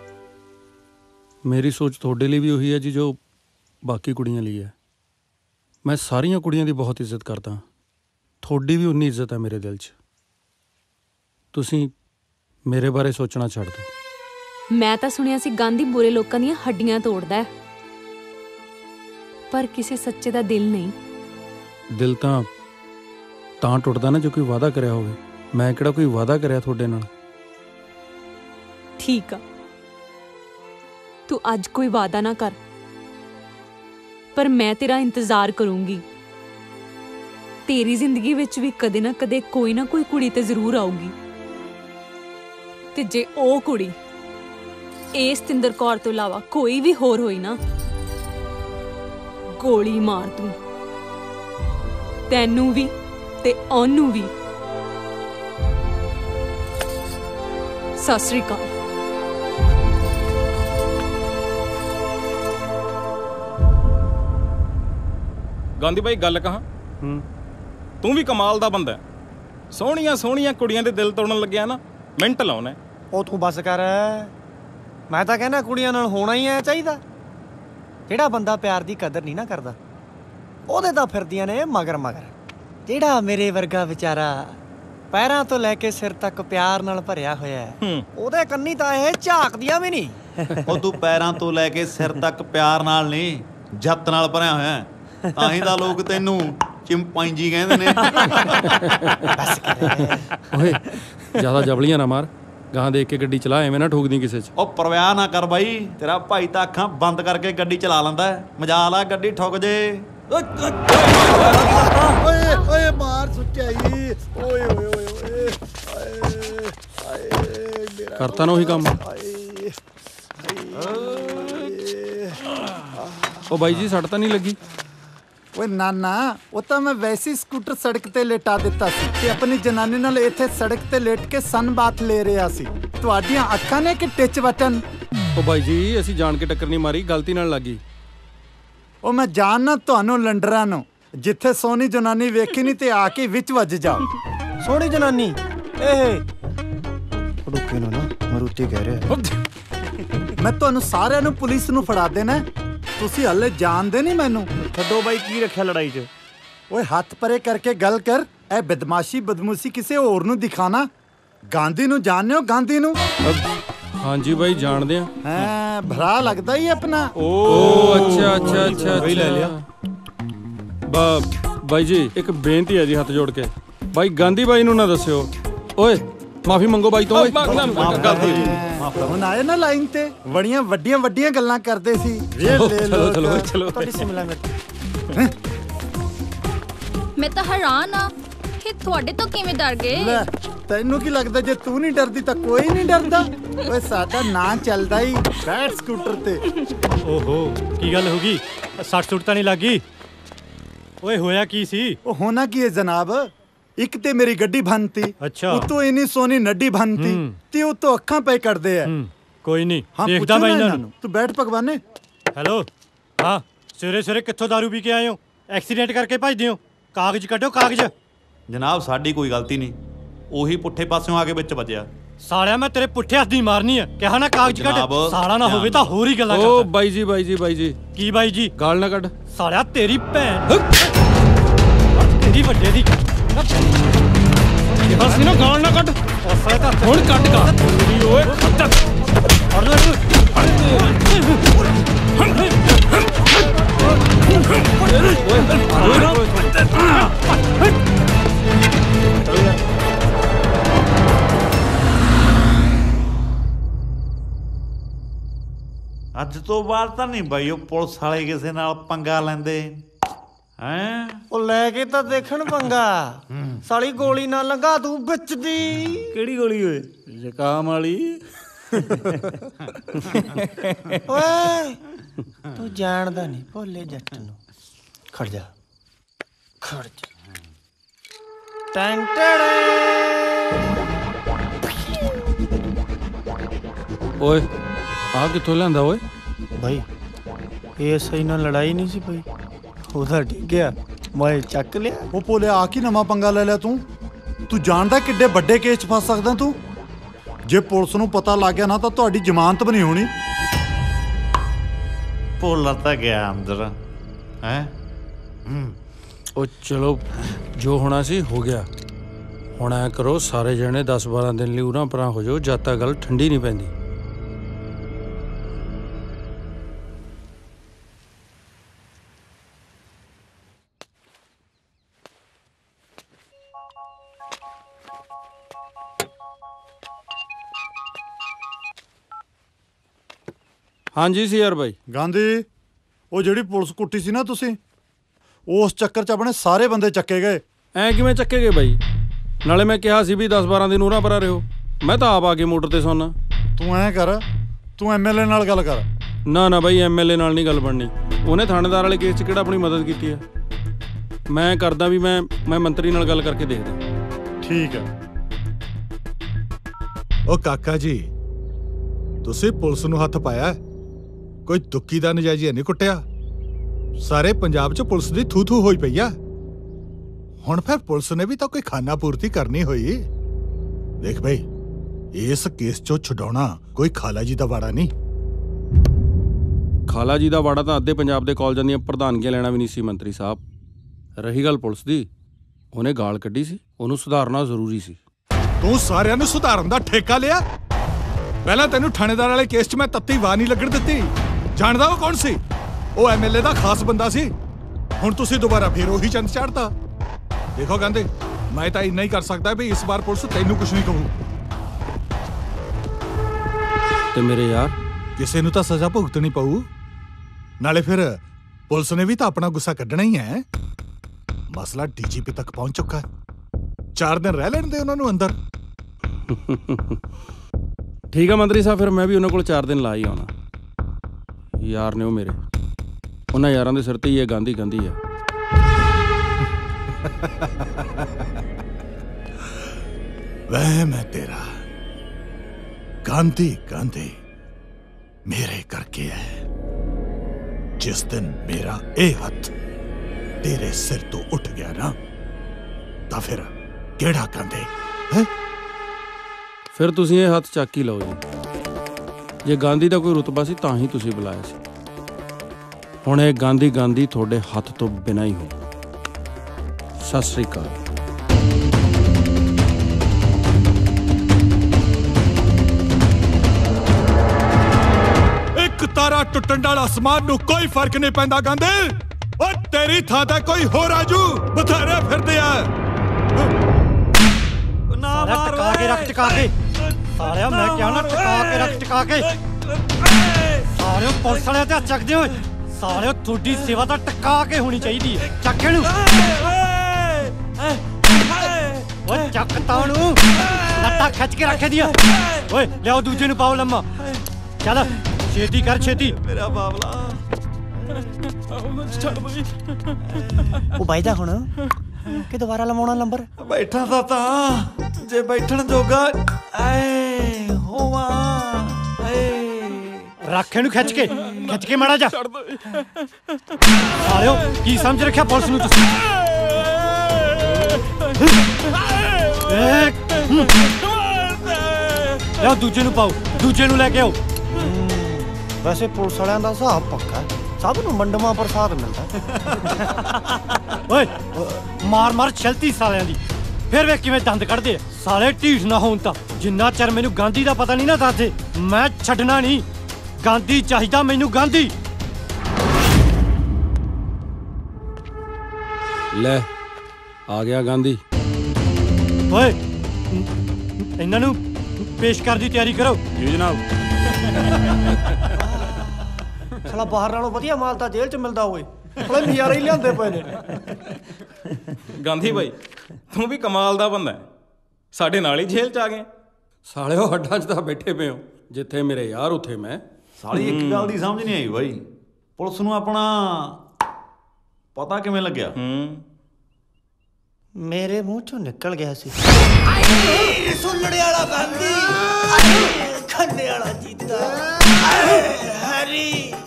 S4: ਮੇਰੀ ਸੋਚ ਤੁਹਾਡੇ ਲਈ ਵੀ ਉਹੀ ਹੈ ਜੀ ਜੋ ਬਾਕੀ ਕੁੜੀਆਂ ਲਈ ਹੈ। ਮੈਂ ਸਾਰੀਆਂ ਕੁੜੀਆਂ ਦੀ ਬਹੁਤ ਇੱਜ਼ਤ ਕਰਦਾ, ਤੁਹਾਡੀ ਵੀ ਉਨੀ ਇੱਜ਼ਤ ਹੈ ਮੇਰੇ ਦਿਲ 'ਚ। ਤੁਸੀਂ ਮੇਰੇ ਬਾਰੇ ਸੋਚਣਾ ਛੱਡ ਦਿਓ।
S22: ਮੈਂ ਤਾਂ ਸੁਣਿਆ ਸੀ ਗਾਂਧੀ ਬੁਰੇ ਲੋਕਾਂ ਦੀਆਂ ਹੱਡੀਆਂ ਤੋੜਦਾ ਹੈ, ਪਰ ਕਿਸੇ ਸੱਚੇ ਦਾ ਦਿਲ ਨਹੀਂ।
S4: ਦਿਲ ਤਾਂ ਤਾਂ ਟੁੱਟਦਾ ਨਾ ਜੋ ਕੋਈ ਵਾਅਦਾ ਕਰਿਆ ਹੋਵੇ। ਮੈਂ ਕਿਹੜਾ ਕੋਈ ਵਾਅਦਾ ਕਰਿਆ ਤੁਹਾਡੇ ਨਾਲ?
S22: ਠੀਕ ਆ, ਤੂੰ ਅੱਜ ਕੋਈ ਵਾਅਦਾ ਨਾ ਕਰ, ਪਰ ਮੈਂ ਤੇਰਾ ਇੰਤਜ਼ਾਰ ਕਰੂੰਗੀ। ਤੇਰੀ ਜ਼ਿੰਦਗੀ ਵਿੱਚ ਵੀ ਕਦੇ ਨਾ ਕਦੇ ਕੋਈ ਨਾ ਕੋਈ ਕੁੜੀ ਤੇ ਜ਼ਰੂਰ ਆਊਗੀ, ਤੇ ਜੇ ਉਹ ਕੁੜੀ ਇਹ ਸਤਿੰਦਰ ਕੌਰ ਤੋਂ ਇਲਾਵਾ ਕੋਈ ਵੀ ਹੋਰ ਹੋਈ ਨਾ, ਗੋਲੀ ਮਾਰ ਦੂੰ ਤੈਨੂੰ ਵੀ ਤੇ ਉਹਨੂੰ ਵੀ। ਸਤਿ ਸ੍ਰੀ ਅਕਾਲ।
S10: ਗਾਂਧੀ ਬਾਈ, ਗੱਲ ਕਹਾਂ, ਤੂੰ ਵੀ ਕਮਾਲ ਦਾ ਬੰਦਾ। ਸੋਹਣੀਆਂ ਸੋਹਣੀਆਂ ਕੁੜੀਆਂ ਦੇ ਦਿਲ ਤੋੜਨ ਲੱਗਿਆ ਨਾ, ਮਿੰਟ ਲਾਉਣਾ।
S7: ਉਹ ਤੂੰ ਬਸ ਕਰ। ਮੈਂ ਤਾਂ ਕਹਿੰਦਾ ਕੁੜੀਆਂ ਨਾਲ ਹੋਣਾ ਹੀ ਐ ਚਾਹੀਦਾ। ਜਿਹੜਾ ਬੰਦਾ ਪਿਆਰ ਦੀ ਕਦਰ ਨਹੀਂ ਨਾ ਕਰਦਾ, ਉਹਦੇ ਤਾਂ ਫਿਰਦੀਆਂ ਨੇ ਮਗਰ ਮਗਰ। ਜਿਹੜਾ ਮੇਰੇ ਵਰਗਾ ਵਿਚਾਰਾ ਪੈਰਾਂ ਤੋਂ ਲੈ ਕੇ ਸਿਰ ਤੱਕ ਪਿਆਰ ਨਾਲ ਭਰਿਆ ਹੋਇਆ ਹੈ, ਉਹਦੇ ਕੰਨੀ ਤਾਂ ਇਹ ਝਾਕਦੀਆਂ ਵੀ ਨਹੀਂ।
S6: ਉਹ ਤੂੰ ਪੈਰਾਂ ਤੋਂ ਲੈ ਕੇ ਸਿਰ ਤੱਕ ਪਿਆਰ ਨਾਲ ਨਹੀਂ, ਜੱਤ ਨਾਲ ਭਰਿਆ ਹੋਇਆ। ਤਾਂ ਹੀ ਤਾਂ ਲੋਕ ਤੈਨੂੰ ਚਿੰਪਾਂਜੀ ਕਹਿੰਦੇ ਨੇ।
S4: ਓਏ, ਜ਼ਿਆਦਾ ਜਬਲੀਆਂ ਨਾ ਮਾਰ। ਗਾਂ ਦੇਖ ਕੇ ਗੱਡੀ ਚਲਾ, ਐਵੇਂ ਨਾ ਠੋਕਦੀ ਕਿਸੇ 'ਚ।
S6: ਉਹ ਪਰਵਾਹ ਨਾ ਕਰ ਬਾਈ, ਤੇਰਾ ਭਾਈ ਤਾਂ ਅੱਖਾਂ ਬੰਦ ਕਰਕੇ ਗੱਡੀ ਚਲਾ ਲੈਂਦਾ। ਮਜਾਲ ਆ ਗੱਡੀ ਠੁੱਕ ਜੇ।
S12: ਓਏ ਓਏ ਮਾਰ ਸੁੱਚਾਈ। ਓਏ ਓਏ ਓਏ ਓਏ ਆਏ
S4: ਕਰਤਾ ਨਾ ਉਹੀ ਕੰਮ। ਉਹ ਬਾਈ ਜੀ, ਸੱਟ ਤਾਂ ਨਹੀਂ ਲੱਗੀ?
S12: ਓਏ ਨਾ ਨਾ, ਉਹ ਤਾਂ ਮੈਂ ਵੈਸੇ ਸਕੂਟਰ ਸੜਕ ਤੇ ਲੇਟਾ ਦਿੱਤਾ ਸੀ ਤੇ ਆਪਣੀ ਜਨਾਨੀ ਨਾਲ ਇੱਥੇ ਸੜਕ ਤੇ ਲੇਟ ਕੇ ਸਨ ਬਾਥ ਲੈ ਰਿਹਾ ਸੀ। ਤੁਹਾਡੀਆਂ ਅੱਖਾਂ ਨੇ ਕਿ ਟਿੱਚ ਬਟਨ?
S4: ਉਹ ਬਾਈ ਜੀ, ਅਸੀਂ ਜਾਣ ਕੇ ਟੱਕਰ ਨਹੀਂ ਮਾਰੀ, ਗਲਤੀ ਨਾਲ ਲੱਗੀ।
S12: ਉਹ ਮੈਂ ਜਾਣਨਾ ਤੁਹਾਨੂੰ ਲੰਡਰਾਂ ਨੂੰ, ਜਿੱਥੇ ਸੋਹਣੀ ਜਨਾਨੀ ਵੇਖੀ ਨਹੀਂ ਤੇ ਆ ਕੇ ਵਿੱਚ ਵੱਜ ਜਾਓ।
S7: ਸੋਹਣੀ ਜਨਾਨੀ ਇਹ ਰੁਕੇ ਨਾ, ਮਰੂਤੀ ਕਹਿ ਰਿਹਾ।
S12: ਮੈਂ ਤੁਹਾਨੂੰ ਸਾਰਿਆਂ ਨੂੰ ਪੁਲਿਸ ਨੂੰ ਫੜਾ ਦੇਣਾ ਤੁਸੀਂ ਹਲੇ ਜਾਣਦੇ ਨਹੀਂ ਮੈਨੂੰ।
S8: ਛੱਡੋ ਬਾਈ, ਕੀ ਰੱਖਿਆ ਲੜਾਈ 'ਚ?
S12: ਓਏ ਹੱਥ ਪਰੇ ਕਰਕੇ ਗੱਲ ਕਰ। ਇਹ ਬਦਮਾਸ਼ੀ ਬਦਮੂਸੀ ਕਿਸੇ ਹੋਰ ਨੂੰ ਦਿਖਾਣਾ। ਗਾਂਧੀ ਨੂੰ ਜਾਣਦੇ ਹੋ? ਗਾਂਧੀ ਨੂੰ?
S4: ਹਾਂਜੀ ਬਾਈ, ਜਾਣਦੇ ਆ।
S12: ਹਾਂ, ਭਰਾ ਲੱਗਦਾ ਹੀ ਆਪਣਾ।
S4: ਓ ਅੱਛਾ ਅੱਛਾ ਅੱਛਾ
S12: ਬਈ ਲੈ ਲਿਆ।
S4: ਬਾ ਬਾਈ ਜੀ ਇੱਕ ਬੇਨਤੀ ਹੈ ਜੀ, ਹੱਥ ਜੋੜ ਕੇ। ਬਾਈ ਗਾਂਧੀ ਬਾਈ ਨੂੰ ਨਾ ਦੱਸਿਓ। ਓਏ ਮਾਫੀ ਮੰਗੋ ਬਾਈ ਤੋਂ।
S12: ਹੁਣ ਆਏ ਨਾ ਲਾਈਨ ਤੇ, ਬੜੀਆਂ ਵੱਡੀਆਂ ਵੱਡੀਆਂ ਗੱਲਾਂ ਕਰਦੇ ਸੀ।
S4: ਚਲੋ ਚਲੋ ਚਲੋ।
S12: ਤੁਹਾਡੀ ਸਿਮਲਾ ਮੇਰੇ
S11: ਮੈਂ ਤਾਂ ਹੈਰਾਨ ਆ ਕਿ ਤੁਹਾਡੇ ਤੋਂ ਕਿਵੇਂ ਡਰ ਗਏ।
S12: ਲੈ ਤੈਨੂੰ ਕੀ ਲੱਗਦਾ ਜੇ ਤੂੰ ਨਹੀਂ ਡਰਦੀ ਤਾਂ ਕੋਈ ਨਹੀਂ ਡਰਦਾ। ਓਏ ਸਾਡਾ ਨਾਂ ਚੱਲਦਾ ਹੀ ਬੈਟ ਸਕੂਟਰ ਤੇ।
S15: ਓਹੋ ਕੀ ਗੱਲ ਹੋ ਗਈ? ਸੱਟ ਸੁੱਟ ਤਾਂ ਨਹੀਂ ਲੱਗੀ? ਓਏ ਹੋਇਆ ਕੀ ਸੀ?
S12: ਉਹ ਹੋਣਾ ਕੀ ਹੈ ਜਨਾਬ, ਇੱਕ ਤੇ ਮੇਰੀ ਗੱਡੀ ਭੰਨਤੀ,
S15: ਅੱਛਾ
S12: ਉਤੋਂ ਇਨੀ ਸੋਹਣੀ ਨੱਡੀ ਭੰਨਤੀ ਤੇ ਉਤੋਂ ਅੱਖਾਂ ਪੈ ਕੱਢਦੇ ਆ।
S15: ਕੋਈ ਨਹੀਂ
S12: ਹਾਂ,
S15: ਦੇਖਦਾ ਮੈਂ ਇਹਨਾਂ ਨੂੰ।
S12: ਤੂੰ ਬੈਠ ਭਗਵਾਨੇ।
S15: ਹੈਲੋ, ਹਾਂ ਸਵੇਰੇ ਸਵੇਰੇ ਕਿੱਥੋਂ ਦਾਰੂ ਪੀ ਕੇ ਆਏ ਹੋ? ਐਕਸੀਡੈਂਟ ਕਰਕੇ ਭੱਜਦੇ ਹੋ? ਕਾਗਜ਼ ਕੱਢੋ ਕਾਗਜ਼।
S6: ਜਨਾਬ ਸਾਡੀ ਕੋਈ ਗਲਤੀ ਨਹੀਂ, ਉਹੀ ਪੁੱਠੇ ਪਾਸਿਓਂ ਆ ਕੇ ਵਿੱਚ ਵੱਜਿਆ।
S15: ਸਾਲਿਆ ਮੈਂ ਤੇਰੇ ਪੁੱਠੇ ਹੱਥ ਦੀ ਮਾਰਨੀ ਆ। ਕਿਹਾ ਨਾ ਕਾਗਜ਼ ਕੱਢ।
S6: ਜਨਾਬ,
S15: ਸਾਲਾ ਨਾ ਹੋਵੇ ਤਾਂ ਹੋਰ ਹੀ ਗੱਲਾਂ ਕਰਦਾ।
S4: ਓ ਬਾਈ ਜੀ ਬਾਈ ਜੀ ਬਾਈ ਜੀ।
S15: ਕੀ ਬਾਈ ਜੀ?
S4: ਗਾਲ ਨਾ ਕੱਢ।
S15: ਸਾਲਿਆ ਤੇਰੀ ਭੈਣ ਤੇਰੀ ਵੱਡੇ ਦੀ
S4: ਬਸ ਨਾ ਗਾਲ ਨਾ ਕੱਢ।
S15: ਉਸੇ ਤਾਂ
S4: ਹੁਣ ਕੱਢ ਗਾ ਓਏ।
S6: ਅੱਜ ਤੋਂ ਬਾਅਦ ਤਾਂ ਨਹੀਂ ਬਾਈ ਉਹ ਪੁਲਿਸ ਵਾਲੇ ਕਿਸੇ ਨਾਲ ਪੰਗਾ ਲੈਂਦੇ ਹੈਂ।
S7: ਉਹ ਲੈ ਕੇ ਤਾਂ ਦੇਖਣ ਪੰਗਾ। ਸਾਲੀ ਗੋਲੀ ਨਾ ਲੰਘਾ ਦੂੰ ਵਿੱਚ ਦੀ।
S8: ਕਿਹੜੀ ਗੋਲੀ ਓਏ?
S6: ਜ਼ੁਕਾਮ ਵਾਲੀ।
S7: ਓਏ ਤੂੰ ਜਾਣਦਾ ਨਹੀਂ ਭੋਲੇ ਜੱਟ ਨੂੰ। ਖੜ ਜਾ ਖੜ ਜਾ। ਟੈਂ ਟੜੇ।
S4: ਓਏ ਆ ਕਿੱਥੋਂ ਲਿਆਂਦਾ ਓਏ?
S7: ਭਾਈ ਇਹ ਸਹੀ ਨਾਲ ਲੜਾਈ ਨਹੀਂ ਸੀ ਪਈ, ਉਹਦਾ ਡਿੱਗਿਆ ਮੈਂ ਚੱਕ ਲਿਆ।
S12: ਉਹ ਭੋਲੇ ਆ ਕੀ ਨਵਾਂ ਪੰਗਾ ਲੈ ਲਿਆ ਤੂੰ? ਤੂੰ ਜਾਣਦਾ ਕਿੱਡੇ ਵੱਡੇ ਕੇਸ 'ਚ ਫਸ ਸਕਦਾ ਤੂੰ? ਜੇ ਪੁਲਿਸ ਨੂੰ ਪਤਾ ਲੱਗ ਗਿਆ ਨਾ ਤਾਂ ਤੁਹਾਡੀ ਜ਼ਮਾਨਤ ਵੀ ਨਹੀਂ ਹੋਣੀ।
S6: ਭੋਲਾ ਤਾਂ ਗਿਆ ਅੰਦਰ ਹੈ।
S4: ਉਹ ਚਲੋ ਜੋ ਹੋਣਾ ਸੀ ਹੋ ਗਿਆ। ਹੁਣ ਐ ਕਰੋ ਸਾਰੇ ਜਣੇ ਦਸ ਬਾਰਾਂ ਦਿਨ ਲਈ ਉਰਾਂ ਪਰਾਂ ਹੋ ਜਾਓ ਜਦ ਤੱਕ ਗੱਲ ਠੰਡੀ ਨਹੀਂ ਪੈਂਦੀ। ਹਾਂਜੀ ਸੀ ਯਾਰ ਬਾਈ।
S12: ਗਾਂਧੀ ਉਹ ਜਿਹੜੀ ਪੁਲਿਸ ਕੁੱਟੀ ਸੀ ਨਾ ਤੁਸੀਂ, ਉਸ ਚੱਕਰ 'ਚ ਆਪਣੇ ਸਾਰੇ ਬੰਦੇ ਚੱਕੇ ਗਏ।
S4: ਐ ਕਿਵੇਂ ਚੱਕੇ ਗਏ ਬਾਈ? ਨਾਲੇ ਮੈਂ ਕਿਹਾ ਸੀ ਵੀ ਦਸ ਬਾਰਾਂ ਦਿਨ ਉਰਾਂ ਪਰਾਂ ਰਹੋ। ਮੈਂ ਤਾਂ ਆਪ ਆ ਕੇ ਮੋਟਰ ਤੇ ਸੌਣਾ।
S12: ਤੂੰ ਐਂ ਕਰ, ਤੂੰ ਐਮਐਲਏ ਨਾਲ ਗੱਲ ਕਰ।
S4: ਨਾ ਨਾ ਬਾਈ ਐਮਐਲਏ ਨਾਲ ਨਹੀਂ ਗੱਲ ਬਣਨੀ। ਉਹਨੇ ਥਾਣੇਦਾਰ ਵਾਲੇ ਕੇਸ 'ਚ ਕਿਹੜਾ ਆਪਣੀ ਮਦਦ ਕੀਤੀ ਹੈ। ਮੈਂ ਕਰਦਾ ਵੀ ਮੈਂ ਮੈਂ ਮੰਤਰੀ ਨਾਲ ਗੱਲ ਕਰਕੇ ਦੇਖਦਾ।
S12: ਠੀਕ ਹੈ।
S20: ਉਹ ਕਾਕਾ ਜੀ ਤੁਸੀਂ ਪੁਲਿਸ ਨੂੰ ਹੱਥ ਪਾਇਆ, ਕੋਈ ਦੁੱਕੀ ਦਾ ਨਜਾਇਜ਼ ਨਹੀਂ ਕੁੱਟਿਆ। ਸਾਰੇ ਪੰਜਾਬ 'ਚ ਪੁਲਿਸ ਦੀ ਥੂ ਥੂ ਹੋਈ ਪਈ ਆ। ਹੁਣ ਫਿਰ ਪੁਲਿਸ ਨੇ ਵੀ ਤਾਂ ਕੋਈ ਖਾਨਾ ਪੂਰਤੀ ਕਰਨੀ ਹੋਈ। ਦੇਖ ਬਈ ਇਸ ਕੇਸ 'ਚੋਂ ਛੁਡਾਉਣਾ ਕੋਈ ਖਾਲਾ ਜੀ ਦਾ ਵਾੜਾ ਨਹੀਂ।
S4: ਖਾਲਾ ਜੀ ਦਾ ਵਾੜਾ ਤਾਂ ਅੱਧੇ ਪੰਜਾਬ ਦੇ ਕਾਲਜਾਂ ਦੀਆਂ ਪ੍ਰਧਾਨਗੀਆਂ ਲੈਣਾ ਵੀ ਨਹੀਂ ਸੀ ਮੰਤਰੀ ਸਾਹਿਬ। ਰਹੀ ਗੱਲ ਪੁਲਿਸ ਦੀ, ਉਹਨੇ ਗਾਲ ਕੱਢੀ ਸੀ, ਉਹਨੂੰ ਸੁਧਾਰਨਾ ਜ਼ਰੂਰੀ ਸੀ।
S20: ਤੂੰ ਸਾਰਿਆਂ ਨੂੰ ਸੁਧਾਰਨ ਦਾ ਠੇਕਾ ਲਿਆ। ਪਹਿਲਾਂ ਤੈਨੂੰ ਥਾਣੇਦਾਰ ਵਾਲੇ ਕੇਸ 'ਚ ਮੈਂ ਤੱਤੀ ਵਾਹ ਨਹੀਂ ਲੱਗਣ ਦਿੱਤੀ। ਜਾਣਦਾ ਉਹ ਕੌਣ ਸੀ? ਉਹ ਐਮਐਲਏ ਦਾ ਖਾਸ ਬੰਦਾ ਸੀ। ਹੁਣ ਤੁਸੀਂ ਦੁਬਾਰਾ ਫੇਰ ਉਹੀ ਚੰਦ ਚਾੜਤਾ। ਦੇਖੋ ਕਹਿੰਦੇ ਮੈਂ ਤਾਂ ਇੰਨਾ ਹੀ ਕਰ ਸਕਦਾ ਵੀ ਇਸ ਵਾਰ ਪੁਲਿਸ ਤੈਨੂੰ ਕੁਝ ਨਹੀਂ ਕਹੂ।
S4: ਤੇ ਮੇਰੇ ਯਾਰ
S20: ਕਿਸੇ ਨੂੰ ਤਾਂ ਸਜ਼ਾ ਭੁਗਤਣੀ ਪਊ। ਨਾਲੇ ਫਿਰ ਪੁਲਿਸ ਨੇ ਵੀ ਤਾਂ ਆਪਣਾ ਗੁੱਸਾ ਕੱਢਣਾ ਹੀ ਹੈ। ਮਸਲਾ ਡੀਜੀਪੀ ਤੱਕ ਪਹੁੰਚ ਚੁੱਕਾ ਹੈ। ਚਾਰ ਦਿਨ ਰਹਿ ਲੈਣ ਦੇ ਉਹਨਾਂ ਨੂੰ ਅੰਦਰ।
S4: ਠੀਕ ਆ ਮੰਤਰੀ ਸਾਹਿਬ, ਫਿਰ ਮੈਂ ਵੀ ਉਹਨਾਂ ਕੋਲ ਚਾਰ ਦਿਨ ਲਾ ਹੀ ਆਉਣਾ। ਯਾਰ ਨੇ ਉਹ ਮੇਰੇ, ਉਹਨਾਂ ਯਾਰਾਂ ਦੇ ਸਿਰ ਤੇ ਹੀ ਇਹ ਗਾਂਧੀ ਗਾਂਧੀ ਆ।
S20: ਵਹਿ ਮੈਂ ਤੇਰਾ ਗਾਂਧੀ ਗਾਂਧੀ ਮੇਰੇ ਕਰਕੇ ਹੈ। ਜਿਸ ਦਿਨ ਮੇਰਾ ਇਹ ਹੱਥ ਤੇਰੇ ਸਿਰ ਤੋਂ ਉੱਠ ਗਿਆ ਨਾ ਤਾਂ ਫਿਰ ਕਿਹੜਾ ਗਾਂਧੀ ਹੈ?
S4: ਫਿਰ ਤੁਸੀਂ ਇਹ ਹੱਥ ਚੱਕ ਹੀ ਲਓ ਜੀ। ਜੇ ਗਾਂਧੀ ਦਾ ਕੋਈ ਰੁਤਬਾ ਸੀ ਤਾਂ ਹੀ ਤੁਸੀਂ ਬੁਲਾਇਆ ਸੀ। ਹੁਣ ਇਹ ਗਾਂਧੀ ਗਾਂਧੀ ਤੁਹਾਡੇ ਹੱਥ ਤੋਂ ਬਿਨਾਂ ਹੀ ਹੋ। ਸਤਿ ਸ੍ਰੀ ਅਕਾਲ।
S20: ਇੱਕ ਤਾਰਾ ਟੁੱਟਣ ਨਾਲ ਅਸਮਾਨ ਨੂੰ ਕੋਈ ਫਰਕ ਨਹੀਂ ਪੈਂਦਾ ਗਾਂਧੀ। ਓ ਤੇਰੀ ਥਾਂ ਤੇ ਕੋਈ ਹੋਰ ਆਜੂ ਬਥੇਰੇ ਫਿਰਦੇ ਆ।
S15: ਨਾ ਮਾਰ ਟਿਕਾ ਕੇ ਰੱਖ ਟਿਕਾ ਕੇ ਸਾਲਿਆ ਮੈਂ ਕਿਹਾ ਨਾ ਟਿਕਾ ਕੇ ਰੱਖ ਟਿਕਾ ਕੇ ਸਾਲਿਓ ਪੁਲਿਸ ਵਾਲਿਆਂ ਤੇ ਹੱਥ ਚੱਕਦੇ ਓਏ ਸਾਲਿਓ ਤੁਹਾਡੀ ਸੇਵਾ ਤਾਂ ਟਿਕਾ ਕੇ ਹੋਣੀ ਚਾਹੀਦੀ ਹੈ। ਚੱਕ ਇਹਨੂੰ ਓਏ ਚੱਕ ਤਾਂ ਨੂੰ ਲੱਤਾਂ ਖਿੱਚ ਕੇ ਰੱਖੇ ਦੀਆਂ ਓਏ ਲਿਆਓ ਦੂਜੇ ਨੂੰ ਪਾਓ ਲੰਮਾ ਚੱਲ ਛੇਤੀ ਕਰ ਛੇਤੀ
S6: ਮੇਰਾ ਬਾਬਲਾ ਛੱਡ ਬਈ
S2: ਉਹ ਬਾਈਦਾ ਹੁਣ ਕਿ ਦੁਬਾਰਾ ਲਵਾਉਣਾ ਨੰਬਰ
S6: ਬੈਠਾ ਤਾਂ ਤਾਂ ਜੇ ਬੈਠਣ ਜੋਗਾ ਐ ਹੋਵਾ ਐ
S15: ਰੱਖ ਇਹਨੂੰ ਖਿੱਚ ਕੇ ਖਿੱਚ ਕੇ ਮਾੜਾ ਜਾ ਸਾਲਿਓ ਕੀ ਸਮਝ ਰੱਖਿਆ ਪੁਲਿਸ ਨੂੰ ਤੁਸੀਂ ਲਿਆਓ ਦੂਜੇ ਨੂੰ ਪਾਓ ਦੂਜੇ ਨੂੰ ਲੈ ਕੇ ਆਓ।
S2: ਵੈਸੇ ਪੁਲਿਸ ਵਾਲਿਆਂ ਦਾ ਹਿਸਾਬ ਪੱਕਾ ਸਭ ਨੂੰ ਮੰਡਮਾ ਪ੍ਰਸਾਦ ਮਿਲਦਾ।
S15: ਓਏ ਮਾਰ ਮਾਰ ਚਲਤੀ ਸਾਲਿਆਂ ਦੀ ਫਿਰ ਵੇਖ ਕਿਵੇਂ ਦੰਦ ਕੱਢਦੇ ਆ ਸਾਲੇ। ਢੀਠ ਨਾ ਹੋਣ ਤਾਂ ਜਿੰਨਾ ਚਿਰ ਮੈਨੂੰ ਗਾਂਧੀ ਦਾ ਪਤਾ ਨਹੀਂ ਨਾ ਦੱਸਦੇ ਮੈਂ ਛੱਡਣਾ ਨਹੀਂ। ਗਾਂਧੀ ਚਾਹੀਦਾ ਮੈਨੂੰ ਗਾਂਧੀ।
S4: ਲੈ ਆ ਗਿਆ ਗਾਂਧੀ।
S15: ਓਏ ਇਹਨਾਂ ਨੂੰ ਪੇਸ਼ ਕਰਨ ਦੀ ਤਿਆਰੀ ਕਰੋ।
S4: ਜੀ ਜਨਾਬ।
S7: ਸਾਲਾ ਬਾਹਰ ਨਾਲੋਂ ਵਧੀਆ ਮਾਲ ਤਾਂ ਜੇਲ੍ਹ 'ਚ ਮਿਲਦਾ ਓਏ ਬੜੇ ਨਜ਼ਾਰੇ ਹੀ ਲਿਆਂਦੇ ਪਏ ਨੇ।
S10: ਗਾਂਧੀ ਬਾਈ ਤੂੰ ਵੀ ਕਮਾਲ ਦਾ ਬੰਦਾ ਸਾਡੇ ਨਾਲ ਹੀ ਜੇਲ੍ਹ 'ਚ ਆ ਗਏ।
S4: ਸਾਲਿਓ ਹੱਡਾਂ 'ਚ ਤਾਂ ਬੈਠੇ ਪਏ ਹੋ ਜਿੱਥੇ ਮੇਰੇ ਯਾਰ ਉੱਥੇ ਮੈਂ।
S6: ਸਾਲੀ ਇੱਕ ਗੱਲ ਦੀ ਸਮਝ ਨਹੀਂ ਆਈ ਬਾਈ ਪੁਲਿਸ ਨੂੰ ਆਪਣਾ ਪਤਾ ਕਿਵੇਂ ਲੱਗਿਆ?
S10: ਹੂੰ
S2: ਮੇਰੇ ਮੂੰਹ ਚੋਂ ਨਿਕਲ ਗਿਆ ਸੀ
S7: ਸੁਲੜੇ ਵਾਲਾ ਗਾਂਧੀ ਖੰਡੇ ਵਾਲਾ ਜੀਤਾ ਹਰੀ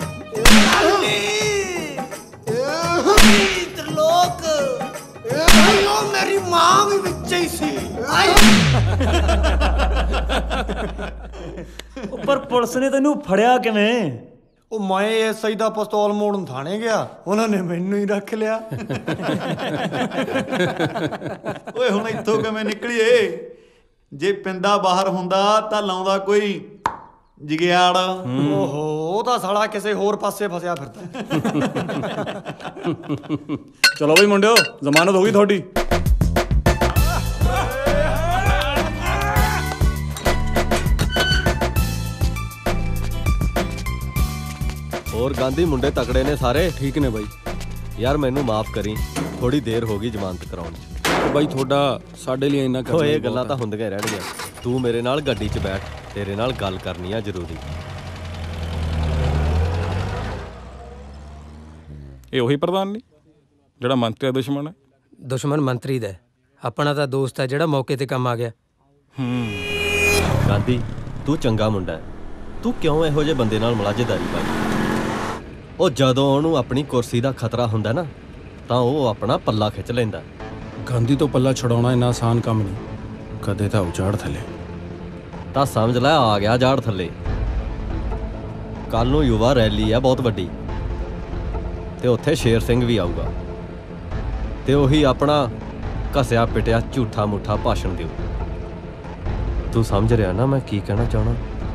S7: ਲੋਕ ਆਇਓ ਮੇਰੀ ਮਾਂ ਵੀ ਵਿੱਚ ਹੀ ਸੀ।
S8: ਪਰ ਪੁਲਿਸ ਨੇ ਤੈਨੂੰ ਫੜਿਆ ਕਿਵੇਂ?
S7: ਉਹ ਮੈਂ ਐਸਆਈ ਦਾ ਪਿਸਤੌਲ ਮੋੜਨ ਥਾਣੇ ਗਿਆ ਉਹਨਾਂ ਨੇ ਮੈਨੂੰ ਹੀ ਰੱਖ ਲਿਆ।
S6: ਓਏ ਹੁਣ ਇੱਥੋਂ ਕਿਵੇਂ ਨਿਕਲੀਏ? ਜੇ ਪਿੰਦਾ ਬਾਹਰ ਹੁੰਦਾ ਤਾਂ ਲਾਉਂਦਾ ਕੋਈ ਜਗਿਆੜ।
S7: ਓਹੋ ਉਹ ਤਾਂ ਸਾਲਾ ਕਿਸੇ ਹੋਰ ਪਾਸੇ ਫਸਿਆ ਫਿਰਦਾ।
S6: ਚਲੋ ਬਈ ਮੁੰਡਿਓ ਜ਼ਮਾਨਤ ਹੋ ਗਈ ਤੁਹਾਡੀ।
S1: ਹੋਰ ਗਾਂਧੀ ਮੁੰਡੇ ਤਕੜੇ ਨੇ ਸਾਰੇ?
S4: ਠੀਕ ਨੇ ਬਾਈ।
S1: ਯਾਰ ਮੈਨੂੰ ਮਾਫ ਕਰੀ ਥੋੜੀ ਦੇਰ ਹੋ ਗਈ ਜ਼ਮਾਨਤ ਕਰਾਉਣ 'ਚ।
S4: ਬਾਈ ਤੁਹਾਡਾ ਸਾਡੇ ਲਈ ਇੰਨਾ ਕਰਨਾ।
S1: ਓਏ ਇਹ ਗੱਲਾਂ ਤਾਂ ਹੁੰਦੀਆਂ ਰਹਿਣਗੀਆਂ। ਤੂੰ ਮੇਰੇ ਨਾਲ ਗੱਡੀ 'ਚ ਬੈਠ ਤੇਰੇ ਨਾਲ ਗੱਲ ਕਰਨੀ ਆ ਜ਼ਰੂਰੀ।
S10: ਇਹ ਉਹੀ ਪ੍ਰਧਾਨ ਨਹੀਂ ਜਿਹੜਾ ਮੰਤਰੀ ਦਾ ਦੁਸ਼ਮਣ ਹੈ?
S13: ਦੁਸ਼ਮਣ ਮੰਤਰੀ ਦਾ ਆਪਣਾ ਤਾਂ ਦੋਸਤ ਹੈ ਜਿਹੜਾ ਮੌਕੇ ਤੇ ਕੰਮ ਆ ਗਿਆ।
S1: ਹੂੰ ਗਾਂਧੀ ਤੂੰ ਚੰਗਾ ਮੁੰਡਾ ਹੈ। ਤੂੰ ਕਿਉਂ ਇਹੋ ਜਿਹੇ ਬੰਦੇ ਨਾਲ ਮੁਲਾਜ਼ੇਦਾਰੀ ਪਾਈ? ਉਹ ਜਦੋਂ ਉਹਨੂੰ ਆਪਣੀ ਕੁਰਸੀ ਦਾ ਖਤਰਾ ਹੁੰਦਾ ਨਾ ਤਾਂ ਉਹ ਆਪਣਾ ਪੱਲਾ ਖਿੱਚ ਲੈਂਦਾ।
S4: ਗਾਂਧੀ ਤੋਂ ਪੱਲਾ ਛਡਾਉਣਾ ਇੰਨਾ ਆਸਾਨ ਕੰਮ ਨਹੀਂ। ਕਦੇ ਤਾਂ ਉਜਾੜ ਥੱਲੇ
S1: ਤਾਂ ਸਮਝ ਲੈ ਆ ਗਿਆ ਜਾੜ ਥੱਲੇ। ਕੱਲ ਨੂੰ ਯੁਵਾ ਰੈਲੀ ਆ ਬਹੁਤ ਵੱਡੀ ਤੇ ਉੱਥੇ ਸ਼ੇਰ ਸਿੰਘ ਵੀ ਆਊਗਾ ਤੇ ਉਹੀ ਆਪਣਾ ਘਸਿਆ ਪਿਟਿਆ ਝੂਠਾ ਮੁੱਠਾ ਭਾਸ਼ਣ ਦਿਓ। ਤੂੰ ਸਮਝ ਰਿਹਾ ਨਾ ਮੈਂ ਕੀ ਕਹਿਣਾ ਚਾਹਣਾ?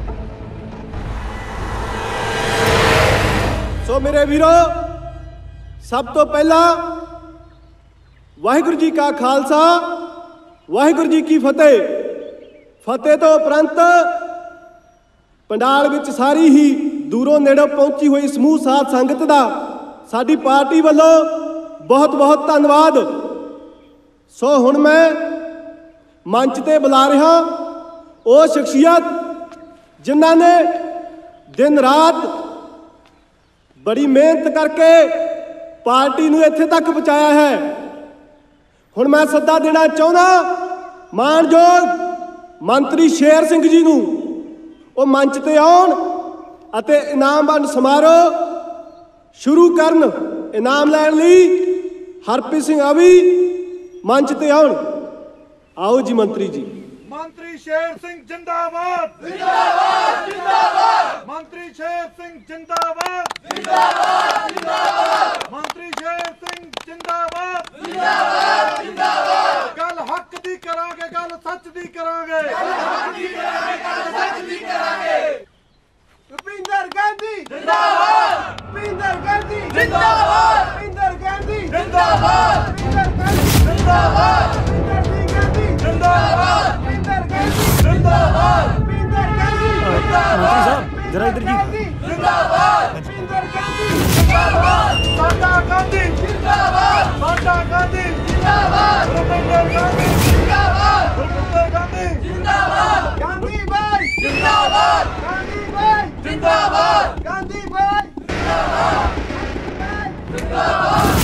S14: ਸੋ ਮੇਰੇ ਵੀਰੋ ਸਭ ਤੋਂ ਪਹਿਲਾਂ ਵਾਹਿਗੁਰੂ ਜੀ ਕਾ ਖਾਲਸਾ ਵਾਹਿਗੁਰੂ ਜੀ ਕੀ ਫਤਿਹ। ਫਤਿਹ ਤੋਂ ਉਪਰੰਤ ਪੰਡਾਲ ਵਿੱਚ ਸਾਰੀ ਹੀ ਦੂਰੋਂ ਨੇੜੋਂ ਪਹੁੰਚੀ ਹੋਈ ਸਮੂਹ ਸਾਧ ਸੰਗਤ ਦਾ ਸਾਡੀ ਪਾਰਟੀ ਵੱਲੋਂ ਬਹੁਤ ਬਹੁਤ ਧੰਨਵਾਦ। ਸੋ ਹੁਣ ਮੈਂ ਮੰਚ ਤੇ ਬੁਲਾ ਰਿਹਾ ਉਹ ਸ਼ਖਸੀਅਤ ਜਿਨ੍ਹਾਂ ਨੇ ਦਿਨ ਰਾਤ ਬੜੀ ਮਿਹਨਤ ਕਰਕੇ ਪਾਰਟੀ ਨੂੰ ਇੱਥੇ ਤੱਕ ਪਹੁੰਚਾਇਆ ਹੈ। ਹੁਣ ਮੈਂ ਸੱਦਾ ਦੇਣਾ ਚਾਹੁੰਦਾ ਮਾਨਯੋਗ ਮੰਤਰੀ ਸ਼ੇਰ ਸਿੰਘ ਜੀ ਨੂੰ ਉਹ ਮੰਚ ਤੇ ਆਉਣ ਅਤੇ ਇਨਾਮ ਵੰਡ ਸਮਾਰੋਹ ਸ਼ੁਰੂ ਕਰਨ। ਇਨਾਮ ਲੈਣ ਲਈ ਹਰਪ੍ਰੀਤ ਸਿੰਘ ਅਵੀ ਮੰਚ ਤੇ ਆਉਣ। ਆਓ ਜੀ ਮੰਤਰੀ ਜੀ।
S7: ਮੰਤਰੀ
S12: ਮੰਤਰੀ ਸ਼ੇਰ ਸਿੰਘ ਜਿੰਦਾਬਾਦ ਜਿੰਦਾਬਾਦ ਜਿੰਦਾਬਾਦ ਮੰਤਰੀ ਸ਼ੇਰ ਸਿੰਘ ਜਿੰਦਾਬਾਦ ਜਿੰਦਾਬਾਦ ਜਿੰਦਾਬਾਦ ਮੰਤਰੀ ਸ਼ੇਰ ਸਿੰਘ ਜਿੰਦਾਬਾਦ ਜਿੰਦਾਬਾਦ ਜਿੰਦਾਬਾਦ ਗੱਲ ਹੱਕ ਦੀ ਕਰਾਂਗੇ ਗੱਲ ਸੱਚ ਦੀ ਕਰਾਂਗੇ ਗੱਲ ਹੱਕ ਦੀ ਕਰਾਂਗੇ ਗੱਲ ਸੱਚ ਦੀ ਕਰਾਂਗੇ
S14: ਭੁਪਿੰਦਰ ਗਾਂਧੀ ਜਿੰਦਾਬਾਦ ਭੁਪਿੰਦਰ ਗਾਂਧੀ ਜਿੰਦਾਬਾਦ ਭੁਪਿੰਦਰ ਗਾਂਧੀ ਜਿੰਦਾਬਾਦ ਭੁਪਿੰਦਰ ਗਾਂਧੀ ਜਿੰਦਾਬਾਦ ਭੁਪਿੰਦਰ ਗਾਂਧੀ ਜਿੰਦਾਬਾਦ ਭੁਪਿੰਦਰ ਗਾਂਧੀ ਜਿੰਦਾਬਾਦ ਭੁਪਿੰਦਰ ਗਾਂਧੀ
S8: ਮੰਤਰੀ ਸਾਹਿਬ ਜਰਾ ਇੱਧਰ ਜੀ
S14: ਜਿੰਦਾਬਾਦ ਭੁਪਿੰਦਰ ਗਾਂਧੀ ਜਿੰਦਾਬਾਦ
S12: ਸਾਡਾ ਗਾਂਧੀ ਜਿੰਦਾਬਾਦ ਸਾਡਾ ਗਾਂਧੀ ਜਿੰਦਾਬਾਦ ਭੁਪਿੰਦਰ ਗਾਂਧੀ ਜਿੰਦਾਬਾਦ ਭੁਪਿੰਦਰ ਗਾਂਧੀ ਜਿੰਦਾਬਾਦ
S14: ਗਾਂਧੀ ਭਾਈ
S12: ਜਿੰਦਾਬਾਦ
S14: ਗਾਂਧੀ ਭਾਈ
S12: ਜਿੰਦਾਬਾਦ
S14: ਗਾਂਧੀ ਭਾਈ
S12: ਜਿੰਦਾਬਾਦ ਜਿੰਦਾਬਾਦ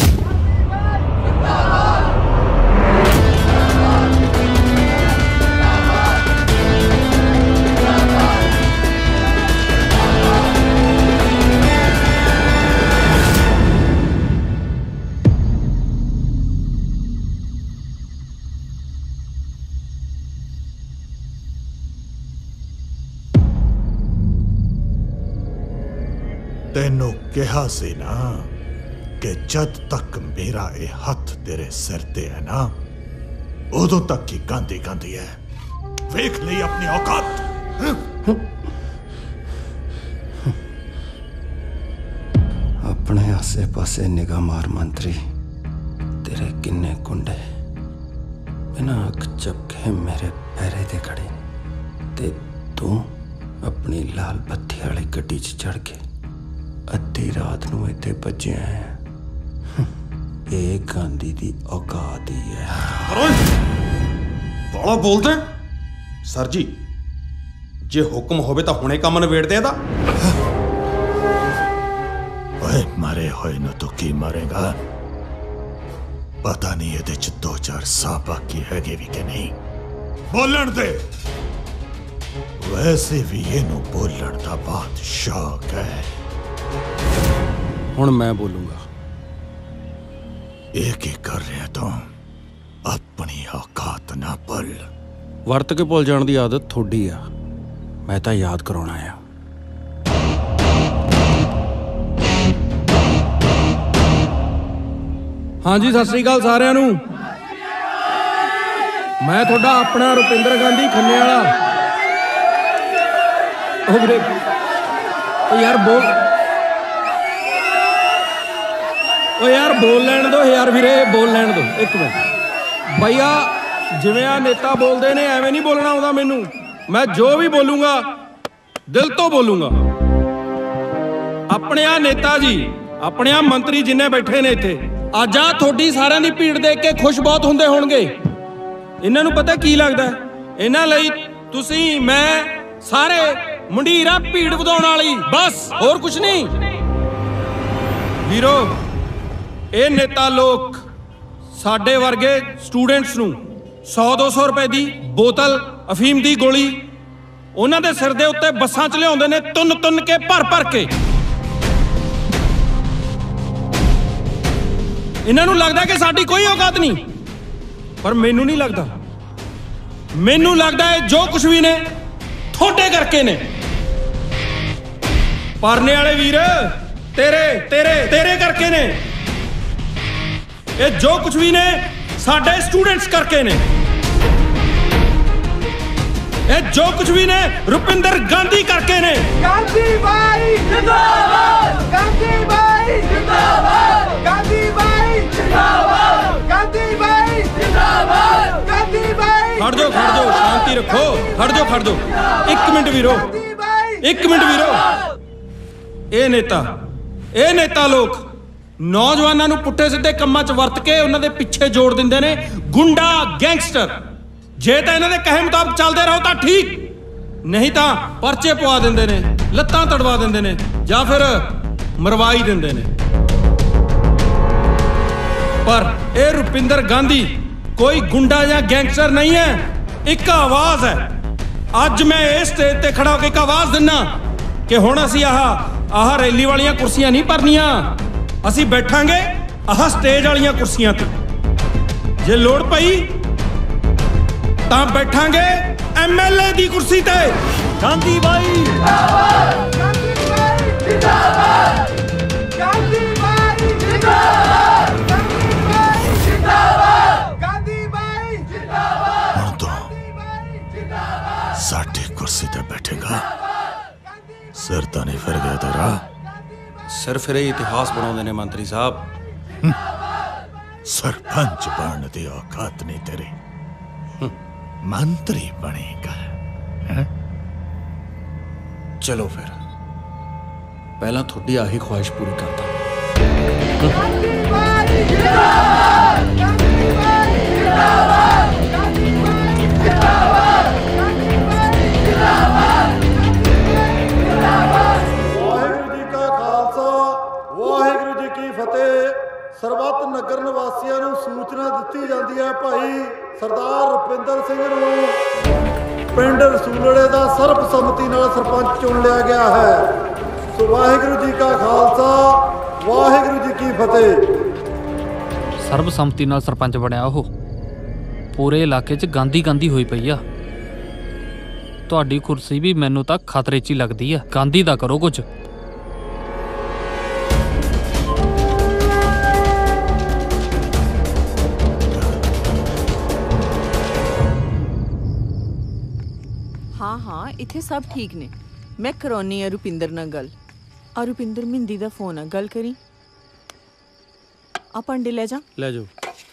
S12: ਤੈਨੂੰ ਕਿਹਾ ਸੀ ਨਾ ਕਿ ਜਦ ਤੱਕ ਮੇਰਾ ਇਹ ਹੱਥ ਤੇਰੇ ਸਿਰ ਤੇ ਹੈ ਨਾ ਉਦੋਂ ਤੱਕ ਹੀ ਗਾਂਧੀ ਗਾਂਧੀ ਹੈ ਵੇਖ ਲਈ ਆਪਣੀ ਔਕਾਤ
S4: ਆਪਣੇ ਆਸੇ ਪਾਸੇ ਨਿਗਾਹ ਮਾਰ ਮੰਤਰੀ ਤੇਰੇ ਕਿੰਨੇ ਗੁੰਡੇ ਬਿਨਾਂ ਅੱਖ ਝਪਕੇ ਮੇਰੇ ਪੈਰੇ ਤੇ ਖੜੇ ਤੇ ਤੂੰ ਆਪਣੀ ਲਾਲ ਬੱਤੀ ਵਾਲੀ ਗੱਡੀ 'ਚ ਚੜ ਕੇ ਅੱਧੀ ਰਾਤ ਨੂੰ ਇੱਥੇ ਭੱਜਿਆ ਹੈ ਇਹ ਗਾਂਧੀ ਦੀ ਔਕਾਤ ਹੀ ਹੈ
S9: ਬੜਾ ਬੋਲਦਾ ਸਰ ਜੀ ਜੇ ਹੁਕਮ ਹੋਵੇ ਤਾਂ ਹੁਣੇ ਕੰਮ ਨਿਬੇੜਦੇ ਇਹਦਾ
S12: ਓਏ ਮਾਰੇ ਹੋਏ ਨੂੰ ਤੂੰ ਕੀ ਮਾਰੇਗਾ ਪਤਾ ਨਹੀਂ ਇਹਦੇ ਚ ਦੋ ਚਾਰ ਸਾਹ ਬਾਕੀ ਹੈਗੇ ਵੀ ਕਿ ਨਹੀਂ ਬੋਲਣ ਦੇ ਵੈਸੇ ਵੀ ਇਹਨੂੰ ਬੋਲਣ ਦਾ ਬਹੁਤ ਸ਼ੌਕ ਹੈ
S4: ਹੁਣ ਮੈਂ ਬੋਲੂੰਗਾ
S12: ਇਹ ਕੀ ਕਰ ਰਿਹਾ ਤੂੰ ਆਪਣੀ ਔਕਾਤ ਨਾ ਭੁੱਲ
S4: ਵਰਤ ਕੇ ਭੁੱਲ ਜਾਣ ਦੀ ਆਦਤ ਥੋੜੀ ਆ ਮੈਂ ਤਾਂ ਯਾਦ ਕਰਾਉਣਾ ਆ ਹਾਂਜੀ ਸਤਿ ਸ੍ਰੀ ਅਕਾਲ ਸਾਰਿਆਂ ਨੂੰ ਮੈਂ ਤੁਹਾਡਾ ਆਪਣਾ ਰੁਪਿੰਦਰ ਗਾਂਧੀ ਖੰਨੇ ਵਾਲਾ ਉਹ ਵੀਰੇ ਉਹ ਯਾਰ ਬੋਲ ਓ ਯਾਰ ਬੋਲ ਲੈਣ ਦੋ ਯਾਰ ਵੀਰੇ ਬੋਲ ਲੈਣ ਦੋ ਇੱਕ ਮਿੰਟ ਭਈਆ ਜਿਵੇਂ ਆ ਨੇਤਾ ਬੋਲਦੇ ਨੇ ਐਵੇਂ ਨਹੀਂ ਬੋਲਣਾ ਆਉਂਦਾ ਮੈਨੂੰ ਮੈਂ ਜੋ ਵੀ ਬੋਲੂੰਗਾ ਦਿਲ ਤੋਂ ਬੋਲੂੰਗਾ ਆਪਣੇ ਆ ਨੇਤਾ ਜੀ ਆਪਣੇ ਆ ਮੰਤਰੀ ਜਿੰਨੇ ਬੈਠੇ ਨੇ ਇੱਥੇ ਅੱਜ ਆ ਤੁਹਾਡੀ ਸਾਰਿਆਂ ਦੀ ਭੀੜ ਦੇਖ ਕੇ ਖੁਸ਼ ਬਹੁਤ ਹੁੰਦੇ ਹੋਣਗੇ ਇਹਨਾਂ ਨੂੰ ਪਤਾ ਕੀ ਲੱਗਦਾ ਇਹਨਾਂ ਲਈ ਤੁਸੀਂ ਮੈਂ ਸਾਰੇ ਮੁੰਡੀਰਾ ਭੀੜ ਵਧਾਉਣ ਵਾਲੀ ਬਸ ਹੋਰ ਕੁਝ ਨਹੀਂ ਵੀਰੋ ਇਹ ਨੇਤਾ ਲੋਕ ਸਾਡੇ ਵਰਗੇ ਸਟੂਡੈਂਟਸ ਨੂੰ ਸੌ ਦੋ ਸੌ ਰੁਪਏ ਦੀ ਬੋਤਲ ਅਫੀਮ ਦੀ ਗੋਲੀ ਉਹਨਾਂ ਦੇ ਸਿਰ ਦੇ ਉੱਤੇ ਬੱਸਾਂ 'ਚ ਲਿਆਉਂਦੇ ਨੇ ਤੁੰਨ ਤੁੰਨ ਕੇ ਭਰ ਭਰ ਕੇ ਇਹਨਾਂ ਨੂੰ ਲੱਗਦਾ ਕਿ ਸਾਡੀ ਕੋਈ ਔਕਾਤ ਨਹੀਂ ਪਰ ਮੈਨੂੰ ਨਹੀਂ ਲੱਗਦਾ ਮੈਨੂੰ ਲੱਗਦਾ ਹੈ ਜੋ ਕੁਝ ਵੀ ਨੇ ਤੁਹਾਡੇ ਕਰਕੇ ਨੇ ਪਰਨੇ ਵਾਲੇ ਵੀਰ ਤੇਰੇ ਤੇਰੇ ਤੇਰੇ ਕਰਕੇ ਨੇ ਇਹ ਜੋ ਕੁਝ ਵੀ ਨੇ ਸਾਡੇ ਸਟੂਡੈਂਟਸ ਕਰਕੇ ਨੇ ਇਹ ਜੋ ਕੁਝ ਵੀ ਨੇ ਰੁਪਿੰਦਰ ਗਾਂਧੀ ਕਰਕੇ ਨੇ
S14: ਗਾਂਧੀ ਭਾਈ ਜਿੰਦਾਬਾਦ ਗਾਂਧੀ ਭਾਈ ਜਿੰਦਾਬਾਦ ਗਾਂਧੀ ਭਾਈ ਜਿੰਦਾਬਾਦ ਗਾਂਧੀ ਭਾਈ ਜਿੰਦਾਬਾਦ ਗਾਂਧੀ ਭਾਈ
S4: ਖੜ ਜਾਓ ਖੜ ਜਾਓ ਸ਼ਾਂਤੀ ਰੱਖੋ ਖੜ ਜਾਓ ਖੜ ਜਾਓ ਇੱਕ ਮਿੰਟ ਵੀਰੋ ਇੱਕ ਮਿੰਟ ਵੀਰੋ ਇਹ ਨੇਤਾ ਇਹ ਨੇਤਾ ਲੋਕ ਨੌਜਵਾਨਾਂ ਨੂੰ ਪੁੱਠੇ ਸਿੱਧੇ ਕੰਮਾਂ 'ਚ ਵਰਤ ਕੇ ਉਹਨਾਂ ਦੇ ਪਿੱਛੇ ਜੋੜ ਦਿੰਦੇ ਨੇ ਗੁੰਡਾ ਗੈਂਗਸਟਰ ਜੇ ਤਾਂ ਇਹਨਾਂ ਦੇ ਕਹੇ ਮੁਤਾਬਕ ਚੱਲਦੇ ਰਹੋ ਤਾਂ ਠੀਕ ਨਹੀਂ ਤਾਂ ਪਰਚੇ ਪਵਾ ਦਿੰਦੇ ਨੇ ਲੱਤਾਂ ਤੜਵਾ ਦਿੰਦੇ ਨੇ ਜਾਂ ਫਿਰ ਮਰਵਾਈ ਦਿੰਦੇ ਨੇ ਪਰ ਇਹ ਰੁਪਿੰਦਰ ਗਾਂਧੀ ਕੋਈ ਗੁੰਡਾ ਜਾਂ ਗੈਂਗਸਟਰ ਨਹੀਂ ਹੈ ਇੱਕ ਆਵਾਜ਼ ਹੈ ਅੱਜ ਮੈਂ ਇਸ ਸਟੇਜ ਤੇ ਖੜਾ ਹੋ ਕੇ ਇੱਕ ਆਵਾਜ਼ ਦਿੰਨਾ ਕਿ ਹੁਣ ਅਸੀਂ ਆਹ ਆਹ ਰੈਲੀ ਵਾਲੀਆਂ ਕੁਰਸੀਆਂ ਨਹੀਂ ਭਰਨੀਆਂ ਅਸੀਂ ਬੈਠਾਂਗੇ ਆਹ ਸਟੇਜ ਵਾਲੀਆਂ ਕੁਰਸੀਆਂ ਤੇ ਜੇ ਲੋੜ ਪਈ ਤਾਂ ਬੈਠਾਂਗੇ
S9: ਐਮਐਲਏ ਦੀ ਕੁਰਸੀ ਤੇ
S8: ਗਾਂਧੀ ਬਾਈ
S17: ਜਿੰਦਾਬਾਦ ਗਾਂਧੀ ਬਾਈ ਜਿੰਦਾਬਾਦ ਗਾਂਧੀ ਬਾਈ ਜਿੰਦਾਬਾਦ ਗਾਂਧੀ ਬਾਈ ਜਿੰਦਾਬਾਦ ਗਾਂਧੀ ਬਾਈ ਜਿੰਦਾਬਾਦ
S20: ਹੁਣ ਤੋਂ ਸਾਡੀ ਕੁਰਸੀ ਤੇ ਬੈਠੇਗਾ। ਸਿਰ ਤਾਂ ਨਹੀਂ ਫਿਰ ਗਿਆ ਤੇਰਾ?
S4: ਸਿਰ ਫਿਰੇ ਇਤਿਹਾਸ ਬਣਾਉਂਦੇ ਨੇ ਮੰਤਰੀ ਸਾਹਿਬ।
S20: ਸਰਪੰਚ ਬਣਨ ਦੀ ਔਕਾਤ ਨਹੀਂ ਤੇਰੀ, ਮੰਤਰੀ ਬਣੇਗਾ। ਹੈਂ?
S4: ਚਲੋ ਫਿਰ ਪਹਿਲਾਂ ਤੁਹਾਡੀ ਆਹੀ ਖੁਆਇਸ਼ ਪੂਰੀ ਕਰਦਾ।
S17: ਗਾਂਧੀ ਬਾਈ ਜਿੰਦਾਬਾਦ ਗਾਂਧੀ ਬਾਈ ਜਿੰਦਾਬਾਦ ਗਾਂਧੀ ਬਾਈ ਜਿੰਦਾਬਾਦ ਗਾਂਧੀ ਬਾਈ ਜਿੰਦਾਬਾਦ
S12: ਵਾਹਿਗੁਰੂ ਜੀ ਕਾ ਖਾਲਸਾ ਵਾਹਿਗੁਰੂ ਜੀ ਕੀ ਫਤਿਹ। ਸਰਬੱਤ ਨਗਰ ਨਿਵਾਸੀਆਂ ਨੂੰ ਸੂਚਨਾ ਦਿੱਤੀ ਜਾਂਦੀ ਹੈ ਭਾਈ ਸਰਦਾਰ ਰੁਪਿੰਦਰ ਸਿੰਘ ਨੂੰ ਪਿੰਡ ਰਸੂਲੜੇ ਦਾ ਸਰਬਸੰਮਤੀ ਨਾਲ ਸਰਪੰਚ ਚੁਣ ਲਿਆ ਗਿਆ ਹੈ। ਸੋ ਵਾਹਿਗੁਰੂ ਜੀ ਕਾ ਖਾਲਸਾ ਵਾਹਿਗੁਰੂ ਜੀ ਕੀ ਫਤਿਹ।
S18: ਸਰਬਸੰਮਤੀ ਨਾਲ ਸਰਪੰਚ ਬਣਿਆ ਉਹ। ਪੂਰੇ ਇਲਾਕੇ 'ਚ ਗਾਂਧੀ ਗਾਂਧੀ ਹੋਈ ਪਈ ਆ। ਤੁਹਾਡੀ ਕੁਰਸੀ ਵੀ ਮੈਨੂੰ ਤਾਂ ਖਤਰੇ 'ਚ ਹੀ ਲੱਗਦੀ ਆ। ਗਾਂਧੀ ਦਾ ਕਰੋ ਕੁਝ।
S21: हाँ हाँ इत्थे सब ठीक ने। मैं करौनी है रुपिंदर नाल गल। आ रुपिंदर मिंदी दा फोन है, गल करी। आ भांडे ले जा।
S4: ਲੈ ਜਾਓ।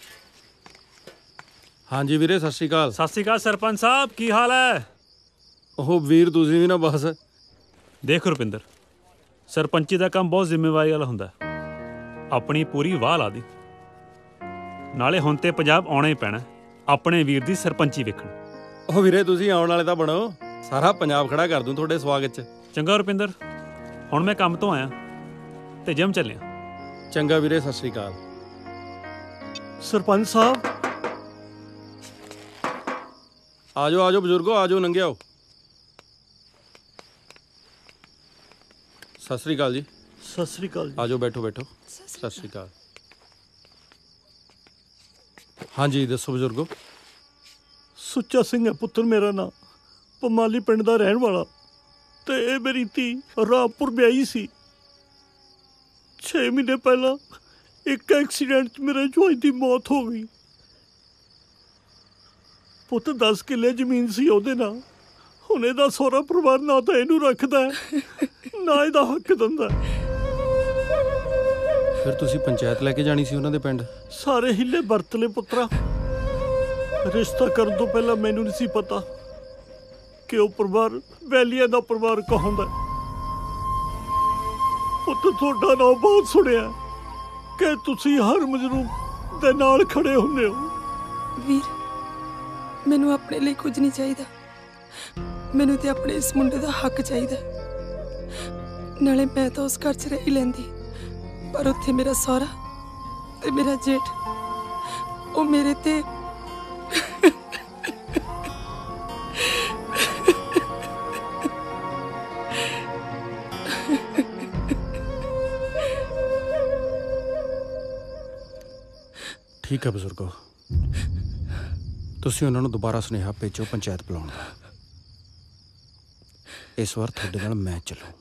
S4: ਹਾਂਜੀ ਵੀਰੇ ਸਤਿ ਸ਼੍ਰੀ ਅਕਾਲ।
S8: ਸਤਿ ਸ਼੍ਰੀ ਅਕਾਲ ਸਰਪੰਚ ਸਾਹਿਬ, ਕੀ ਹਾਲ ਹੈ?
S4: ਉਹ ਵੀਰ ਤੁਸੀਂ ਵੀ ਨਾ ਬਸ।
S8: ਦੇਖ ਰੁਪਿੰਦਰ, ਸਰਪੰਚੀ ਦਾ ਕੰਮ ਬਹੁਤ ਜ਼ਿੰਮੇਵਾਰੀ ਵਾਲਾ ਹੁੰਦਾ। ਆਪਣੀ ਪੂਰੀ ਵਾਹ ਲਾ ਦੀ। ਨਾਲੇ ਹੁਣ ਤੇ ਪੰਜਾਬ ਆਉਣਾ ਹੀ ਪੈਣਾ ਆਪਣੇ ਵੀਰ ਦੀ ਸਰਪੰਚੀ ਵੇਖਣ।
S4: ਉਹ ਵੀਰੇ ਤੁਸੀਂ ਆਉਣ ਵਾਲੇ ਤਾਂ ਬਣੋ, ਸਾਰਾ ਪੰਜਾਬ ਖੜਾ ਕਰ ਦੂੰ ਤੁਹਾਡੇ ਸਵਾਗਤ 'ਚ।
S8: ਚੰਗਾ ਰੁਪਿੰਦਰ, ਹੁਣ ਮੈਂ ਕੰਮ ਤੋਂ ਆਇਆ ਤੇ ਜਿਮ ਚੱਲਿਆ।
S4: ਚੰਗਾ ਵੀਰੇ ਸਤਿ ਸ਼੍ਰੀ ਅਕਾਲ।
S14: ਸਰਪੰਚ ਸਾਹਿਬ
S4: ਆ ਜਾਓ ਆ ਜਾਓ ਬਜ਼ੁਰਗੋ, ਆ ਜਾਓ ਨੰਗੇ ਆਓ। ਸਤਿ ਸ਼੍ਰੀ ਅਕਾਲ ਜੀ।
S14: ਸਤਿ ਸ਼੍ਰੀ ਅਕਾਲ ਜੀ।
S4: ਆ ਜਾਓ ਬੈਠੋ ਬੈਠੋ। ਸਤਿ ਸ਼੍ਰੀ ਅਕਾਲ। ਹਾਂਜੀ ਦੱਸੋ ਬਜ਼ੁਰਗੋ।
S14: ਸੁੱਚਾ ਸਿੰਘ ਹੈ ਪੁੱਤਰ ਮੇਰਾ ਨਾਂ, ਪਮਾਲੀ ਪਿੰਡ ਦਾ ਰਹਿਣ ਵਾਲਾ। ਤੇ ਇਹ ਮੇਰੀ ਧੀ ਰਾਮਪੁਰ ਵਿਆਹੀ ਸੀ। ਛੇ ਮਹੀਨੇ ਪਹਿਲਾਂ ਇੱਕ ਐਕਸੀਡੈਂਟ 'ਚ ਮੇਰੇ ਜਵਾਈ ਦੀ ਮੌਤ ਹੋ ਗਈ। ਪੁੱਤ ਦਸ ਕਿੱਲੇ ਜ਼ਮੀਨ ਸੀ ਉਹਦੇ ਨਾਲ। ਹੁਣ ਇਹਦਾ ਸਹੁਰਾ ਪਰਿਵਾਰ ਨਾ ਤਾਂ ਇਹਨੂੰ ਰੱਖਦਾ ਨਾ ਇਹਦਾ ਹੱਕ ਦਿੰਦਾ।
S4: ਫਿਰ ਤੁਸੀਂ ਪੰਚਾਇਤ ਲੈ ਕੇ ਜਾਣੀ ਸੀ ਉਹਨਾਂ ਦੇ ਪਿੰਡ।
S14: ਸਾਰੇ ਹਿੱਲੇ ਵਰਤ ਲਏ ਪੁੱਤਰਾ। ਰਿਸ਼ਤਾ ਕਰਨ ਤੋਂ ਪਹਿਲਾਂ ਮੈਨੂੰ ਨਹੀਂ ਸੀ ਪਤਾ ਕਿ ਉਹ ਪਰਿਵਾਰ ਵੈਲੀਆਂ ਦਾ ਪਰਿਵਾਰ ਕਹਾਉਂਦਾ। ਪੁੱਤ ਤੁਹਾਡਾ ਨਾਮ ਬਹੁਤ ਸੁਣਿਆ ਕਿ ਤੁਸੀਂ ਹਰ ਮਜਰੂਮ ਦੇ ਨਾਲ ਖੜੇ ਹੁੰਦੇ ਹੋ।
S24: ਵੀਰ ਮੈਨੂੰ ਆਪਣੇ ਲਈ ਕੁਝ ਨਹੀਂ ਚਾਹੀਦਾ। ਮੈਨੂੰ ਤੇ ਆਪਣੇ ਇਸ ਮੁੰਡੇ ਦਾ ਹੱਕ ਚਾਹੀਦਾ। ਨਾਲੇ ਮੈਂ ਤਾਂ ਉਸ ਘਰ 'ਚ ਰਹਿ ਲੈਂਦੀ, ਪਰ ਉੱਥੇ ਮੇਰਾ ਸਹੁਰਾ ਤੇ ਮੇਰਾ ਜੇਠ ਉਹ ਮੇਰੇ ਤੇ
S4: ਠੀਕ ਹੈ ਬਜ਼ੁਰਗੋ, ਤੁਸੀਂ ਉਹਨਾਂ ਨੂੰ ਦੁਬਾਰਾ ਸੁਨੇਹਾ ਭੇਜੋ ਪੰਚਾਇਤ ਬੁਲਾਉਣ ਦਾ। ਇਸ ਵਾਰ ਤੁਹਾਡੇ ਨਾਲ ਮੈਂ ਚੱਲੂ।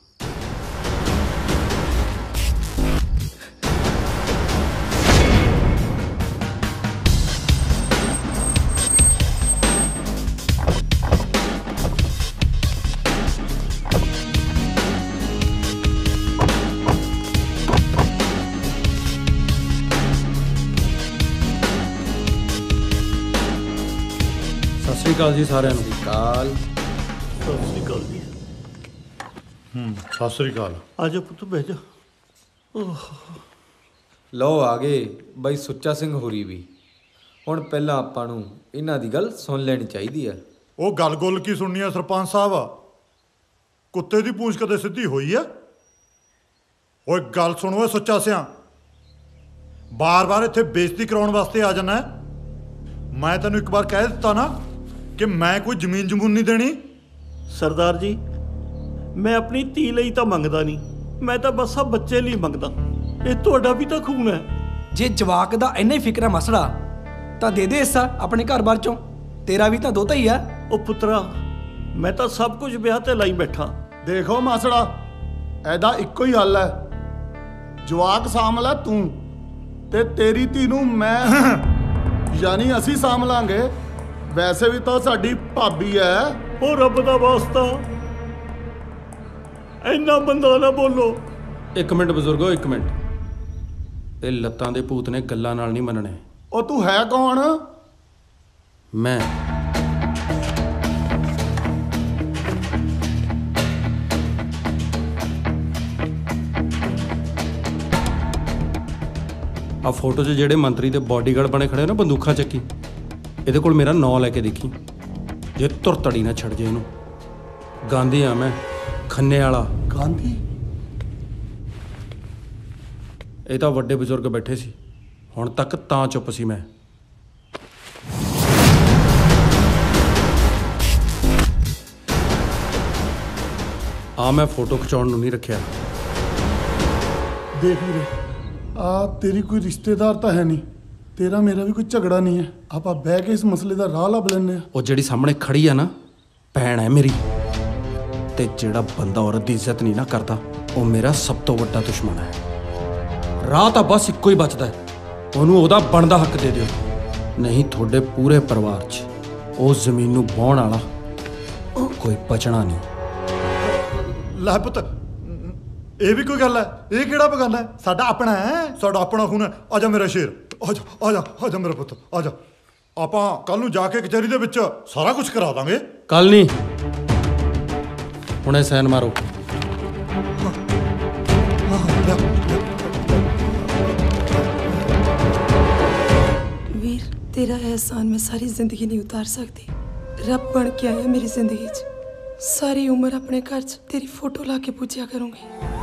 S4: ਸਤਿ ਸ਼੍ਰੀ ਅਕਾਲ ਜੀ ਸਾਰਿਆਂ ਨੂੰ।
S14: ਕਾਲ ਸਤਿ ਸ਼੍ਰੀ ਅਕਾਲ ਜੀ।
S12: ਹੂੰ ਸਤਿ ਸ਼੍ਰੀ ਅਕਾਲ।
S14: ਆ ਜਾ ਪੁੱਤ ਬਹਿ ਜਾ।
S25: ਲਓ ਆ ਗਏ ਬਾਈ ਸੁੱਚਾ ਸਿੰਘ ਹੋਰੀ ਵੀ। ਹੁਣ ਪਹਿਲਾਂ ਆਪਾਂ ਨੂੰ ਇਹਨਾਂ ਦੀ ਗੱਲ ਸੁਣ ਲੈਣੀ ਚਾਹੀਦੀ ਆ।
S12: ਉਹ ਗੱਲ ਗੁੱਲ ਕੀ ਸੁਣਨੀ ਆ ਸਰਪੰਚ ਸਾਹਿਬ? ਕੁੱਤੇ ਦੀ ਪੂੰਛ ਕਦੇ ਸਿੱਧੀ ਹੋਈ ਆ? ਓਏ ਗੱਲ ਸੁਣੋ ਸੁੱਚਾ ਸਿਆਂ, ਬਾਰ-ਬਾਰ ਇੱਥੇ ਬੇਇੱਜ਼ਤੀ ਕਰਾਉਣ ਵਾਸਤੇ ਆ ਜਾਣਾ। ਮੈਂ ਤੈਨੂੰ ਇੱਕ ਵਾਰ ਕਹਿ ਦਿੱਤਾ ਨਾ ਕਿ ਮੈਂ ਕੋਈ ਜ਼ਮੀਨ ਜਮੂਨ ਨਹੀਂ ਦੇਣੀ।
S14: ਸਰਦਾਰ ਜੀ ਮੈਂ ਆਪਣੀ ਧੀ ਲਈ ਤਾਂ ਮੰਗਦਾ ਨਹੀਂ, ਮੈਂ ਤਾਂ ਬਸ ਆ ਬੱਚੇ ਲਈ ਮੰਗਦਾ। ਇਹ ਤੁਹਾਡਾ ਵੀ ਤਾਂ ਖੂਨ ਹੈ।
S5: ਜੇ ਜਵਾਕ ਦਾ ਇੰਨਾ ਹੀ ਫਿਕਰ ਹੈ ਮਸੜਾ ਤਾਂ ਦੇ ਦੇ ਹਿੱਸਾ ਆਪਣੇ ਘਰ-ਬਾਰ ਚੋਂ। ਤੇਰਾ ਵੀ ਤਾਂ ਦੋਤਾ ਹੀ ਆ।
S2: ਉਹ ਪੁੱਤਰਾ ਮੈਂ ਤਾਂ ਸਭ ਕੁਝ ਵਿਆਹ ਤੇ ਲਾਈ ਬੈਠਾ।
S3: ਦੇਖੋ ਮਾਸੜਾ, ਇਹਦਾ ਇੱਕੋ ਹੀ ਹੱਲ ਹੈ, ਜਵਾਕ ਸਾਂਭ ਲੈ ਤੂੰ ਤੇ ਤੇਰੀ ਧੀ ਨੂੰ ਮੈਂ ਯਾਨੀ ਅਸੀਂ ਸਾਂਭ ਲਾਂਗੇ। ਵੈਸੇ ਵੀ ਤਾਂ ਸਾਡੀ ਭਾਬੀ ਹੈ।
S2: ਉਹ ਰੱਬ ਦਾ ਵਾਸਤਾ ਇੰਨਾ ਬੰਦਾ ਨਾ ਬੋਲੋ।
S4: ਇੱਕ ਮਿੰਟ ਬਜ਼ੁਰਗੋ, ਇੱਕ ਮਿੰਟ। ਇਹ ਲੱਤਾਂ ਦੇ ਭੂਤ ਨੇ ਗੱਲਾਂ ਨਾਲ ਨਹੀਂ ਮੰਨਣੇ।
S3: ਉਹ ਤੂੰ ਹੈ ਕੌਣ?
S4: ਮੈਂ ਆ ਫੋਟੋ 'ਚ ਜਿਹੜੇ ਮੰਤਰੀ ਤੇ ਬਾਡੀਗਾਰਡ ਬਣੇ ਖੜੇ ਨਾ ਬੰਦੂਕਾਂ ਚੱਕੀ, ਇਹਦੇ ਕੋਲ ਮੇਰਾ ਨਾਂ ਲੈ ਕੇ ਦੇਖੀ, ਜੇ ਧੁਰ ਤੜੀ ਨਾ ਛੱਡ ਜੇ ਇਹਨੂੰ। ਗਾਂਧੀ ਆ ਮੈਂ, ਖੰਨੇ ਵਾਲਾ।
S3: ਗਾਂਧੀ?
S4: ਇਹ ਤਾਂ ਵੱਡੇ ਬਜ਼ੁਰਗ ਬੈਠੇ ਸੀ, ਹੁਣ ਤੱਕ ਤਾਂ ਚੁੱਪ ਸੀ ਮੈਂ। ਆ ਮੈਂ ਫੋਟੋ ਖਿਚਾਉਣ ਨੂੰ ਨਹੀਂ ਰੱਖਿਆ।
S3: ਦੇਖ ਵੀਰੇ, ਆ ਤੇਰੀ ਕੋਈ ਰਿਸ਼ਤੇਦਾਰ ਤਾਂ ਹੈ ਨਹੀਂ, ਤੇਰਾ ਮੇਰਾ ਵੀ ਕੋਈ ਝਗੜਾ ਨਹੀਂ ਹੈ। ਆਪਾਂ ਬਹਿ ਕੇ ਇਸ ਮਸਲੇ ਦਾ ਰਾਹ ਲੱਭ ਲੈਂਦੇ ਆ।
S4: ਉਹ ਜਿਹੜੀ ਸਾਹਮਣੇ ਖੜੀ ਆ ਨਾ, ਭੈਣ ਹੈ ਮੇਰੀ, ਤੇ ਜਿਹੜਾ ਬੰਦਾ ਔਰਤ ਦੀ ਇੱਜ਼ਤ ਨਹੀਂ ਨਾ ਕਰਦਾ, ਉਹ ਮੇਰਾ ਸਭ ਤੋਂ ਵੱਡਾ ਦੁਸ਼ਮਣ ਹੈ। ਰਾਹ ਤਾਂ ਬਸ ਇੱਕੋ ਹੀ ਬਚਦਾ ਹੈ, ਉਹਨੂੰ ਉਹਦਾ ਬਣਦਾ ਹੱਕ ਦੇ ਦਿਓ, ਨਹੀਂ ਤੁਹਾਡੇ ਪੂਰੇ ਪਰਿਵਾਰ 'ਚ ਉਸ ਜ਼ਮੀਨ ਨੂੰ ਵਾਹੁਣ ਵਾਲਾ ਕੋਈ ਬਚਣਾ ਨਹੀਂ।
S12: ਲੈ ਪੁੱਤ, ਇਹ ਵੀ ਕੋਈ ਗੱਲ ਹੈ? ਇਹ ਕਿਹੜਾ ਬਗਾਨਾ ਹੈ? ਸਾਡਾ ਆਪਣਾ ਹੈ, ਸਾਡਾ ਆਪਣਾ ਖੂਨ ਹੈ। ਆ ਜਾ ਮੇਰਾ ਸ਼ੇਰ, ਆ ਜਾ ਆ ਜਾ ਆ ਜਾ ਮੇਰਾ ਪੁੱਤ, ਆ ਜਾ। ਆਪਾਂ ਕੱਲ ਨੂੰ ਜਾ ਕੇ ਕਚਹਿਰੀ ਦੇ ਵਿੱਚ ਸਾਰਾ ਕੁਝ ਕਰਾ ਦਾਂਗੇ।
S4: ਕੱਲ ਨਹੀਂ, ਹੁਣੇ ਸਾਈਨ ਮਾਰੋ।
S24: ਵੀਰ, ਤੇਰਾ एहसान मैं सारी जिंदगी नहीं उतार सकती। रब बन के आया मेरी जिंदगी च, सारी उम्र अपने घर च तेरी फोटो ला के पूछा करूंगी।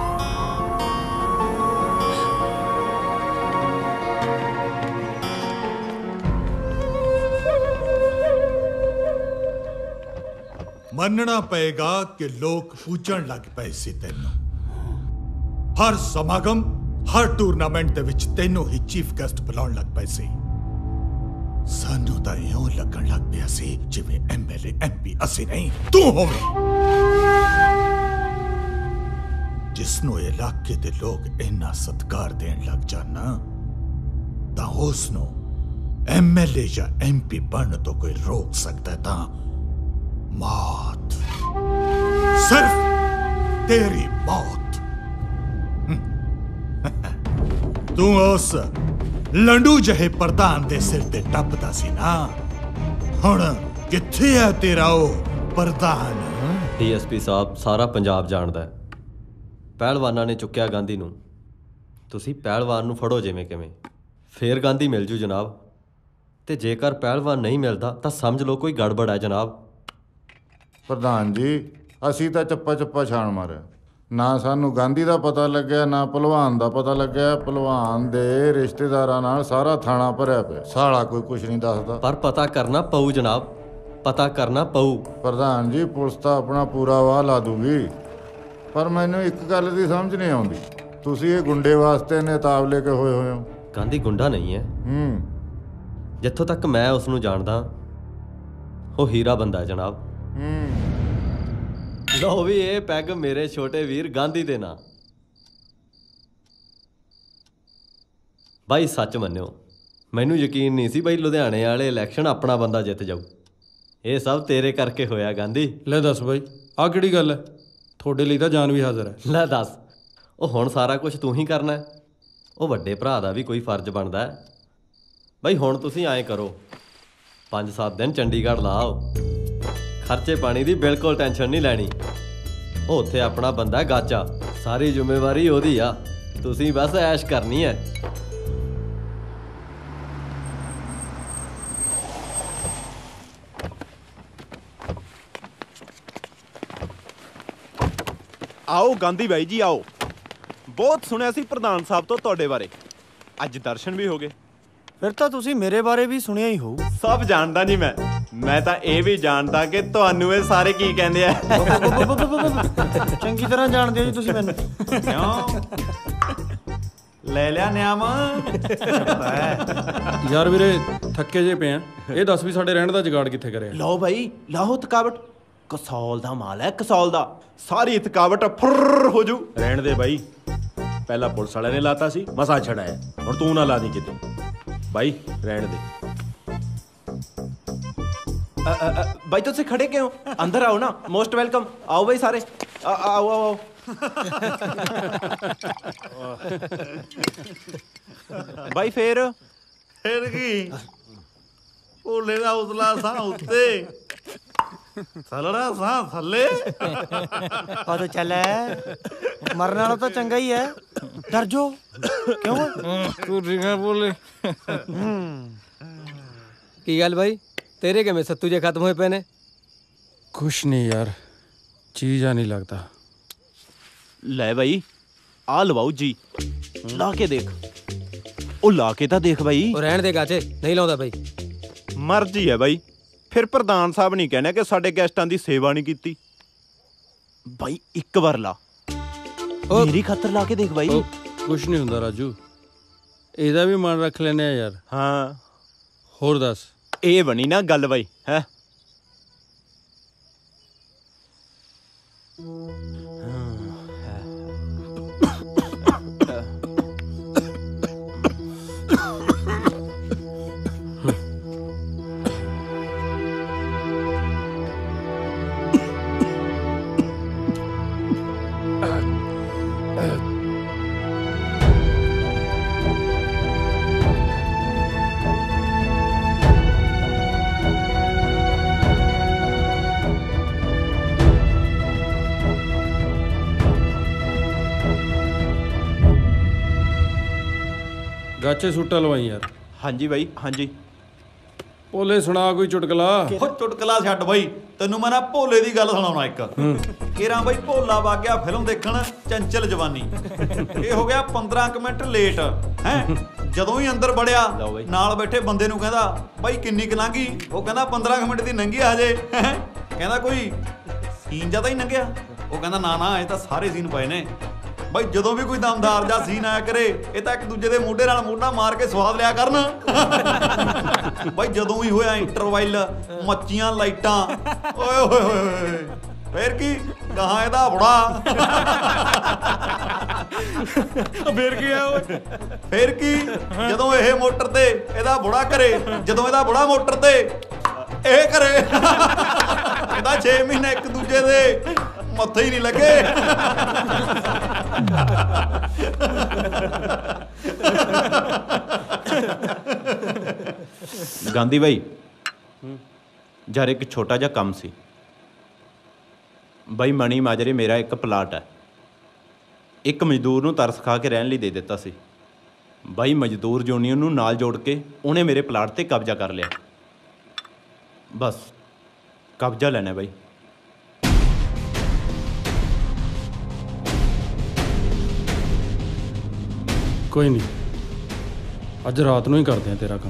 S20: ਮੰਨਣਾ ਪਏਗਾ ਕਿ ਲੋਕ ਪੁੱਛਣ ਲੱਗ ਪਏ ਸੀ ਤੈਨੂੰ। ਹਰ ਸਮਾਗਮ, ਹਰ ਟੂਰਨਾਮੈਂਟ ਦੇ ਵਿੱਚ ਤੈਨੂੰ ਹੀ ਚੀਫ ਗੈਸਟ ਬੁਲਾਉਣ ਲੱਗ ਪਏ ਸੀ। ਸਾਨੂੰ ਤਾਂ ਇਉਂ ਲੱਗਣ ਲੱਗ ਪਿਆ ਸੀ ਜਿਵੇਂ ਐਮਐਲਏ ਐਮਪੀ ਅਸੀਂ ਨਹੀਂ, ਤੂੰ ਹੋਵੇਂ। ਜਿਸ ਨੂੰ ਇਲਾਕੇ ਦੇ ਲੋਕ ਇੰਨਾ ਸਤਿਕਾਰ ਦੇਣ ਲੱਗ ਜਾਣ ਤਾਂ ਉਸ ਨੂੰ ਐਮਐਲਏ ਜਾਂ ਐਮਪੀ ਬਣਨ ਤੋਂ ਕੋਈ ਰੋਕ ਸਕਦਾ ਤਾਂ मौत, सिर्फ तेरी मौत। तू उस लंडू जहे प्रधान दे सिर ते टपदा सी ना, हुण किथे है तेरा ओ प्रधान?
S1: ਡੀਐਸਪੀ ਸਾਹਿਬ ਸਾਰਾ ਪੰਜਾਬ ਜਾਣਦਾ ਹੈ, ਪਹਿਲਵਾਨਾਂ ਨੇ ਚੁੱਕਿਆ ਗਾਂਧੀ ਨੂੰ। ਤੁਸੀਂ ਪਹਿਲਵਾਨ ਨੂੰ ਫੜੋ ਜਿਵੇਂ ਕਿਵੇਂ, ਫੇਰ ਗਾਂਧੀ ਮਿਲ ਜੂ ਜਨਾਬ। ਤੇ ਜੇਕਰ ਪਹਿਲਵਾਨ ਨਹੀਂ ਮਿਲਦਾ ਤਾਂ ਸਮਝ ਲਓ ਕੋਈ ਗੜਬੜ ਹੈ ਜਨਾਬ।
S16: ਪ੍ਰਧਾਨ ਜੀ, ਅਸੀਂ ਤਾਂ ਚੱਪਾ ਚੱਪਾ ਛਾਣ ਮਾਰਿਆ, ਨਾ ਸਾਨੂੰ ਗਾਂਧੀ ਦਾ ਪਤਾ ਲੱਗਿਆ, ਨਾ ਭਲਵਾਨ ਦਾ ਪਤਾ ਲੱਗਿਆ। ਭਲਵਾਨ ਦੇ ਰਿਸ਼ਤੇਦਾਰਾਂ ਨਾਲ ਸਾਰਾ ਥਾਣਾ ਭਰਿਆ ਪਿਆ, ਸਾਲਾ ਕੋਈ ਕੁਝ ਨਹੀਂ ਦੱਸਦਾ।
S1: ਪਰ ਪਤਾ ਕਰਨਾ ਪਊ ਜਨਾਬ, ਪਤਾ ਕਰਨਾ ਪਊ।
S16: ਪ੍ਰਧਾਨ ਜੀ, ਪੁਲਿਸ ਤਾਂ ਆਪਣਾ ਪੂਰਾ ਵਾਹ ਲਾ ਦੂਗੀ, ਪਰ ਮੈਨੂੰ ਇੱਕ ਗੱਲ ਦੀ ਸਮਝ ਨਹੀਂ ਆਉਂਦੀ, ਤੁਸੀਂ ਇਹ ਗੁੰਡੇ ਵਾਸਤੇ ਨੇਤਾਬ ਲੈ ਕੇ ਹੋਏ ਹੋਏ ਹੋ।
S1: ਗਾਂਧੀ ਗੁੰਡਾ ਨਹੀਂ ਹੈ।
S16: ਹੂੰ,
S1: ਜਿੱਥੋਂ ਤੱਕ ਮੈਂ ਉਸ ਨੂੰ ਜਾਣਦਾ, ਉਹ ਹੀਰਾ ਬੰਦਾ ਹੈ ਜਨਾਬ। ਲਓ ਵੀ ਇਹ ਪੈਗ ਮੇਰੇ ਛੋਟੇ ਵੀਰ ਗਾਂਧੀ ਦੇ ਨਾਂ। ਬਾਈ ਸੱਚ ਮੰਨਿਓ, ਮੈਨੂੰ ਯਕੀਨ ਨਹੀਂ ਸੀ ਬਈ ਲੁਧਿਆਣੇ ਵਾਲੇ ਇਲੈਕਸ਼ਨ ਆਪਣਾ ਬੰਦਾ ਜਿੱਤ ਜਾਊ। ਇਹ ਸਭ ਤੇਰੇ ਕਰਕੇ ਹੋਇਆ ਗਾਂਧੀ।
S4: ਲੈ ਦੱਸ ਬਾਈ, ਆਹ ਕਿਹੜੀ ਗੱਲ ਹੈ? ਤੁਹਾਡੇ ਲਈ ਤਾਂ ਜਾਨ ਵੀ ਹਾਜ਼ਰ ਹੈ।
S1: ਲੈ ਦੱਸ, ਉਹ ਹੁਣ ਸਾਰਾ ਕੁਝ ਤੂੰ ਹੀ ਕਰਨਾ? ਉਹ ਵੱਡੇ ਭਰਾ ਦਾ ਵੀ ਕੋਈ ਫਰਜ਼ ਬਣਦਾ ਹੈ। ਬਈ ਹੁਣ ਤੁਸੀਂ ਐਂ ਕਰੋ, ਪੰਜ ਸੱਤ ਦਿਨ ਚੰਡੀਗੜ੍ਹ ਲਾਓ, ਖਰਚੇ ਪਾਣੀ ਦੀ ਬਿਲਕੁਲ ਟੈਨਸ਼ਨ ਨਹੀਂ ਲੈਣੀ। ਉਹ ਉੱਥੇ ਆਪਣਾ ਬੰਦਾ ਗਾਚਾ, ਸਾਰੀ ਜ਼ਿੰਮੇਵਾਰੀ ਉਹਦੀ ਆ, ਤੁਸੀਂ ਬਸ ਐਸ਼ ਕਰਨੀ ਹੈ।
S19: ਆਓ ਗਾਂਧੀ ਬਾਈ ਜੀ ਆਓ। ਬਹੁਤ ਸੁਣਿਆ ਸੀ ਪ੍ਰਧਾਨ ਸਾਹਿਬ ਤੋਂ ਤੁਹਾਡੇ ਬਾਰੇ, ਅੱਜ ਦਰਸ਼ਨ ਵੀ ਹੋ ਗਏ।
S2: ਫਿਰ ਤਾਂ ਤੁਸੀਂ ਮੇਰੇ ਬਾਰੇ ਵੀ ਸੁਣਿਆ ਹੀ ਹੋਊ।
S19: ਸਭ ਜਾਣਦਾ ਨਹੀਂ ਮੈਂ ਮੈਂ ਤਾਂ ਇਹ ਵੀ ਜਾਣਦਾ ਕਿ ਤੁਹਾਨੂੰ ਇਹ ਸਾਰੇ ਕੀ ਕਹਿੰਦੇ ਆ।
S2: ਚੰਗੀ ਤਰ੍ਹਾਂ ਜਾਣਦੇ ਹੋ ਜੀ ਤੁਸੀਂ ਮੈਨੂੰ।
S19: ਕਿਉਂ?
S9: ਲੈ ਲਿਆ ਨਿਆਮ
S4: ਯਾਰ ਵੀਰੇ ਥੱਕੇ ਜੇ ਪਏ ਆ, ਇਹ ਦੱਸ ਵੀ ਸਾਡੇ ਰਹਿਣ ਦਾ ਜੁਗਾੜ ਕਿੱਥੇ ਕਰਿਆ?
S19: ਲਓ ਬਾਈ ਲਾਹੋ ਥਕਾਵਟ, ਕਸੌਲ ਦਾ ਮਾਲ ਹੈ ਕਸੌਲ ਦਾ, ਸਾਰੀ ਥਕਾਵਟ ਫੁਰ ਹੋ ਜੂ।
S9: ਰਹਿਣ ਦੇ ਬਾਈ, ਪਹਿਲਾਂ ਪੁਲਿਸ ਵਾਲਿਆਂ ਨੇ ਲਾਤਾ ਸੀ, ਮਸਾ ਛੜਾਇਆ, ਹੁਣ ਤੂੰ ਨਾ ਲਾ ਦੀ ਕਿਤੇ ਬਾਈ, ਰਹਿਣ ਦੇ।
S19: ਅ, ਅ, ਅ, ਬਾਈ ਤੁਸੀਂ ਖੜੇ ਕਿਉਂ? ਅੰਦਰ ਆਓ ਨਾ, ਮੋਸਟ ਵੈਲਕਮ। ਆਓ ਬਾਈ ਸਾਰੇ, ਆ, ਆਓ ਆਓ। ਬਾਈ ਫੇਰ
S12: ਫੇਰ ਕੀ ਭੋਲੇ ਦਾ ਉਤਲਾ ਸਾਹ ਉੱਤੇ, ਥਲੜਾ ਸਾਹ ਥੱਲੇ।
S2: ਆ ਤਾਂ ਚੱਲ ਮਰਨ ਵਾਲਾ ਤਾਂ ਚੰਗਾ ਹੀ ਹੈ, ਡਰ ਜੋ ਕਿਉਂ?
S13: ਤੂੰ ਰਿੰਗਾ ਬੋਲੇ। ਕੀ ਗੱਲ ਬਾਈ, ਤੇਰੇ ਕਿਵੇਂ ਸੱਤੂ ਜੇ ਖਤਮ ਹੋਏ ਪਏ ਨੇ?
S4: ਕੁਛ ਨਹੀਂ ਯਾਰ, ਚੀਜ਼ ਆ ਨਹੀਂ ਲੱਗਦਾ।
S19: ਲੈ ਬਾਈ ਆ ਲਵਾਓ ਜੀ, ਲਾ ਕੇ ਦੇਖ। ਉਹ ਲਾ ਕੇ ਤਾਂ ਦੇਖ ਬਾਈ।
S13: ਉਹ ਰਹਿਣ ਦੇ ਗਾਚੇ, ਨਹੀਂ ਲਾਉਂਦਾ ਬਾਈ।
S19: ਮਰਜ਼ੀ ਹੈ ਬਾਈ, ਫਿਰ ਪ੍ਰਧਾਨ ਸਾਹਿਬ ਨਹੀਂ ਕਹਿਣਾ ਕਿ ਸਾਡੇ ਗੈਸਟਾਂ ਦੀ ਸੇਵਾ ਨਹੀਂ ਕੀਤੀ। ਬਾਈ ਇੱਕ ਵਾਰ ਲਾ, ਮੇਰੀ ਖਾਤਰ ਲਾ ਕੇ ਦੇਖ ਬਾਈ।
S4: ਕੁਛ ਨਹੀਂ ਹੁੰਦਾ ਰਾਜੂ, ਇਹਦਾ ਵੀ ਮਨ ਰੱਖ ਲੈਨੇ ਆ ਯਾਰ।
S19: ਹਾਂ
S4: ਹੋਰ ਦੱਸ।
S19: ਇਹ ਬਣੀ ਨਾ ਗੱਲ ਬਾਈ, ਹੈ
S4: ਗਾਚੇ ਸੂਟਾ ਲਵਾਈ ਯਾਰ।
S19: ਹਾਂਜੀ ਬਾਈ ਹਾਂਜੀ।
S4: ਭੋਲੇ ਸੁਣਾ ਕੋਈ ਚੁਟਕਲਾ।
S12: ਉਹ ਚੁਟਕਲਾ ਛੱਡ ਬਾਈ, ਤੈਨੂੰ ਮੈਂ ਨਾ ਭੋਲੇ ਦੀ ਗੱਲ ਸੁਣਾਉਣਾ ਇੱਕ। ਕੇਰਾਂ ਬਾਈ ਭੋਲਾ ਵਗ ਗਿਆ ਫਿਲਮ ਦੇਖਣ ਚੰਚਲ ਜਵਾਨੀ, ਇਹ ਹੋ ਗਿਆ ਪੰਦਰਾਂ ਕੁ ਮਿੰਟ ਲੇਟ ਹੈ। ਜਦੋਂ ਹੀ ਅੰਦਰ ਵੜਿਆ ਨਾਲ ਬੈਠੇ ਬੰਦੇ ਨੂੰ ਕਹਿੰਦਾ ਬਾਈ ਕਿੰਨੀ ਕੁ ਲੰਘੀ? ਉਹ ਕਹਿੰਦਾ ਪੰਦਰਾਂ ਕੁ ਮਿੰਟ ਦੀ ਲੰਘੀ ਹਜੇ। ਕਹਿੰਦਾ ਕੋਈ ਸੀਨ ਜਿਆਦਾ ਹੀ ਲੰਘਿਆ? ਉਹ ਕਹਿੰਦਾ ਨਾ ਨਾ ਇਹ ਤਾਂ ਸਾਰੇ ਸੀਨ ਪਏ ਨੇ ਬਾਈ। ਜਦੋਂ ਵੀ ਕੋਈ ਦਮਦਾਰ ਜਾਂ ਸੀਨ ਆਇਆ ਕਰੇ ਇਹ ਤਾਂ ਇੱਕ ਦੂਜੇ ਦੇ ਮੋਢੇ ਨਾਲ ਮੋਢਾ ਮਾਰ ਕੇ ਸਵਾਦ ਲਿਆ ਕਰਨ। ਬਾਈ ਜਦੋਂ ਹੀ ਹੋਇਆ ਇੰਟਰਵੈਲ, ਮੱਚੀਆਂ ਲਾਈਟਾਂ, ਓਏ ਹੋਏ ਹੋਏ, ਫੇਰ ਕੀ ਕਹਾਂ ਇਹਦਾ ਬੁੜਾ। ਫੇਰ ਕੀ ਆ ਓਏ? ਫੇਰ ਕੀ ਜਦੋਂ ਇਹ ਮੋਟਰ ਤੇ ਇਹਦਾ ਬੁੜਾ ਕਰੇ, ਜਦੋਂ ਇਹਦਾ ਬੁੜਾ ਮੋਟਰ ਤੇ ਇਹ ਕਰੇ। ਇਹਦਾ ਛੇ ਮਹੀਨੇ ਇੱਕ ਦੂਜੇ ਦੇ ਮੱਥੇ ਹੀ ਨਹੀਂ ਲੱਗੇ।
S19: ਗਾਂਧੀ ਬਾਈ ਯਾਰ ਇੱਕ ਛੋਟਾ ਜਿਹਾ ਕੰਮ ਸੀ ਬਾਈ। ਮਣੀ ਮਾਜਰੇ ਮੇਰਾ ਇੱਕ ਪਲਾਟ ਹੈ, ਇੱਕ ਮਜ਼ਦੂਰ ਨੂੰ ਤਰਸ ਖਾ ਕੇ ਰਹਿਣ ਲਈ ਦੇ ਦਿੱਤਾ ਸੀ ਬਾਈ। ਮਜ਼ਦੂਰ ਯੂਨੀਅਨ ਨੂੰ ਨਾਲ ਜੋੜ ਕੇ ਉਹਨੇ ਮੇਰੇ ਪਲਾਟ ਤੇ ਕਬਜ਼ਾ ਕਰ ਲਿਆ। ਬਸ ਕਬਜ਼ਾ ਲੈਣਾ ਬਾਈ।
S4: ਕੋਈ ਨਹੀਂ, ਅੱਜ ਰਾਤ ਨੂੰ ਹੀ ਕਰਦੇ ਆ ਤੇਰਾ ਕੰਮ।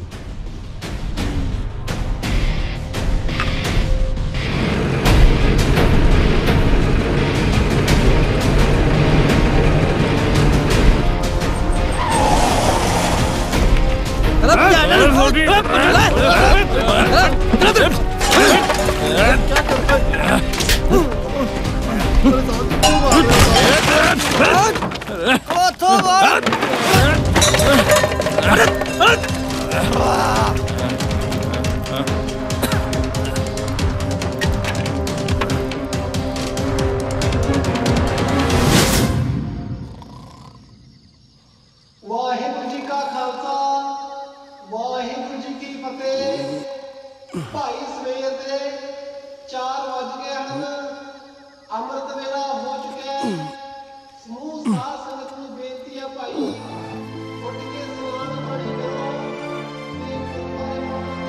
S14: ਵਾਹਿਗੁਰੂ ਜੀ ਕਾ ਖਾਲਸਾ ਵਾਹਿਗੁਰੂ ਜੀ ਕੀ ਫਤਿਹ। ਭਾਈ ਸਵੇਰ ਦੇ ਚਾਰ ਵੱਜ ਗਏ ਹਨ, ਅੰਮ੍ਰਿਤ ਵੇਲਾ ਹੋ ਚੁੱਕਿਆ ਹੈ। ਸਮੂਹ ਸਾਧ ਸੰਗਤ ਨੂੰ ਬੇਨਤੀ ਹੈ ਭਾਈ ਉੱਠ ਕੇ ਸਨਾਨ ਪਾਣੀ ਕਰੋ ਤੇ ਗੁਰਦੁਆਰੇ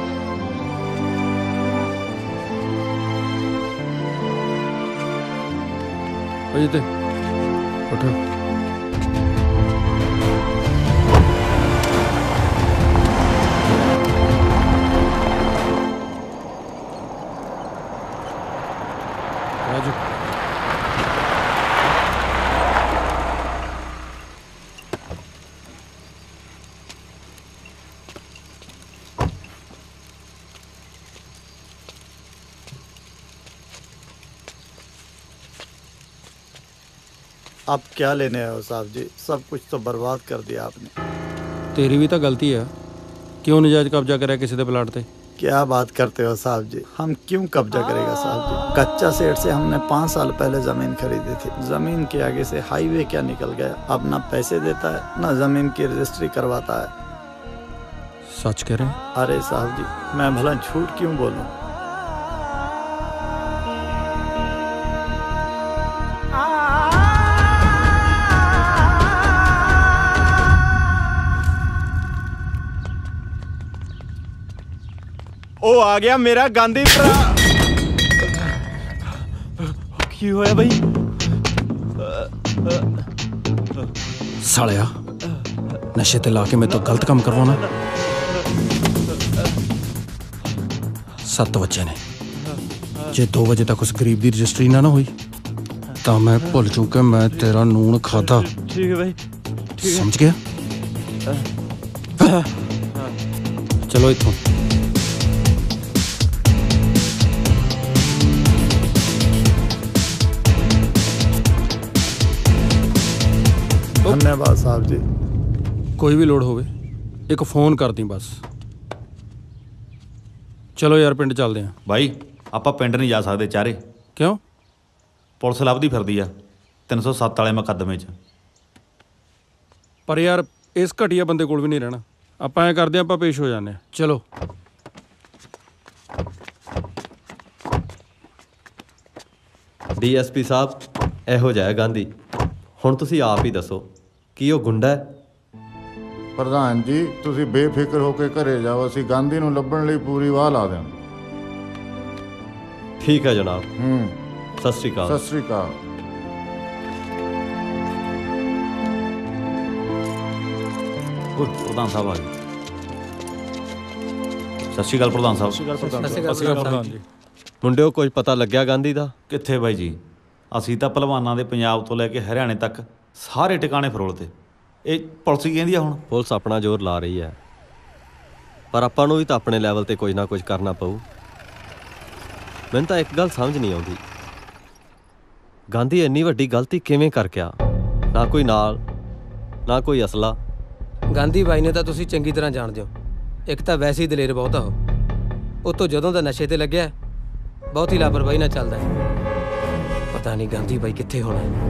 S4: ਅਜੇ ਤੇ ਉਠੋ। ਰਾਜੂ
S2: आप क्या लेने आए हो साहब जी? सब कुछ तो बर्बाद कर दिया आपने।
S4: तेरी भी तो गलती है, क्यों नजायज कब्जा करा किसी के प्लाट पे?
S2: क्या बात करते हो साहब जी? हम क्यों कब्जा करेगा साहब जी? कच्चा सेठ से हमने पाँच साल पहले जमीन खरीदी थी। जमीन के आगे से हाईवे क्या निकल गया। अब ना पैसे देता है ना जमीन की रजिस्ट्री करवाता है।
S4: सच कह रहे हैं?
S2: अरे साहब जी, मैं भला झूठ क्यों बोलूं?
S19: ਉਹ ਆ ਗਿਆ ਮੇਰਾ ਗਾਂਧੀ ਭਰਾ। ਕੀ ਹੋਇਆ ਬਈ?
S4: ਸਾਲਿਆ ਨਸ਼ੇ ਤੇ ਲਾ ਕੇ ਮੇਰੇ ਤੋਂ ਗਲਤ ਕੰਮ ਕਰਵਾਉਣਾ। ਸੱਤ ਵਜੇ ਨੇ, ਜੇ ਦੋ ਵਜੇ ਤੱਕ ਉਸ ਗਰੀਬ ਦੀ ਰਜਿਸਟਰੀ ਨਾ ਨਾ ਹੋਈ ਤਾਂ ਮੈਂ ਭੁੱਲ ਜੂ ਕਿ ਮੈਂ ਤੇਰਾ ਨੂਣ ਖਾਦਾ।
S19: ਠੀਕ ਹੈ ਬਈ,
S4: ਸਮਝ ਗਿਆ? ਚਲੋ ਇੱਥੋਂ।
S2: धन्यवाद साहब जी।
S4: कोई भी लोड़ होवे एक फोन कर दी बस। चलो यार पिंड चलते हैं।
S6: भाई ਆਪਾਂ ਪਿੰਡ ਨਹੀਂ ਜਾ ਸਕਦੇ ਚਾਰੇ।
S4: ਕਿਉਂ?
S6: ਪੁਲਿਸ ਲੱਭਦੀ ਫਿਰਦੀ ਆ ਤਿੰਨ ਸੌ ਸੱਤ ਵਾਲੇ ਮੁਕੱਦਮੇ 'ਚ।
S4: ਪਰ ਯਾਰ ਇਸ ਘਟੀਆ ਬੰਦੇ ਕੋਲ ਵੀ ਨਹੀਂ ਰਹਿਣਾ। ਆਪਾਂ ਐ ਕਰਦੇ ਆਪਾਂ ਪੇਸ਼ ਹੋ ਜਾਂਦੇ ਹਾਂ। ਚਲੋ।
S1: ਡੀਐਸਪੀ ਸਾਹਿਬ, ਇਹੋ ਜਿਹਾ ਗਾਂਧੀ। ਹੁਣ ਤੁਸੀਂ ਆਪ ਹੀ ਦੱਸੋ ਕੀ ਉਹ ਗੁੰਡਾ ਹੈ?
S16: ਪ੍ਰਧਾਨ ਜੀ, ਤੁਸੀਂ ਬੇਫਿਕਰ ਹੋ ਕੇ ਘਰੇ ਜਾਓ, ਅਸੀਂ ਗਾਂਧੀ ਨੂੰ ਲੱਭਣ ਲਈ ਪੂਰੀ ਵਾਹ ਲਾ ਦਿਆਂਗੇ।
S1: ਠੀਕ ਹੈ ਜਨਾਬ।
S16: ਹੂੰ,
S1: ਸਤਿ ਸ਼੍ਰੀ ਅਕਾਲ।
S16: ਸਤਿ ਸ਼੍ਰੀ ਅਕਾਲ।
S6: ਓਏ ਪ੍ਰਧਾਨ ਸਾਹਿਬ ਆ ਗਏ। ਸਤਿ ਸ਼੍ਰੀ ਅਕਾਲ ਪ੍ਰਧਾਨ ਸਾਹਿਬ।
S1: ਸਤਿ ਸ਼੍ਰੀ ਅਕਾਲ ਪ੍ਰਧਾਨ ਜੀ। ਮੁੰਡਿਓ, ਕੁਝ ਪਤਾ ਲੱਗਿਆ ਗਾਂਧੀ ਦਾ?
S6: ਕਿੱਥੇ ਬਾਈ ਜੀ, ਅਸੀਂ ਤਾਂ ਪਹਿਲਵਾਨਾਂ ਦੇ ਪੰਜਾਬ ਤੋਂ ਲੈ ਕੇ ਹਰਿਆਣੇ ਤੱਕ ਸਾਰੇ ਟਿਕਾਣੇ ਫਰੋਲਤੇ। ਇਹ ਪੁਲਿਸ ਕੀ ਕਹਿੰਦੀ ਆ ਹੁਣ?
S1: ਪੁਲਿਸ ਆਪਣਾ ਜ਼ੋਰ ਲਾ ਰਹੀ ਹੈ, ਪਰ ਆਪਾਂ ਨੂੰ ਵੀ ਤਾਂ ਆਪਣੇ ਲੈਵਲ ਤੇ ਕੁਝ ਨਾ ਕੁਝ ਕਰਨਾ ਪਊ। ਮੈਨੂੰ ਤਾਂ ਇੱਕ ਗੱਲ ਸਮਝ ਨਹੀਂ ਆਉਂਦੀ, ਗਾਂਧੀ ਇੰਨੀ ਵੱਡੀ ਗਲਤੀ ਕਿਵੇਂ ਕਰ ਗਿਆ? ਨਾ ਕੋਈ ਨਾਲ, ਨਾ ਕੋਈ ਅਸਲਾ।
S13: ਗਾਂਧੀ ਬਾਈ ਨੇ ਤਾਂ ਤੁਸੀਂ ਚੰਗੀ ਤਰ੍ਹਾਂ ਜਾਣਦੇ ਹੋ। ਇੱਕ ਤਾਂ ਵੈਸੇ ਹੀ ਦਲੇਰ ਬਹੁਤ ਆ ਉਹ, ਉਤੋਂ ਜਦੋਂ ਦਾ ਨਸ਼ੇ ਤੇ ਲੱਗਿਆ ਬਹੁਤ ਹੀ ਲਾਪਰਵਾਹੀ ਨਾਲ ਚੱਲਦਾ ਹੈ। ਪਤਾ ਨਹੀਂ ਗਾਂਧੀ ਬਾਈ ਕਿੱਥੇ ਹੋਣਾ।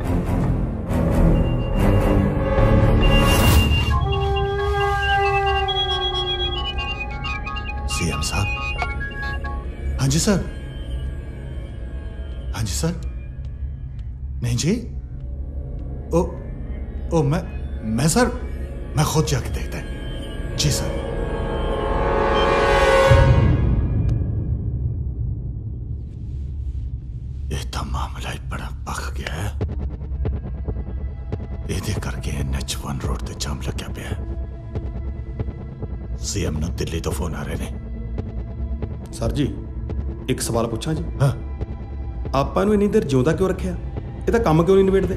S20: सीएम साहब। हाँ जी सर। हाँ जी सर। नहीं जी। ओ ओ मैं मैं सर मैं खुद जाके देखता है जी सर। ये तो मामला ही बड़ा पक गया है। ਇਹਦੇ ਕਰਕੇ ਐਨ ਐਚ वन रोड ਤੇ ਜਾਮ ਲੱਗਿਆ ਪਿਆ। ਸੀਐਮ ਨੂੰ ਦਿੱਲੀ ਤੋਂ ਫੋਨ ਆ ਰਹੇ ਨੇ।
S9: ਸਰ ਜੀ ਇੱਕ ਸਵਾਲ ਪੁੱਛਾਂ ਜੀ? ਹਾਂ। ਆਪਾਂ ਨੂੰ ਇੰਨੀ ਦੇਰ ਜਿਉਂਦਾ ਕਿਉਂ ਰੱਖਿਆ? ਇਹਦਾ ਕੰਮ ਕਿਉਂ ਨਹੀਂ ਨਿਬੇੜਦੇ?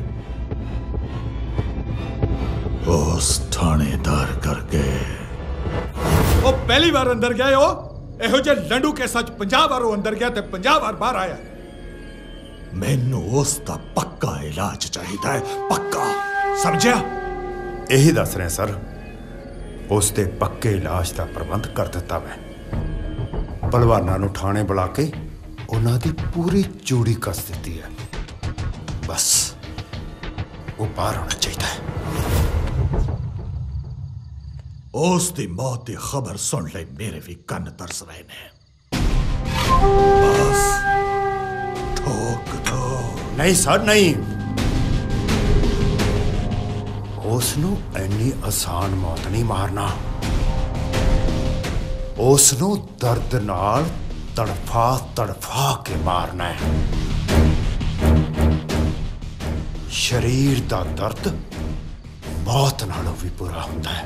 S20: ਉਸ ਥਾਣੇਦਾਰ ਕਰਕੇ। ਉਹ ਪਹਿਲੀ ਵਾਰ ਅੰਦਰ ਗਏ ਹੋ, ਇਹੋ ਜਿਹੇ ਲੰਡੂ ਕੇ ਸੱਚ ਪੰਜਾਹ ਵਾਰ ਉਹ ਅੰਦਰ ਗਿਆ ਤੇ ਪੰਜਾਹ ਵਾਰ ਬਾਹਰ ਆਇਆ। ਮੈਨੂੰ ਉਸ ਦਾ ਪੱਕਾ ਇਲਾਜ ਚਾਹੀਦਾ ਹੈ, ਪੱਕਾ, ਸਮਝਿਆ?
S11: ਇਹੀ ਦੱਸ ਰਹੇ ਸਰ, ਉਸ ਦੇ ਪੱਕੇ ਇਲਾਜ ਦਾ ਪ੍ਰਬੰਧ ਕਰ ਦਿੱਤਾ ਮੈਂ। ਪਹਿਲਵਾਨਾਂ ਨੂੰ ਥਾਣੇ ਬੁਲਾ ਕੇ ਉਹਨਾਂ ਦੀ ਪੂਰੀ ਚੂੜੀ ਕੱਸ ਦਿੱਤੀ ਹੈ। ਬਸ ਉਹ ਬਾਹਰ ਹੋਣਾ ਚਾਹੀਦਾ ਹੈ।
S20: ਉਸ ਦੀ ਮੌਤ ਦੀ ਖਬਰ ਸੁਣ ਲਈ ਮੇਰੇ ਵੀ ਕੰਨ ਤਰਸ ਰਹੇ ਨੇ। ਬਸ ਠੋਕ ਦੋ।
S11: ਨਹੀਂ ਸਰ, ਨਹੀਂ। ਉਸ ਨੂੰ ਇੰਨੀ ਆਸਾਨ ਮੌਤ ਨਹੀਂ ਮਾਰਨਾ। ਉਸ ਨੂੰ ਦਰਦ ਨਾਲ ਤੜਫਾ ਤੜਫਾ ਕੇ ਮਾਰਨਾ ਹੈ। ਸਰੀਰ ਦਾ ਦਰਦ ਮੌਤ ਨਾਲੋਂ ਵੀ ਬੁਰਾ ਹੁੰਦਾ ਹੈ।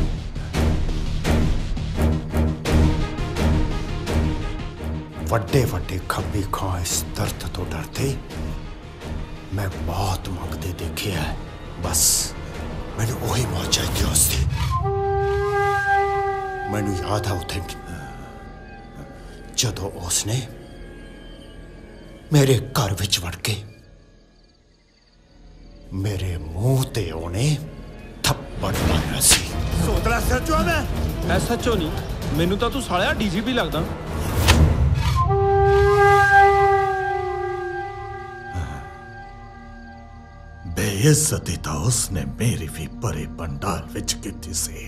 S11: ਵੱਡੇ ਵੱਡੇ ਖੱਬੀ ਖਾਂ ਇਸ ਦਰਦ ਤੋਂ ਡਰਦੇ ਮੈਂ ਬਹੁਤ ਮੰਗਦੇ ਦੇਖਿਆ। ਬਸ ਮੈਨੂੰ ਉਹੀ ਮੌਤ ਚਾਹੀਦੀ ਉਸ ਦੀ। ਮੈਨੂੰ ਯਾਦ ਆ ਉੱਥੇ ਜਦੋਂ ਉਸਨੇ ਮੇਰੇ ਘਰ ਵਿੱਚ ਵੜ ਕੇ मेरे मुंह ते ओने थप्पड़ मारा सी।
S4: ਸੋਤਰਾ ਐਸਐਚਓ ਮੈਂ ਐਸਐਚਓ ਨਹੀਂ ਮੈਨੂੰ ਤਾਂ ਤੂੰ ਸਾਲਿਆ ਡੀਜੀਪੀ ਲੱਗਦਾ।
S20: ਬੇਇੱਜ਼ਤੀ ਤਾਂ ਉਸਨੇ ਮੇਰੀ ਵੀ ਪਰੇ ਪੰਡਾਲ ਵਿੱਚ ਕੀਤੀ ਸੀ।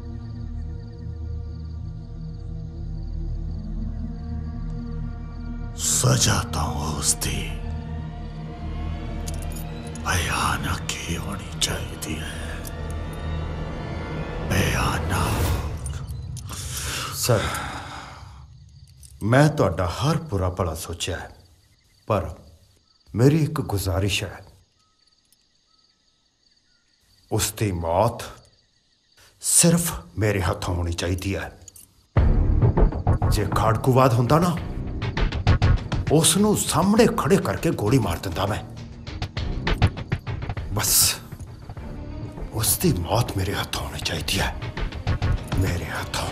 S20: ਸਜ਼ਾ ਤਾਂ ਉਸਦੀ ਭਿਆਨਕ ਹੀ ਹੋਣੀ ਚਾਹੀਦੀ ਹੈ, ਭਿਆਨਕ।
S11: सर मैं ਤੁਹਾਡਾ ਹਰ ਬੁਰਾ ਭਲਾ ਸੋਚਿਆ ਹੈ, ਪਰ ਮੇਰੀ ਇੱਕ ਗੁਜ਼ਾਰਿਸ਼ ਹੈ, ਉਸ ਦੀ ਮੌਤ ਸਿਰਫ ਮੇਰੇ ਹੱਥੋਂ ਹੋਣੀ ਚਾਹੀਦੀ ਹੈ। ਜੇ ਖਾੜਕੂਵਾਦ ਹੁੰਦਾ ਨਾ, ਉਸ ਨੂੰ ਸਾਹਮਣੇ ਖੜੇ ਕਰਕੇ ਗੋਲੀ ਮਾਰ ਦਿੰਦਾ ਮੈਂ। ਬਸ ਉਸ ਦੀ ਮੌਤ ਮੇਰੇ ਹੱਥੋਂ ਹੋਣੀ ਚਾਹੀਦੀ ਹੈ, ਮੇਰੇ ਹੱਥੋਂ।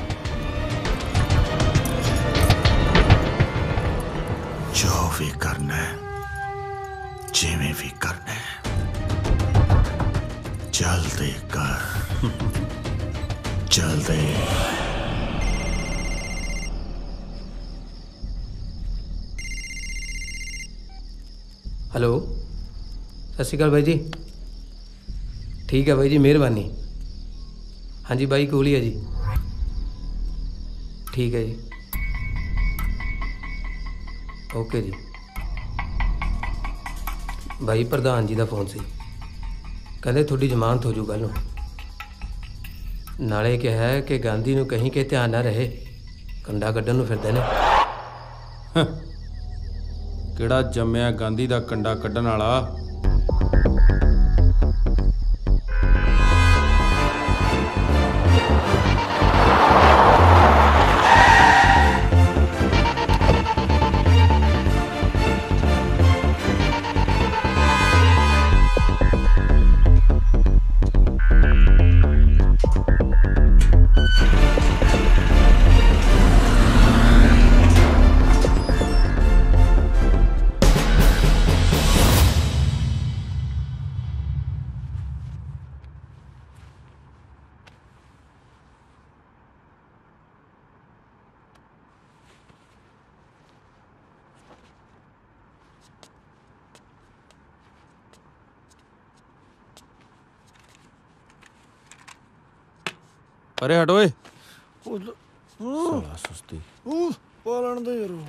S20: जो भी करना है, जिਵੇਂ भी करना है, जल्दी कर, जल्दी।
S13: हेलो, सत श्री अकाल भाई जी। ठीक है भाई जी, मेहरबानी। हाँ जी भाई, कोल ही है जी। ठीक है जी, ओके जी। भाई प्रधान जी का फोन से कहते थोड़ी जमानत हो जू कल नूं, नाले क्या है कि गांधी नूं कहीं के ध्यान ना रहे, कंडा कड्ढण नूं फिरदे ने।
S4: ਕਿਹੜਾ ਜੰਮਿਆ ਗਾਂਧੀ ਦਾ ਕੰਡਾ ਕੱਢਣ ਵਾਲਾ। अरे हटो ए।
S12: साला सुस्ती पालन दे यार।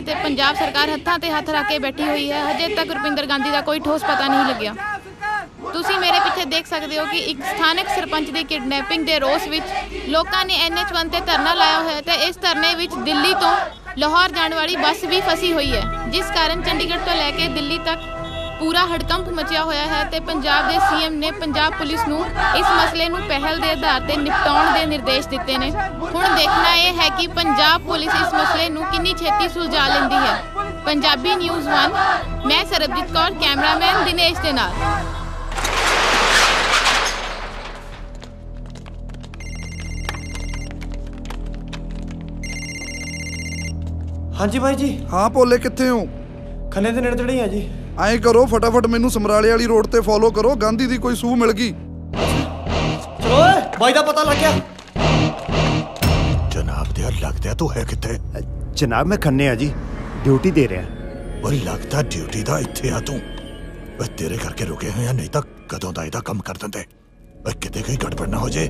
S7: ਤੇ ਪੰਜਾਬ ਸਰਕਾਰ ਹੱਥਾਂ ਤੇ ਹੱਥ ਰੱਖ ਕੇ ਬੈਠੀ ਹੋਈ ਹੈ। ਹਜੇ ਤੱਕ ਰੁਪਿੰਦਰ ਗਾਂਧੀ ਦਾ ਕੋਈ ਠੋਸ ਪਤਾ ਨਹੀਂ ਲੱਗਿਆ। ਤੁਸੀਂ ਮੇਰੇ ਪਿੱਛੇ ਦੇਖ ਸਕਦੇ ਹੋ ਕਿ ਇੱਕ ਸਥਾਨਕ ਸਰਪੰਚ ਦੀ ਕਿਡਨੈਪਿੰਗ ਦੇ ਰੋਸ ਵਿੱਚ ਲੋਕਾਂ ਨੇ ਐਨ ਐਚ ਵਨ ਤੇ ਧਰਨਾ ਲਾਇਆ ਹੋਇਆ ਤੇ ਇਸ ਧਰਨੇ ਵਿੱਚ ਦਿੱਲੀ ਤੋਂ ਲਾਹੌਰ ਜਾਣ ਵਾਲੀ ਬੱਸ ਵੀ ਫਸੀ ਹੋਈ ਹੈ, ਜਿਸ ਕਾਰਨ ਚੰਡੀਗੜ੍ਹ ਤੋਂ ਲੈ ਕੇ ਦਿੱਲੀ ਤੱਕ ਪੂਰਾ ਹੜਕੰਪ ਮਚਿਆ ਹੋਇਆ ਹੈ ਤੇ ਪੰਜਾਬ ਦੇ ਸੀ ਐਮ ਨੇ ਪੰਜਾਬ ਪੁਲਿਸ ਨੂੰ ਇਸ ਮਸਲੇ ਨੂੰ ਪਹਿਲ ਦੇ ਆਧਾਰ ਤੇ ਨਿਪਟਾਉਣ ਦੇ ਨਿਰਦੇਸ਼ ਦਿੱਤੇ ਨੇ। ਹੁਣ ਦੇਖਣਾ ਇਹ ਹੈ ਕਿ ਪੰਜਾਬ ਪੁਲਿਸ ਇਸ ਮਸਲੇ ਨੂੰ ਕਿੰਨੀ ਛੇਤੀ ਸੁਲਝਾ ਲੈਂਦੀ ਹੈ। ਪੰਜਾਬੀ ਨਿਊਜ਼ ਵਨ, ਮੈਂ ਸਰਬਜੀਤ ਕੌਰ, ਕੈਮਰਾਮੈਨ ਦਿਨੇਸ਼ ਦੇ ਨਾਲ।
S9: ਹਾਂਜੀ ਭਾਈ ਜੀ।
S10: ਹਾਂ ਭੋਲੇ, ਕਿੱਥੇ ਹੋ?
S9: ਖੰਨੇ ਦੇ ਨੇੜੇ ਤੇੜੇ ਆ ਜੀ।
S10: ਐਂ ਕਰੋ, ਫਟਾਫਟ ਮੈਨੂੰ ਸਮਰਾਲੇ ਵਾਲੀ ਰੋਡ ਤੇ ਫੋਲੋ ਕਰੋ, ਗਾਂਧੀ ਦੀ ਕੋਈ ਸੂਹ ਮਿਲ ਗਈ।
S9: ਚਲੋ ਓਏ, ਬਾਈ ਦਾ ਪਤਾ ਲੱਗ ਗਿਆ।
S20: ਜਨਾਬ ਦੇ ਲੱਗਦਾ ਤੂੰ ਹੈ ਕਿੱਥੇ?
S15: ਜਨਾਬ ਮੈਂ ਖੰਨੇ ਆ ਜੀ, ਡਿਊਟੀ ਦੇ ਰਿਹਾ।
S20: ਓਏ ਲੱਗਦਾ ਡਿਊਟੀ ਦਾ ਇੱਥੇ ਆ ਤੂੰ। ਓਏ ਤੇਰੇ ਕਰਕੇ ਰੁਕੇ ਹੋਏ ਆ, ਨਹੀਂ ਤਾਂ ਕਦੋਂ ਦਾ ਇਹਦਾ ਕੰਮ ਕਰ ਦਿੰਦੇ। ਓਏ ਕਿਤੇ ਕੋਈ ਗੜਬੜ ਨਾ ਹੋ ਜੇ।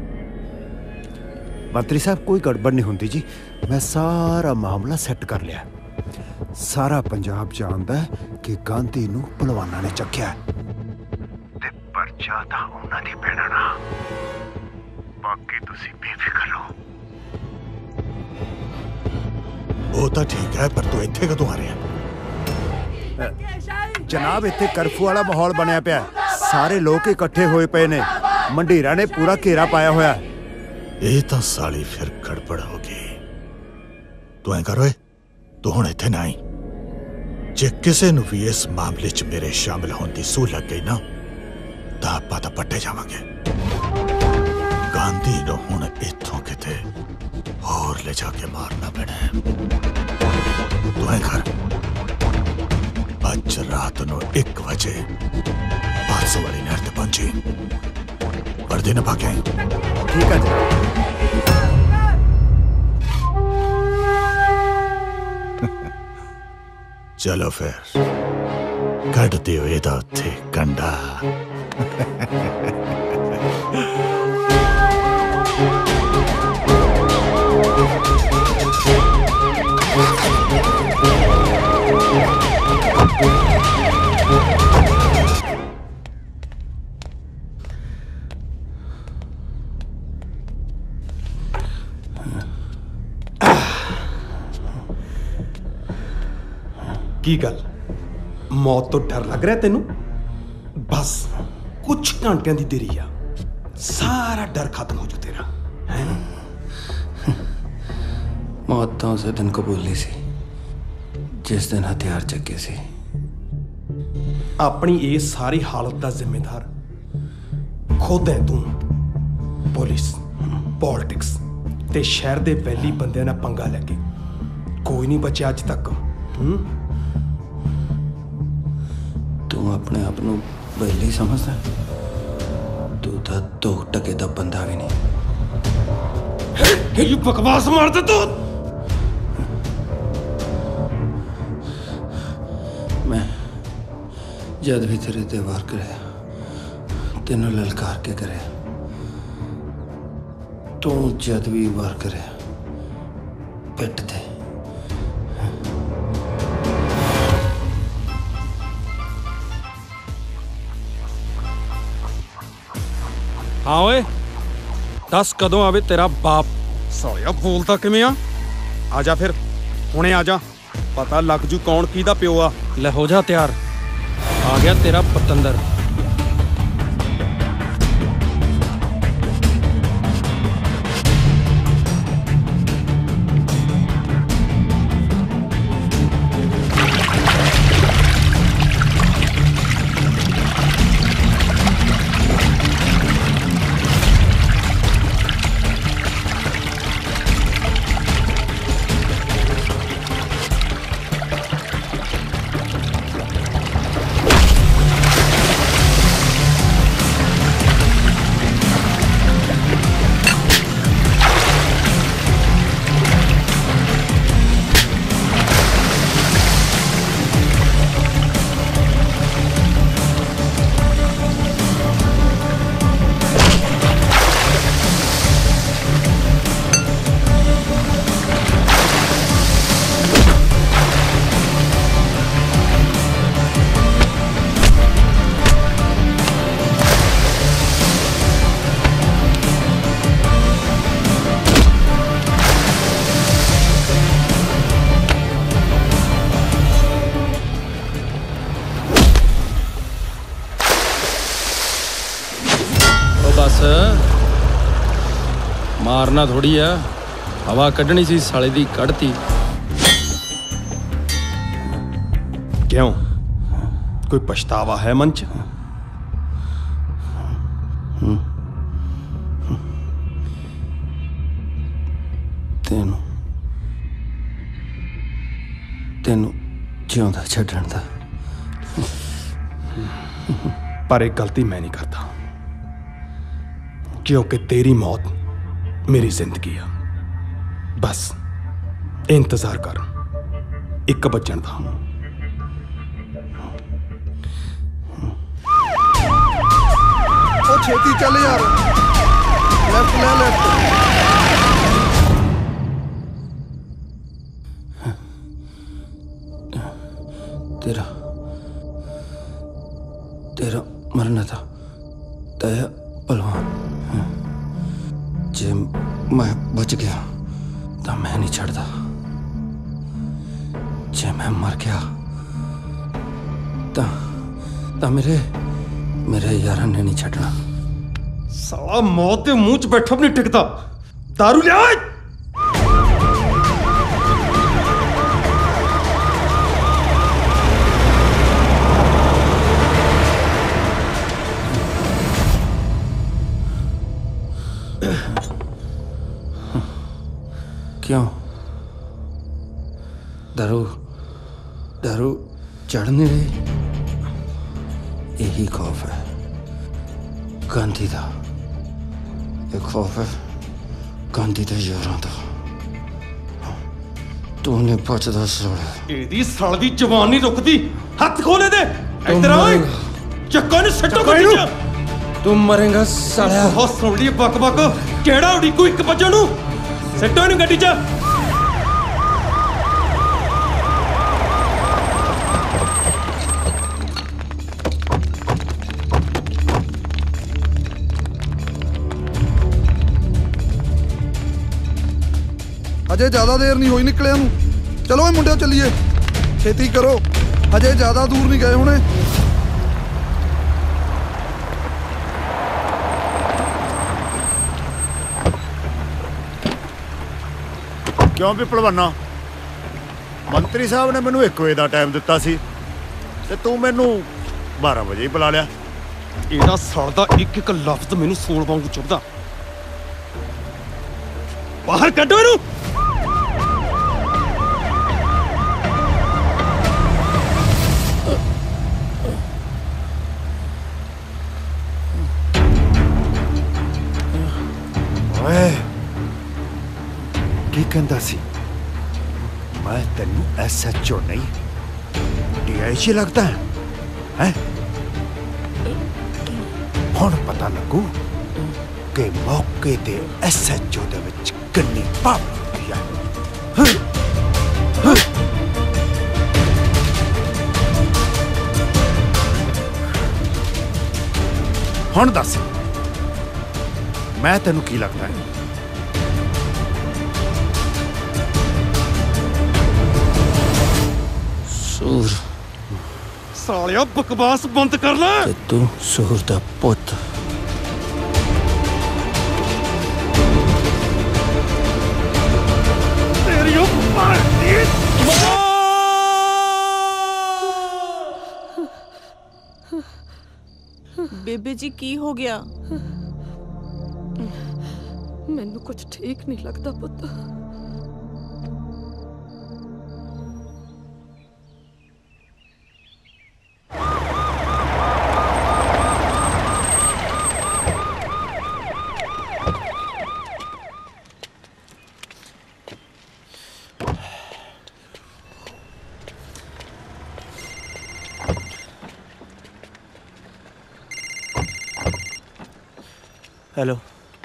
S15: ਮੰਤਰੀ ਸਾਹਿਬ ਕੋਈ ਗੜਬੜ ਨਹੀਂ ਹੁੰਦੀ ਜੀ, ਮੈਂ ਸਾਰਾ ਮਾਮਲਾ ਸੈੱਟ ਕਰ ਲਿਆ। ਸਾਰਾ ਪੰਜਾਬ ਜਾਣਦਾ ਕਿ ਗਾਂਧੀ ਨੂੰ ਪਹਿਲਵਾਨਾਂ ਨੇ ਚੱਕਿਆ ਤੇ ਪਰਚਾ ਤਾਂ ਉਹਨਾਂ ਦੀ ਪੈਣਾ ਨਾ। ਬਾਕੀ ਤੁਸੀਂ ਬੇਫਿਕਰ ਰਹੋ।
S20: ਉਹ ਤਾਂ ਠੀਕ ਹੈ, ਪਰ ਤੂੰ ਇੱਥੇ ਕਦੋਂ ਆ ਰਿਹਾ?
S15: ਜਨਾਬ ਇੱਥੇ ਕਰਫਿਊ ਵਾਲਾ ਮਾਹੌਲ ਬਣਿਆ ਪਿਆ, ਸਾਰੇ ਲੋਕ ਇਕੱਠੇ ਹੋਏ ਪਏ ਨੇ, ਮੰਡੀਰਾਂ ਨੇ ਪੂਰਾ ਘੇਰਾ ਪਾਇਆ ਹੋਇਆ।
S20: ਇਹ ਤਾਂ ਸਾਲੀ ਫਿਰ ਗੜਬੜ ਹੋ ਗਈ। ਤੂੰ ਐਂ ਕਰ ਓਏ, ਤੂੰ ਹੁਣ ਇੱਥੇ ਨਾ ਆਈ। ਜੇ ਕਿਸੇ ਨੂੰ ਵੀ ਇਸ ਮਾਮਲੇ 'ਚ ਮੇਰੇ ਸ਼ਾਮਿਲ ਹੋਣ ਦੀ ਸੂਹ ਲੱਗ ਗਈ ਨਾ, ਤਾਂ ਆਪਾਂ ਤਾਂ ਪੱਟੇ ਜਾਵਾਂਗੇ। ਗਾਂਧੀ ਨੂੰ ਹੁਣ ਇੱਥੋਂ ਕਿਤੇ ਹੋਰ ਲੈ ਜਾ ਕੇ ਮਾਰਨਾ ਪੈਣਾ। ਤੂੰ ਐਂ ਕਰ, ਅੱਜ ਰਾਤ ਨੂੰ ਇੱਕ ਵਜੇ ਬਾਸੋ ਵਾਲੀ ਨਹਿਰ ਤੇ ਪਹੁੰਚੀ, ਵਰਦੀ ਨਾ ਪਾ ਕੇ ਆਈ।
S15: ਠੀਕ ਹੈ ਜੀ।
S20: ਚਲੋ ਫਿਰ ਕੱਢ ਦਿਓ ਇਹਦਾ ਉੱਥੇ ਕੰਡਾ।
S9: ਕੀ ਗੱਲ, ਮੌਤ ਤੋਂ ਡਰ ਲੱਗ ਰਿਹਾ ਤੈਨੂੰ? ਬਸ ਕੁਝ ਘੰਟਿਆਂ ਦੀ ਦੇਰੀ ਆ, ਸਾਰਾ ਡਰ ਖਤਮ ਹੋ ਜੂ ਤੇਰਾ, ਹੈ ਨਾ?
S4: मौत तो उस दिन कबूली सी जिस दिन हथियार चक्के सी।
S9: अपनी ये सारी हालत का जिम्मेदार खुद है तू। पुलिस, पॉलिटिक्स ते शहर दे पहली बंदे ना पंगा लगे, कोई नहीं बचा अज तक।
S4: तू अपने आप नू बैली समझदा? तू तो दो टके दा बंदा भी नहीं।
S9: ये बकवास मारते तू।
S4: मैं जद भी तेरे ते वार करे, तेनों ललकार के करे, तू जद भी वार करे पिट दे।
S9: हाँ ओए, दस कदों आवे तेरा बाप। सालिया बोलता किवें आ? आजा फिर हुणे आजा, पता लग जू कौन की दा प्यो आ। ले हो जा तैयार, आ गया तेरा पतंदर।
S4: बस मारना थोड़ी है, हवा कढ़नी सी साले दी कढ़ती। क्यों, कोई पछतावा है मन च? तेनू तेनू जिਉਂਦਾ ਛੱਡਣ ਦਾ।
S9: पर एक गलती मैं नहीं करता, क्योंकि तेरी मौत मेरी जिंदगी है। बस इंतजार कर, एक बचन था।
S10: ओ छेती चल यार, लेफ्ट ले लेफ्ट।
S4: तेरा तेरा मरना था तय पहलवान। जे मैं बच गया तो मैं नहीं छड़ता, जे मैं मर गया तो तो मेरे मेरे यारा ने नहीं छड़ना।
S9: साला मौत के मुंह च बैठा भी नहीं टिकता। दारू लिया।
S4: क्यों, दारू दारू चढ़ नहीं रही? यही खौफ है गांधी का, ये खौफ है गांधी के यारों का। तू नहीं बचदा साला।
S9: एदी साल दी जवान नहीं रुकदी, हथ खोले दे। इधर आओ, चक्का ने सट्टो गड्डी च।
S4: तू मरेगा साला।
S9: बहुत सुन ली बक बक, केड़ा उड़ीकू एक बजे नू सट्टो इन गड्डी च।
S10: अजे ज्यादा देर नहीं हुई निकलिया नू। चलो ये मुंडिया चलिए, छेती करो, अजे ज्यादा दूर नहीं गए होने।
S12: क्यों भी भलवाना, मंत्री साहब ने मैनू एक बजे का टाइम दिता सी ते तू मैनू बारह बजे ही बुला लिया।
S9: एदा साल दा एक एक लफ्ज मैनू सूल वांगू चुभदा। बाहर कड्डो इनू।
S15: ओए की कहंदा सी? मैं तेनू एस एच ओ नहीं डी आई जी लगता है, हैं? हुण पता लगू कि मौके ते एस एच ओ दे विच किन्नी पावर हुंदी है। हुण दस, मैं तेनू की लगता है?
S4: सूर।
S9: सालिया बकवास बंद कर ले।
S4: तू सूर दा पुत।
S9: तेरी मारती
S24: बेबे जी की हो गया? मैनू कुछ ठीक नहीं लगता पुत।
S17: हेलो।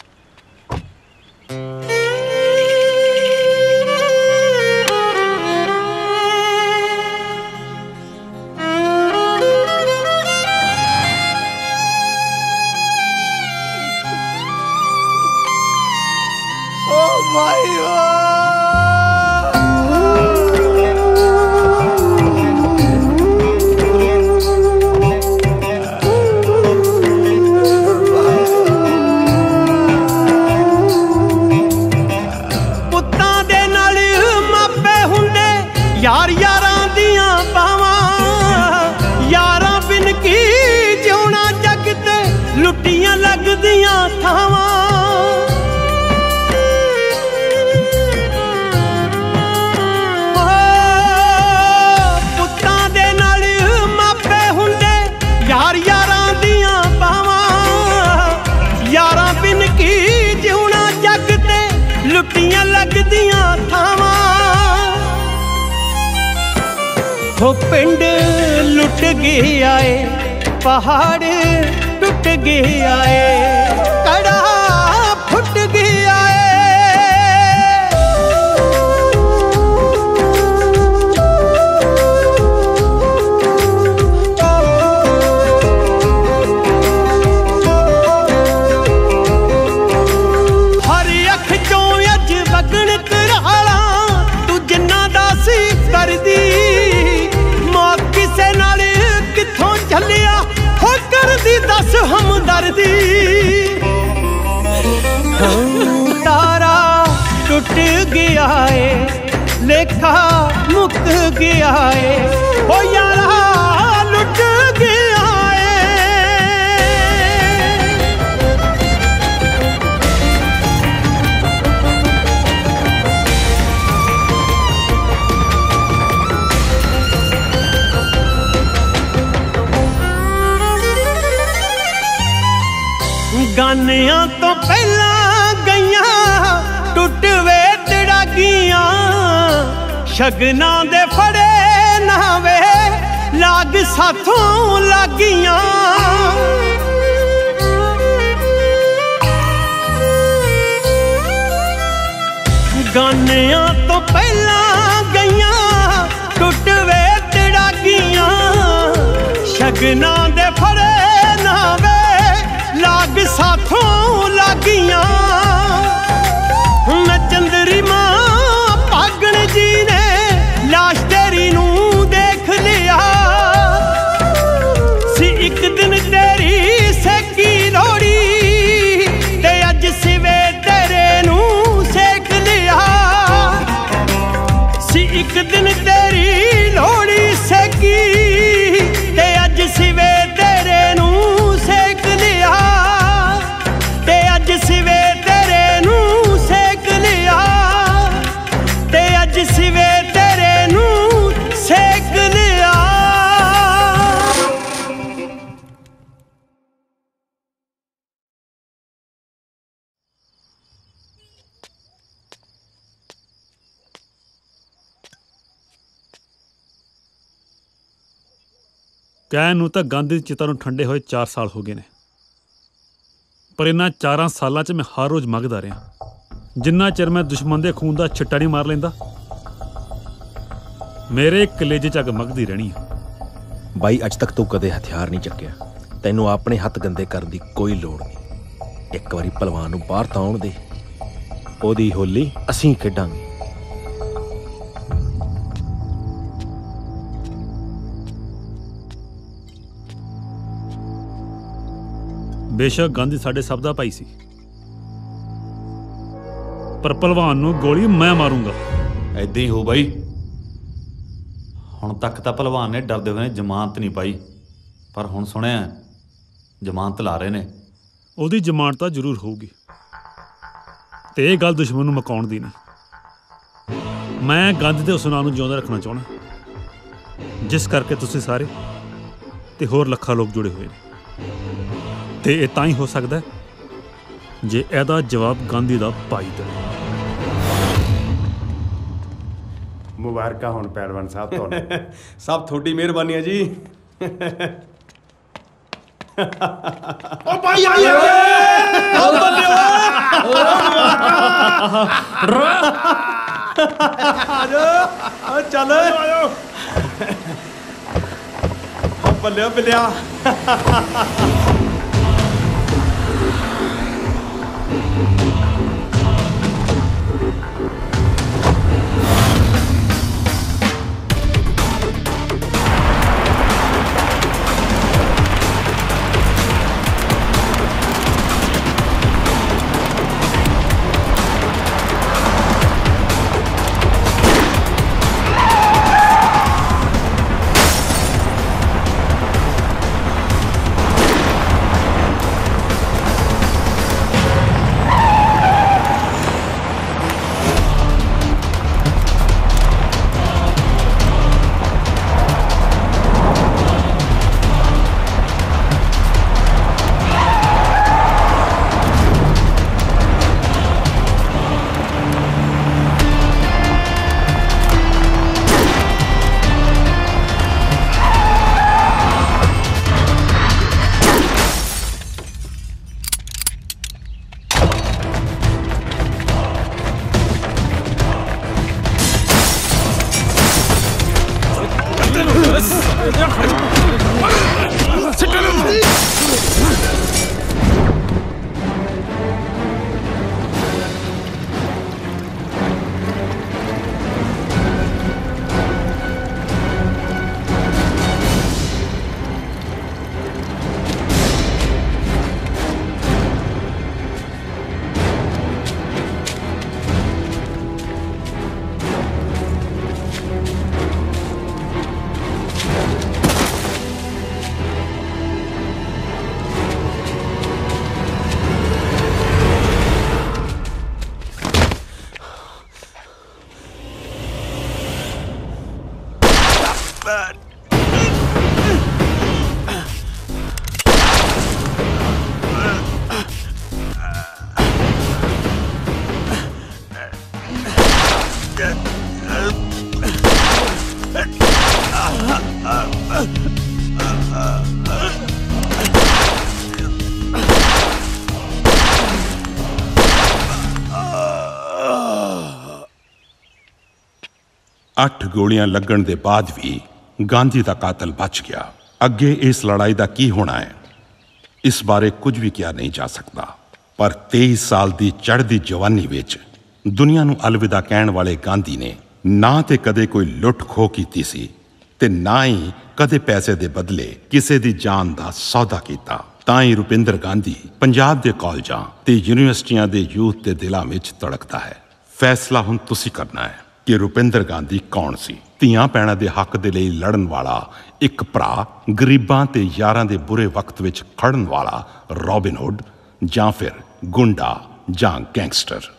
S5: ओ भाई
S17: दियां थावां पुत्तां दे नाल मापे हुंदे यार यारां दियां बावां यारां बिन की जिउणा जग ते लुट्टियां लगदियां थावां हो पिंड लुट गया है पहाड़ टूट गया है कड़ा फुट गया हर अख चों अज वगण कराला तू जिन्ना दा सी करदी मौत किसे नाल किथों झलिया हो करदी दस हमदर्दी तारा टूट गया है लेखा मुक गया है हो यारा लुट गया गानियां तो पहला गईया टुट वे तड़ागियां शगना दे फड़े नावे लाग साथों लागियां गानियां तो पहला गईया टुट वे तड़ागियां शगना दे फड़े नावे लाग साथों लागियां मैं चंदरी मां पागण जी ने लाश तेरी नू देख लिया सी एक दिन तेरी सेकी लोड़ी ते अज सिवे तेरे नू सेक लिया सी एक दिन तेरी लोड़ी सेकी ते अज सिवे तेरे नू सेक लिया ते अज सिवे तेरे नू सेक लिया ते अज सिवे तेरे नू सेक लिया
S8: ਕਹਿਣ ਨੂੰ ਤਾਂ ਗਾਂਧੀ ਦੀ ਚਿਤਾ ਨੂੰ ਠੰਡੇ ਹੋਏ ਚਾਰ ਸਾਲ ਹੋ ਗਏ ਨੇ ਪਰ ਇਹਨਾਂ ਚਾਰਾਂ ਸਾਲਾਂ 'ਚ ਮੈਂ ਹਰ ਰੋਜ਼ ਮੰਗਦਾ ਰਿਹਾ ਜਿੰਨਾ ਚਿਰ ਮੈਂ ਦੁਸ਼ਮਣ ਦੇ ਖੂਨ ਦਾ ਛਿੱਟਾ ਨਹੀਂ ਮਾਰ ਲੈਂਦਾ ਮੇਰੇ ਕਲੇਜੇ 'ਚ ਅੱਗ ਮਗਦੀ ਰਹਿਣੀ ਆ
S9: ਬਾਈ ਅੱਜ ਤੱਕ ਤੂੰ ਕਦੇ ਹਥਿਆਰ ਨਹੀਂ ਚੱਕਿਆ ਤੈਨੂੰ ਆਪਣੇ ਹੱਥ ਗੰਦੇ ਕਰਨ ਦੀ ਕੋਈ ਲੋੜ ਨਹੀਂ ਇੱਕ ਵਾਰੀ ਪਹਿਲਵਾਨ ਨੂੰ ਬਾਹਰ ਤਾਂ ਆਉਣ ਦੇ ਉਹਦੀ ਹੋਲੀ ਅਸੀਂ ਖੇਡਾਂਗੇ
S8: ਬੇਸ਼ੱਕ ਗਾਂਧੀ ਸਾਡੇ ਸਭ ਦਾ ਭਾਈ ਸੀ ਪਰ ਪਹਿਲਵਾਨ ਨੂੰ ਗੋਲੀ ਮੈਂ ਮਾਰੂੰਗਾ
S6: ਐਦਾਂ ਹੀ ਹੋ ਬਾਈ ਹੁਣ ਤੱਕ ਤਾਂ ਪਹਿਲਵਾਨ ਨੇ ਡਰਦੇ ਹੋਏ ਨੇ ਜ਼ਮਾਨਤ ਨਹੀਂ ਪਾਈ ਪਰ ਹੁਣ ਸੁਣਿਆ ਜ਼ਮਾਨਤ ਲਾ ਰਹੇ ਨੇ
S8: ਉਹਦੀ ਜ਼ਮਾਨਤ ਤਾਂ ਜ਼ਰੂਰ ਹੋਊਗੀ ਤੇ ਇਹ ਗੱਲ ਦੁਸ਼ਮਣ ਨੂੰ ਮਕਾਉਣ ਦੀ ਨਹੀਂ ਮੈਂ ਗਾਂਧੀ ਦੇ ਉਸ ਨਾਂ ਨੂੰ ਜਿਉਂਦਾ ਰੱਖਣਾ ਚਾਹੁੰਦਾ ਜਿਸ ਕਰਕੇ ਤੁਸੀਂ ਸਾਰੇ ਤੇ ਹੋਰ ਲੱਖਾਂ ਲੋਕ ਜੁੜੇ ਹੋਏ ਨੇ ਤੇ ਇਹ ਤਾਂ ਹੀ ਹੋ ਸਕਦਾ ਜੇ ਇਹਦਾ ਜਵਾਬ ਗਾਂਧੀ ਦਾ ਭਾਈ ਦੇਵੇ
S15: ਮੁਬਾਰਕਾਂ ਹੁਣ ਪਹਿਲਵਾਨ ਸਾਹਿਬ ਤੁਹਾਨੂੰ
S9: ਸਭ ਤੁਹਾਡੀ ਮਿਹਰਬਾਨੀ ਹੈ ਜੀ
S14: ਓ ਭਾਈ ਆਈ ਓ ਬੱਲੇ
S9: ਆ ਚੱਲ ਆਇਓ ਬੱਲਿਆ ਬੱਲਿਆ
S18: ਅੱਠ ਗੋਲੀਆਂ ਲੱਗਣ ਦੇ ਬਾਅਦ ਵੀ ਗਾਂਧੀ ਦਾ ਕਾਤਲ ਬਚ ਗਿਆ। ਅੱਗੇ ਇਸ ਲੜਾਈ ਦਾ ਕੀ ਹੋਣਾ ਹੈ, ਇਸ ਬਾਰੇ ਕੁਝ ਵੀ ਕਿਹਾ ਨਹੀਂ ਜਾ ਸਕਦਾ। ਪਰ ਤੇਈ ਸਾਲ ਦੀ ਚੜ੍ਹਦੀ ਜਵਾਨੀ ਵਿੱਚ ਦੁਨੀਆ ਨੂੰ ਅਲਵਿਦਾ ਕਹਿਣ ਵਾਲੇ ਗਾਂਧੀ ਨੇ ਨਾ ਤੇ ਕਦੇ ਕੋਈ ਲੁੱਟ ਖੋਹ ਕੀਤੀ ਸੀ ਤੇ ਨਾ ਹੀ ਕਦੇ ਪੈਸੇ ਦੇ ਬਦਲੇ ਕਿਸੇ ਦੀ ਜਾਨ ਦਾ ਸੌਦਾ ਕੀਤਾ। ਤਾਂ ਹੀ ਰੁਪਿੰਦਰ ਗਾਂਧੀ ਪੰਜਾਬ ਦੇ ਕਾਲਜਾਂ ਤੇ ਯੂਨੀਵਰਸਿਟੀਆਂ ਦੇ ਯੂਥ ਦੇ ਦਿਲਾਂ ਵਿੱਚ ਧੜਕਦਾ ਹੈ। ਫੈਸਲਾ ਹੁਣ ਤੁਸੀਂ ਕਰਨਾ ਹੈ ਕਿ ਰੁਪਿੰਦਰ ਗਾਂਧੀ ਕੌਣ ਸੀ। ਧੀਆਂ ਭੈਣਾਂ ਦੇ ਹੱਕ ਦੇ ਲਈ ਲੜਨ ਵਾਲਾ ਇੱਕ ਭਰਾ, ਗਰੀਬਾਂ ਤੇ ਯਾਰਾਂ ਦੇ ਬੁਰੇ ਵਕਤ ਵਿੱਚ ਖੜਨ ਵਾਲਾ ਰੋਬਿਨ ਹੁੱਡ, ਜਾਂ ਫਿਰ ਗੁੰਡਾ ਜਾਂ ਗੈਂਗਸਟਰ।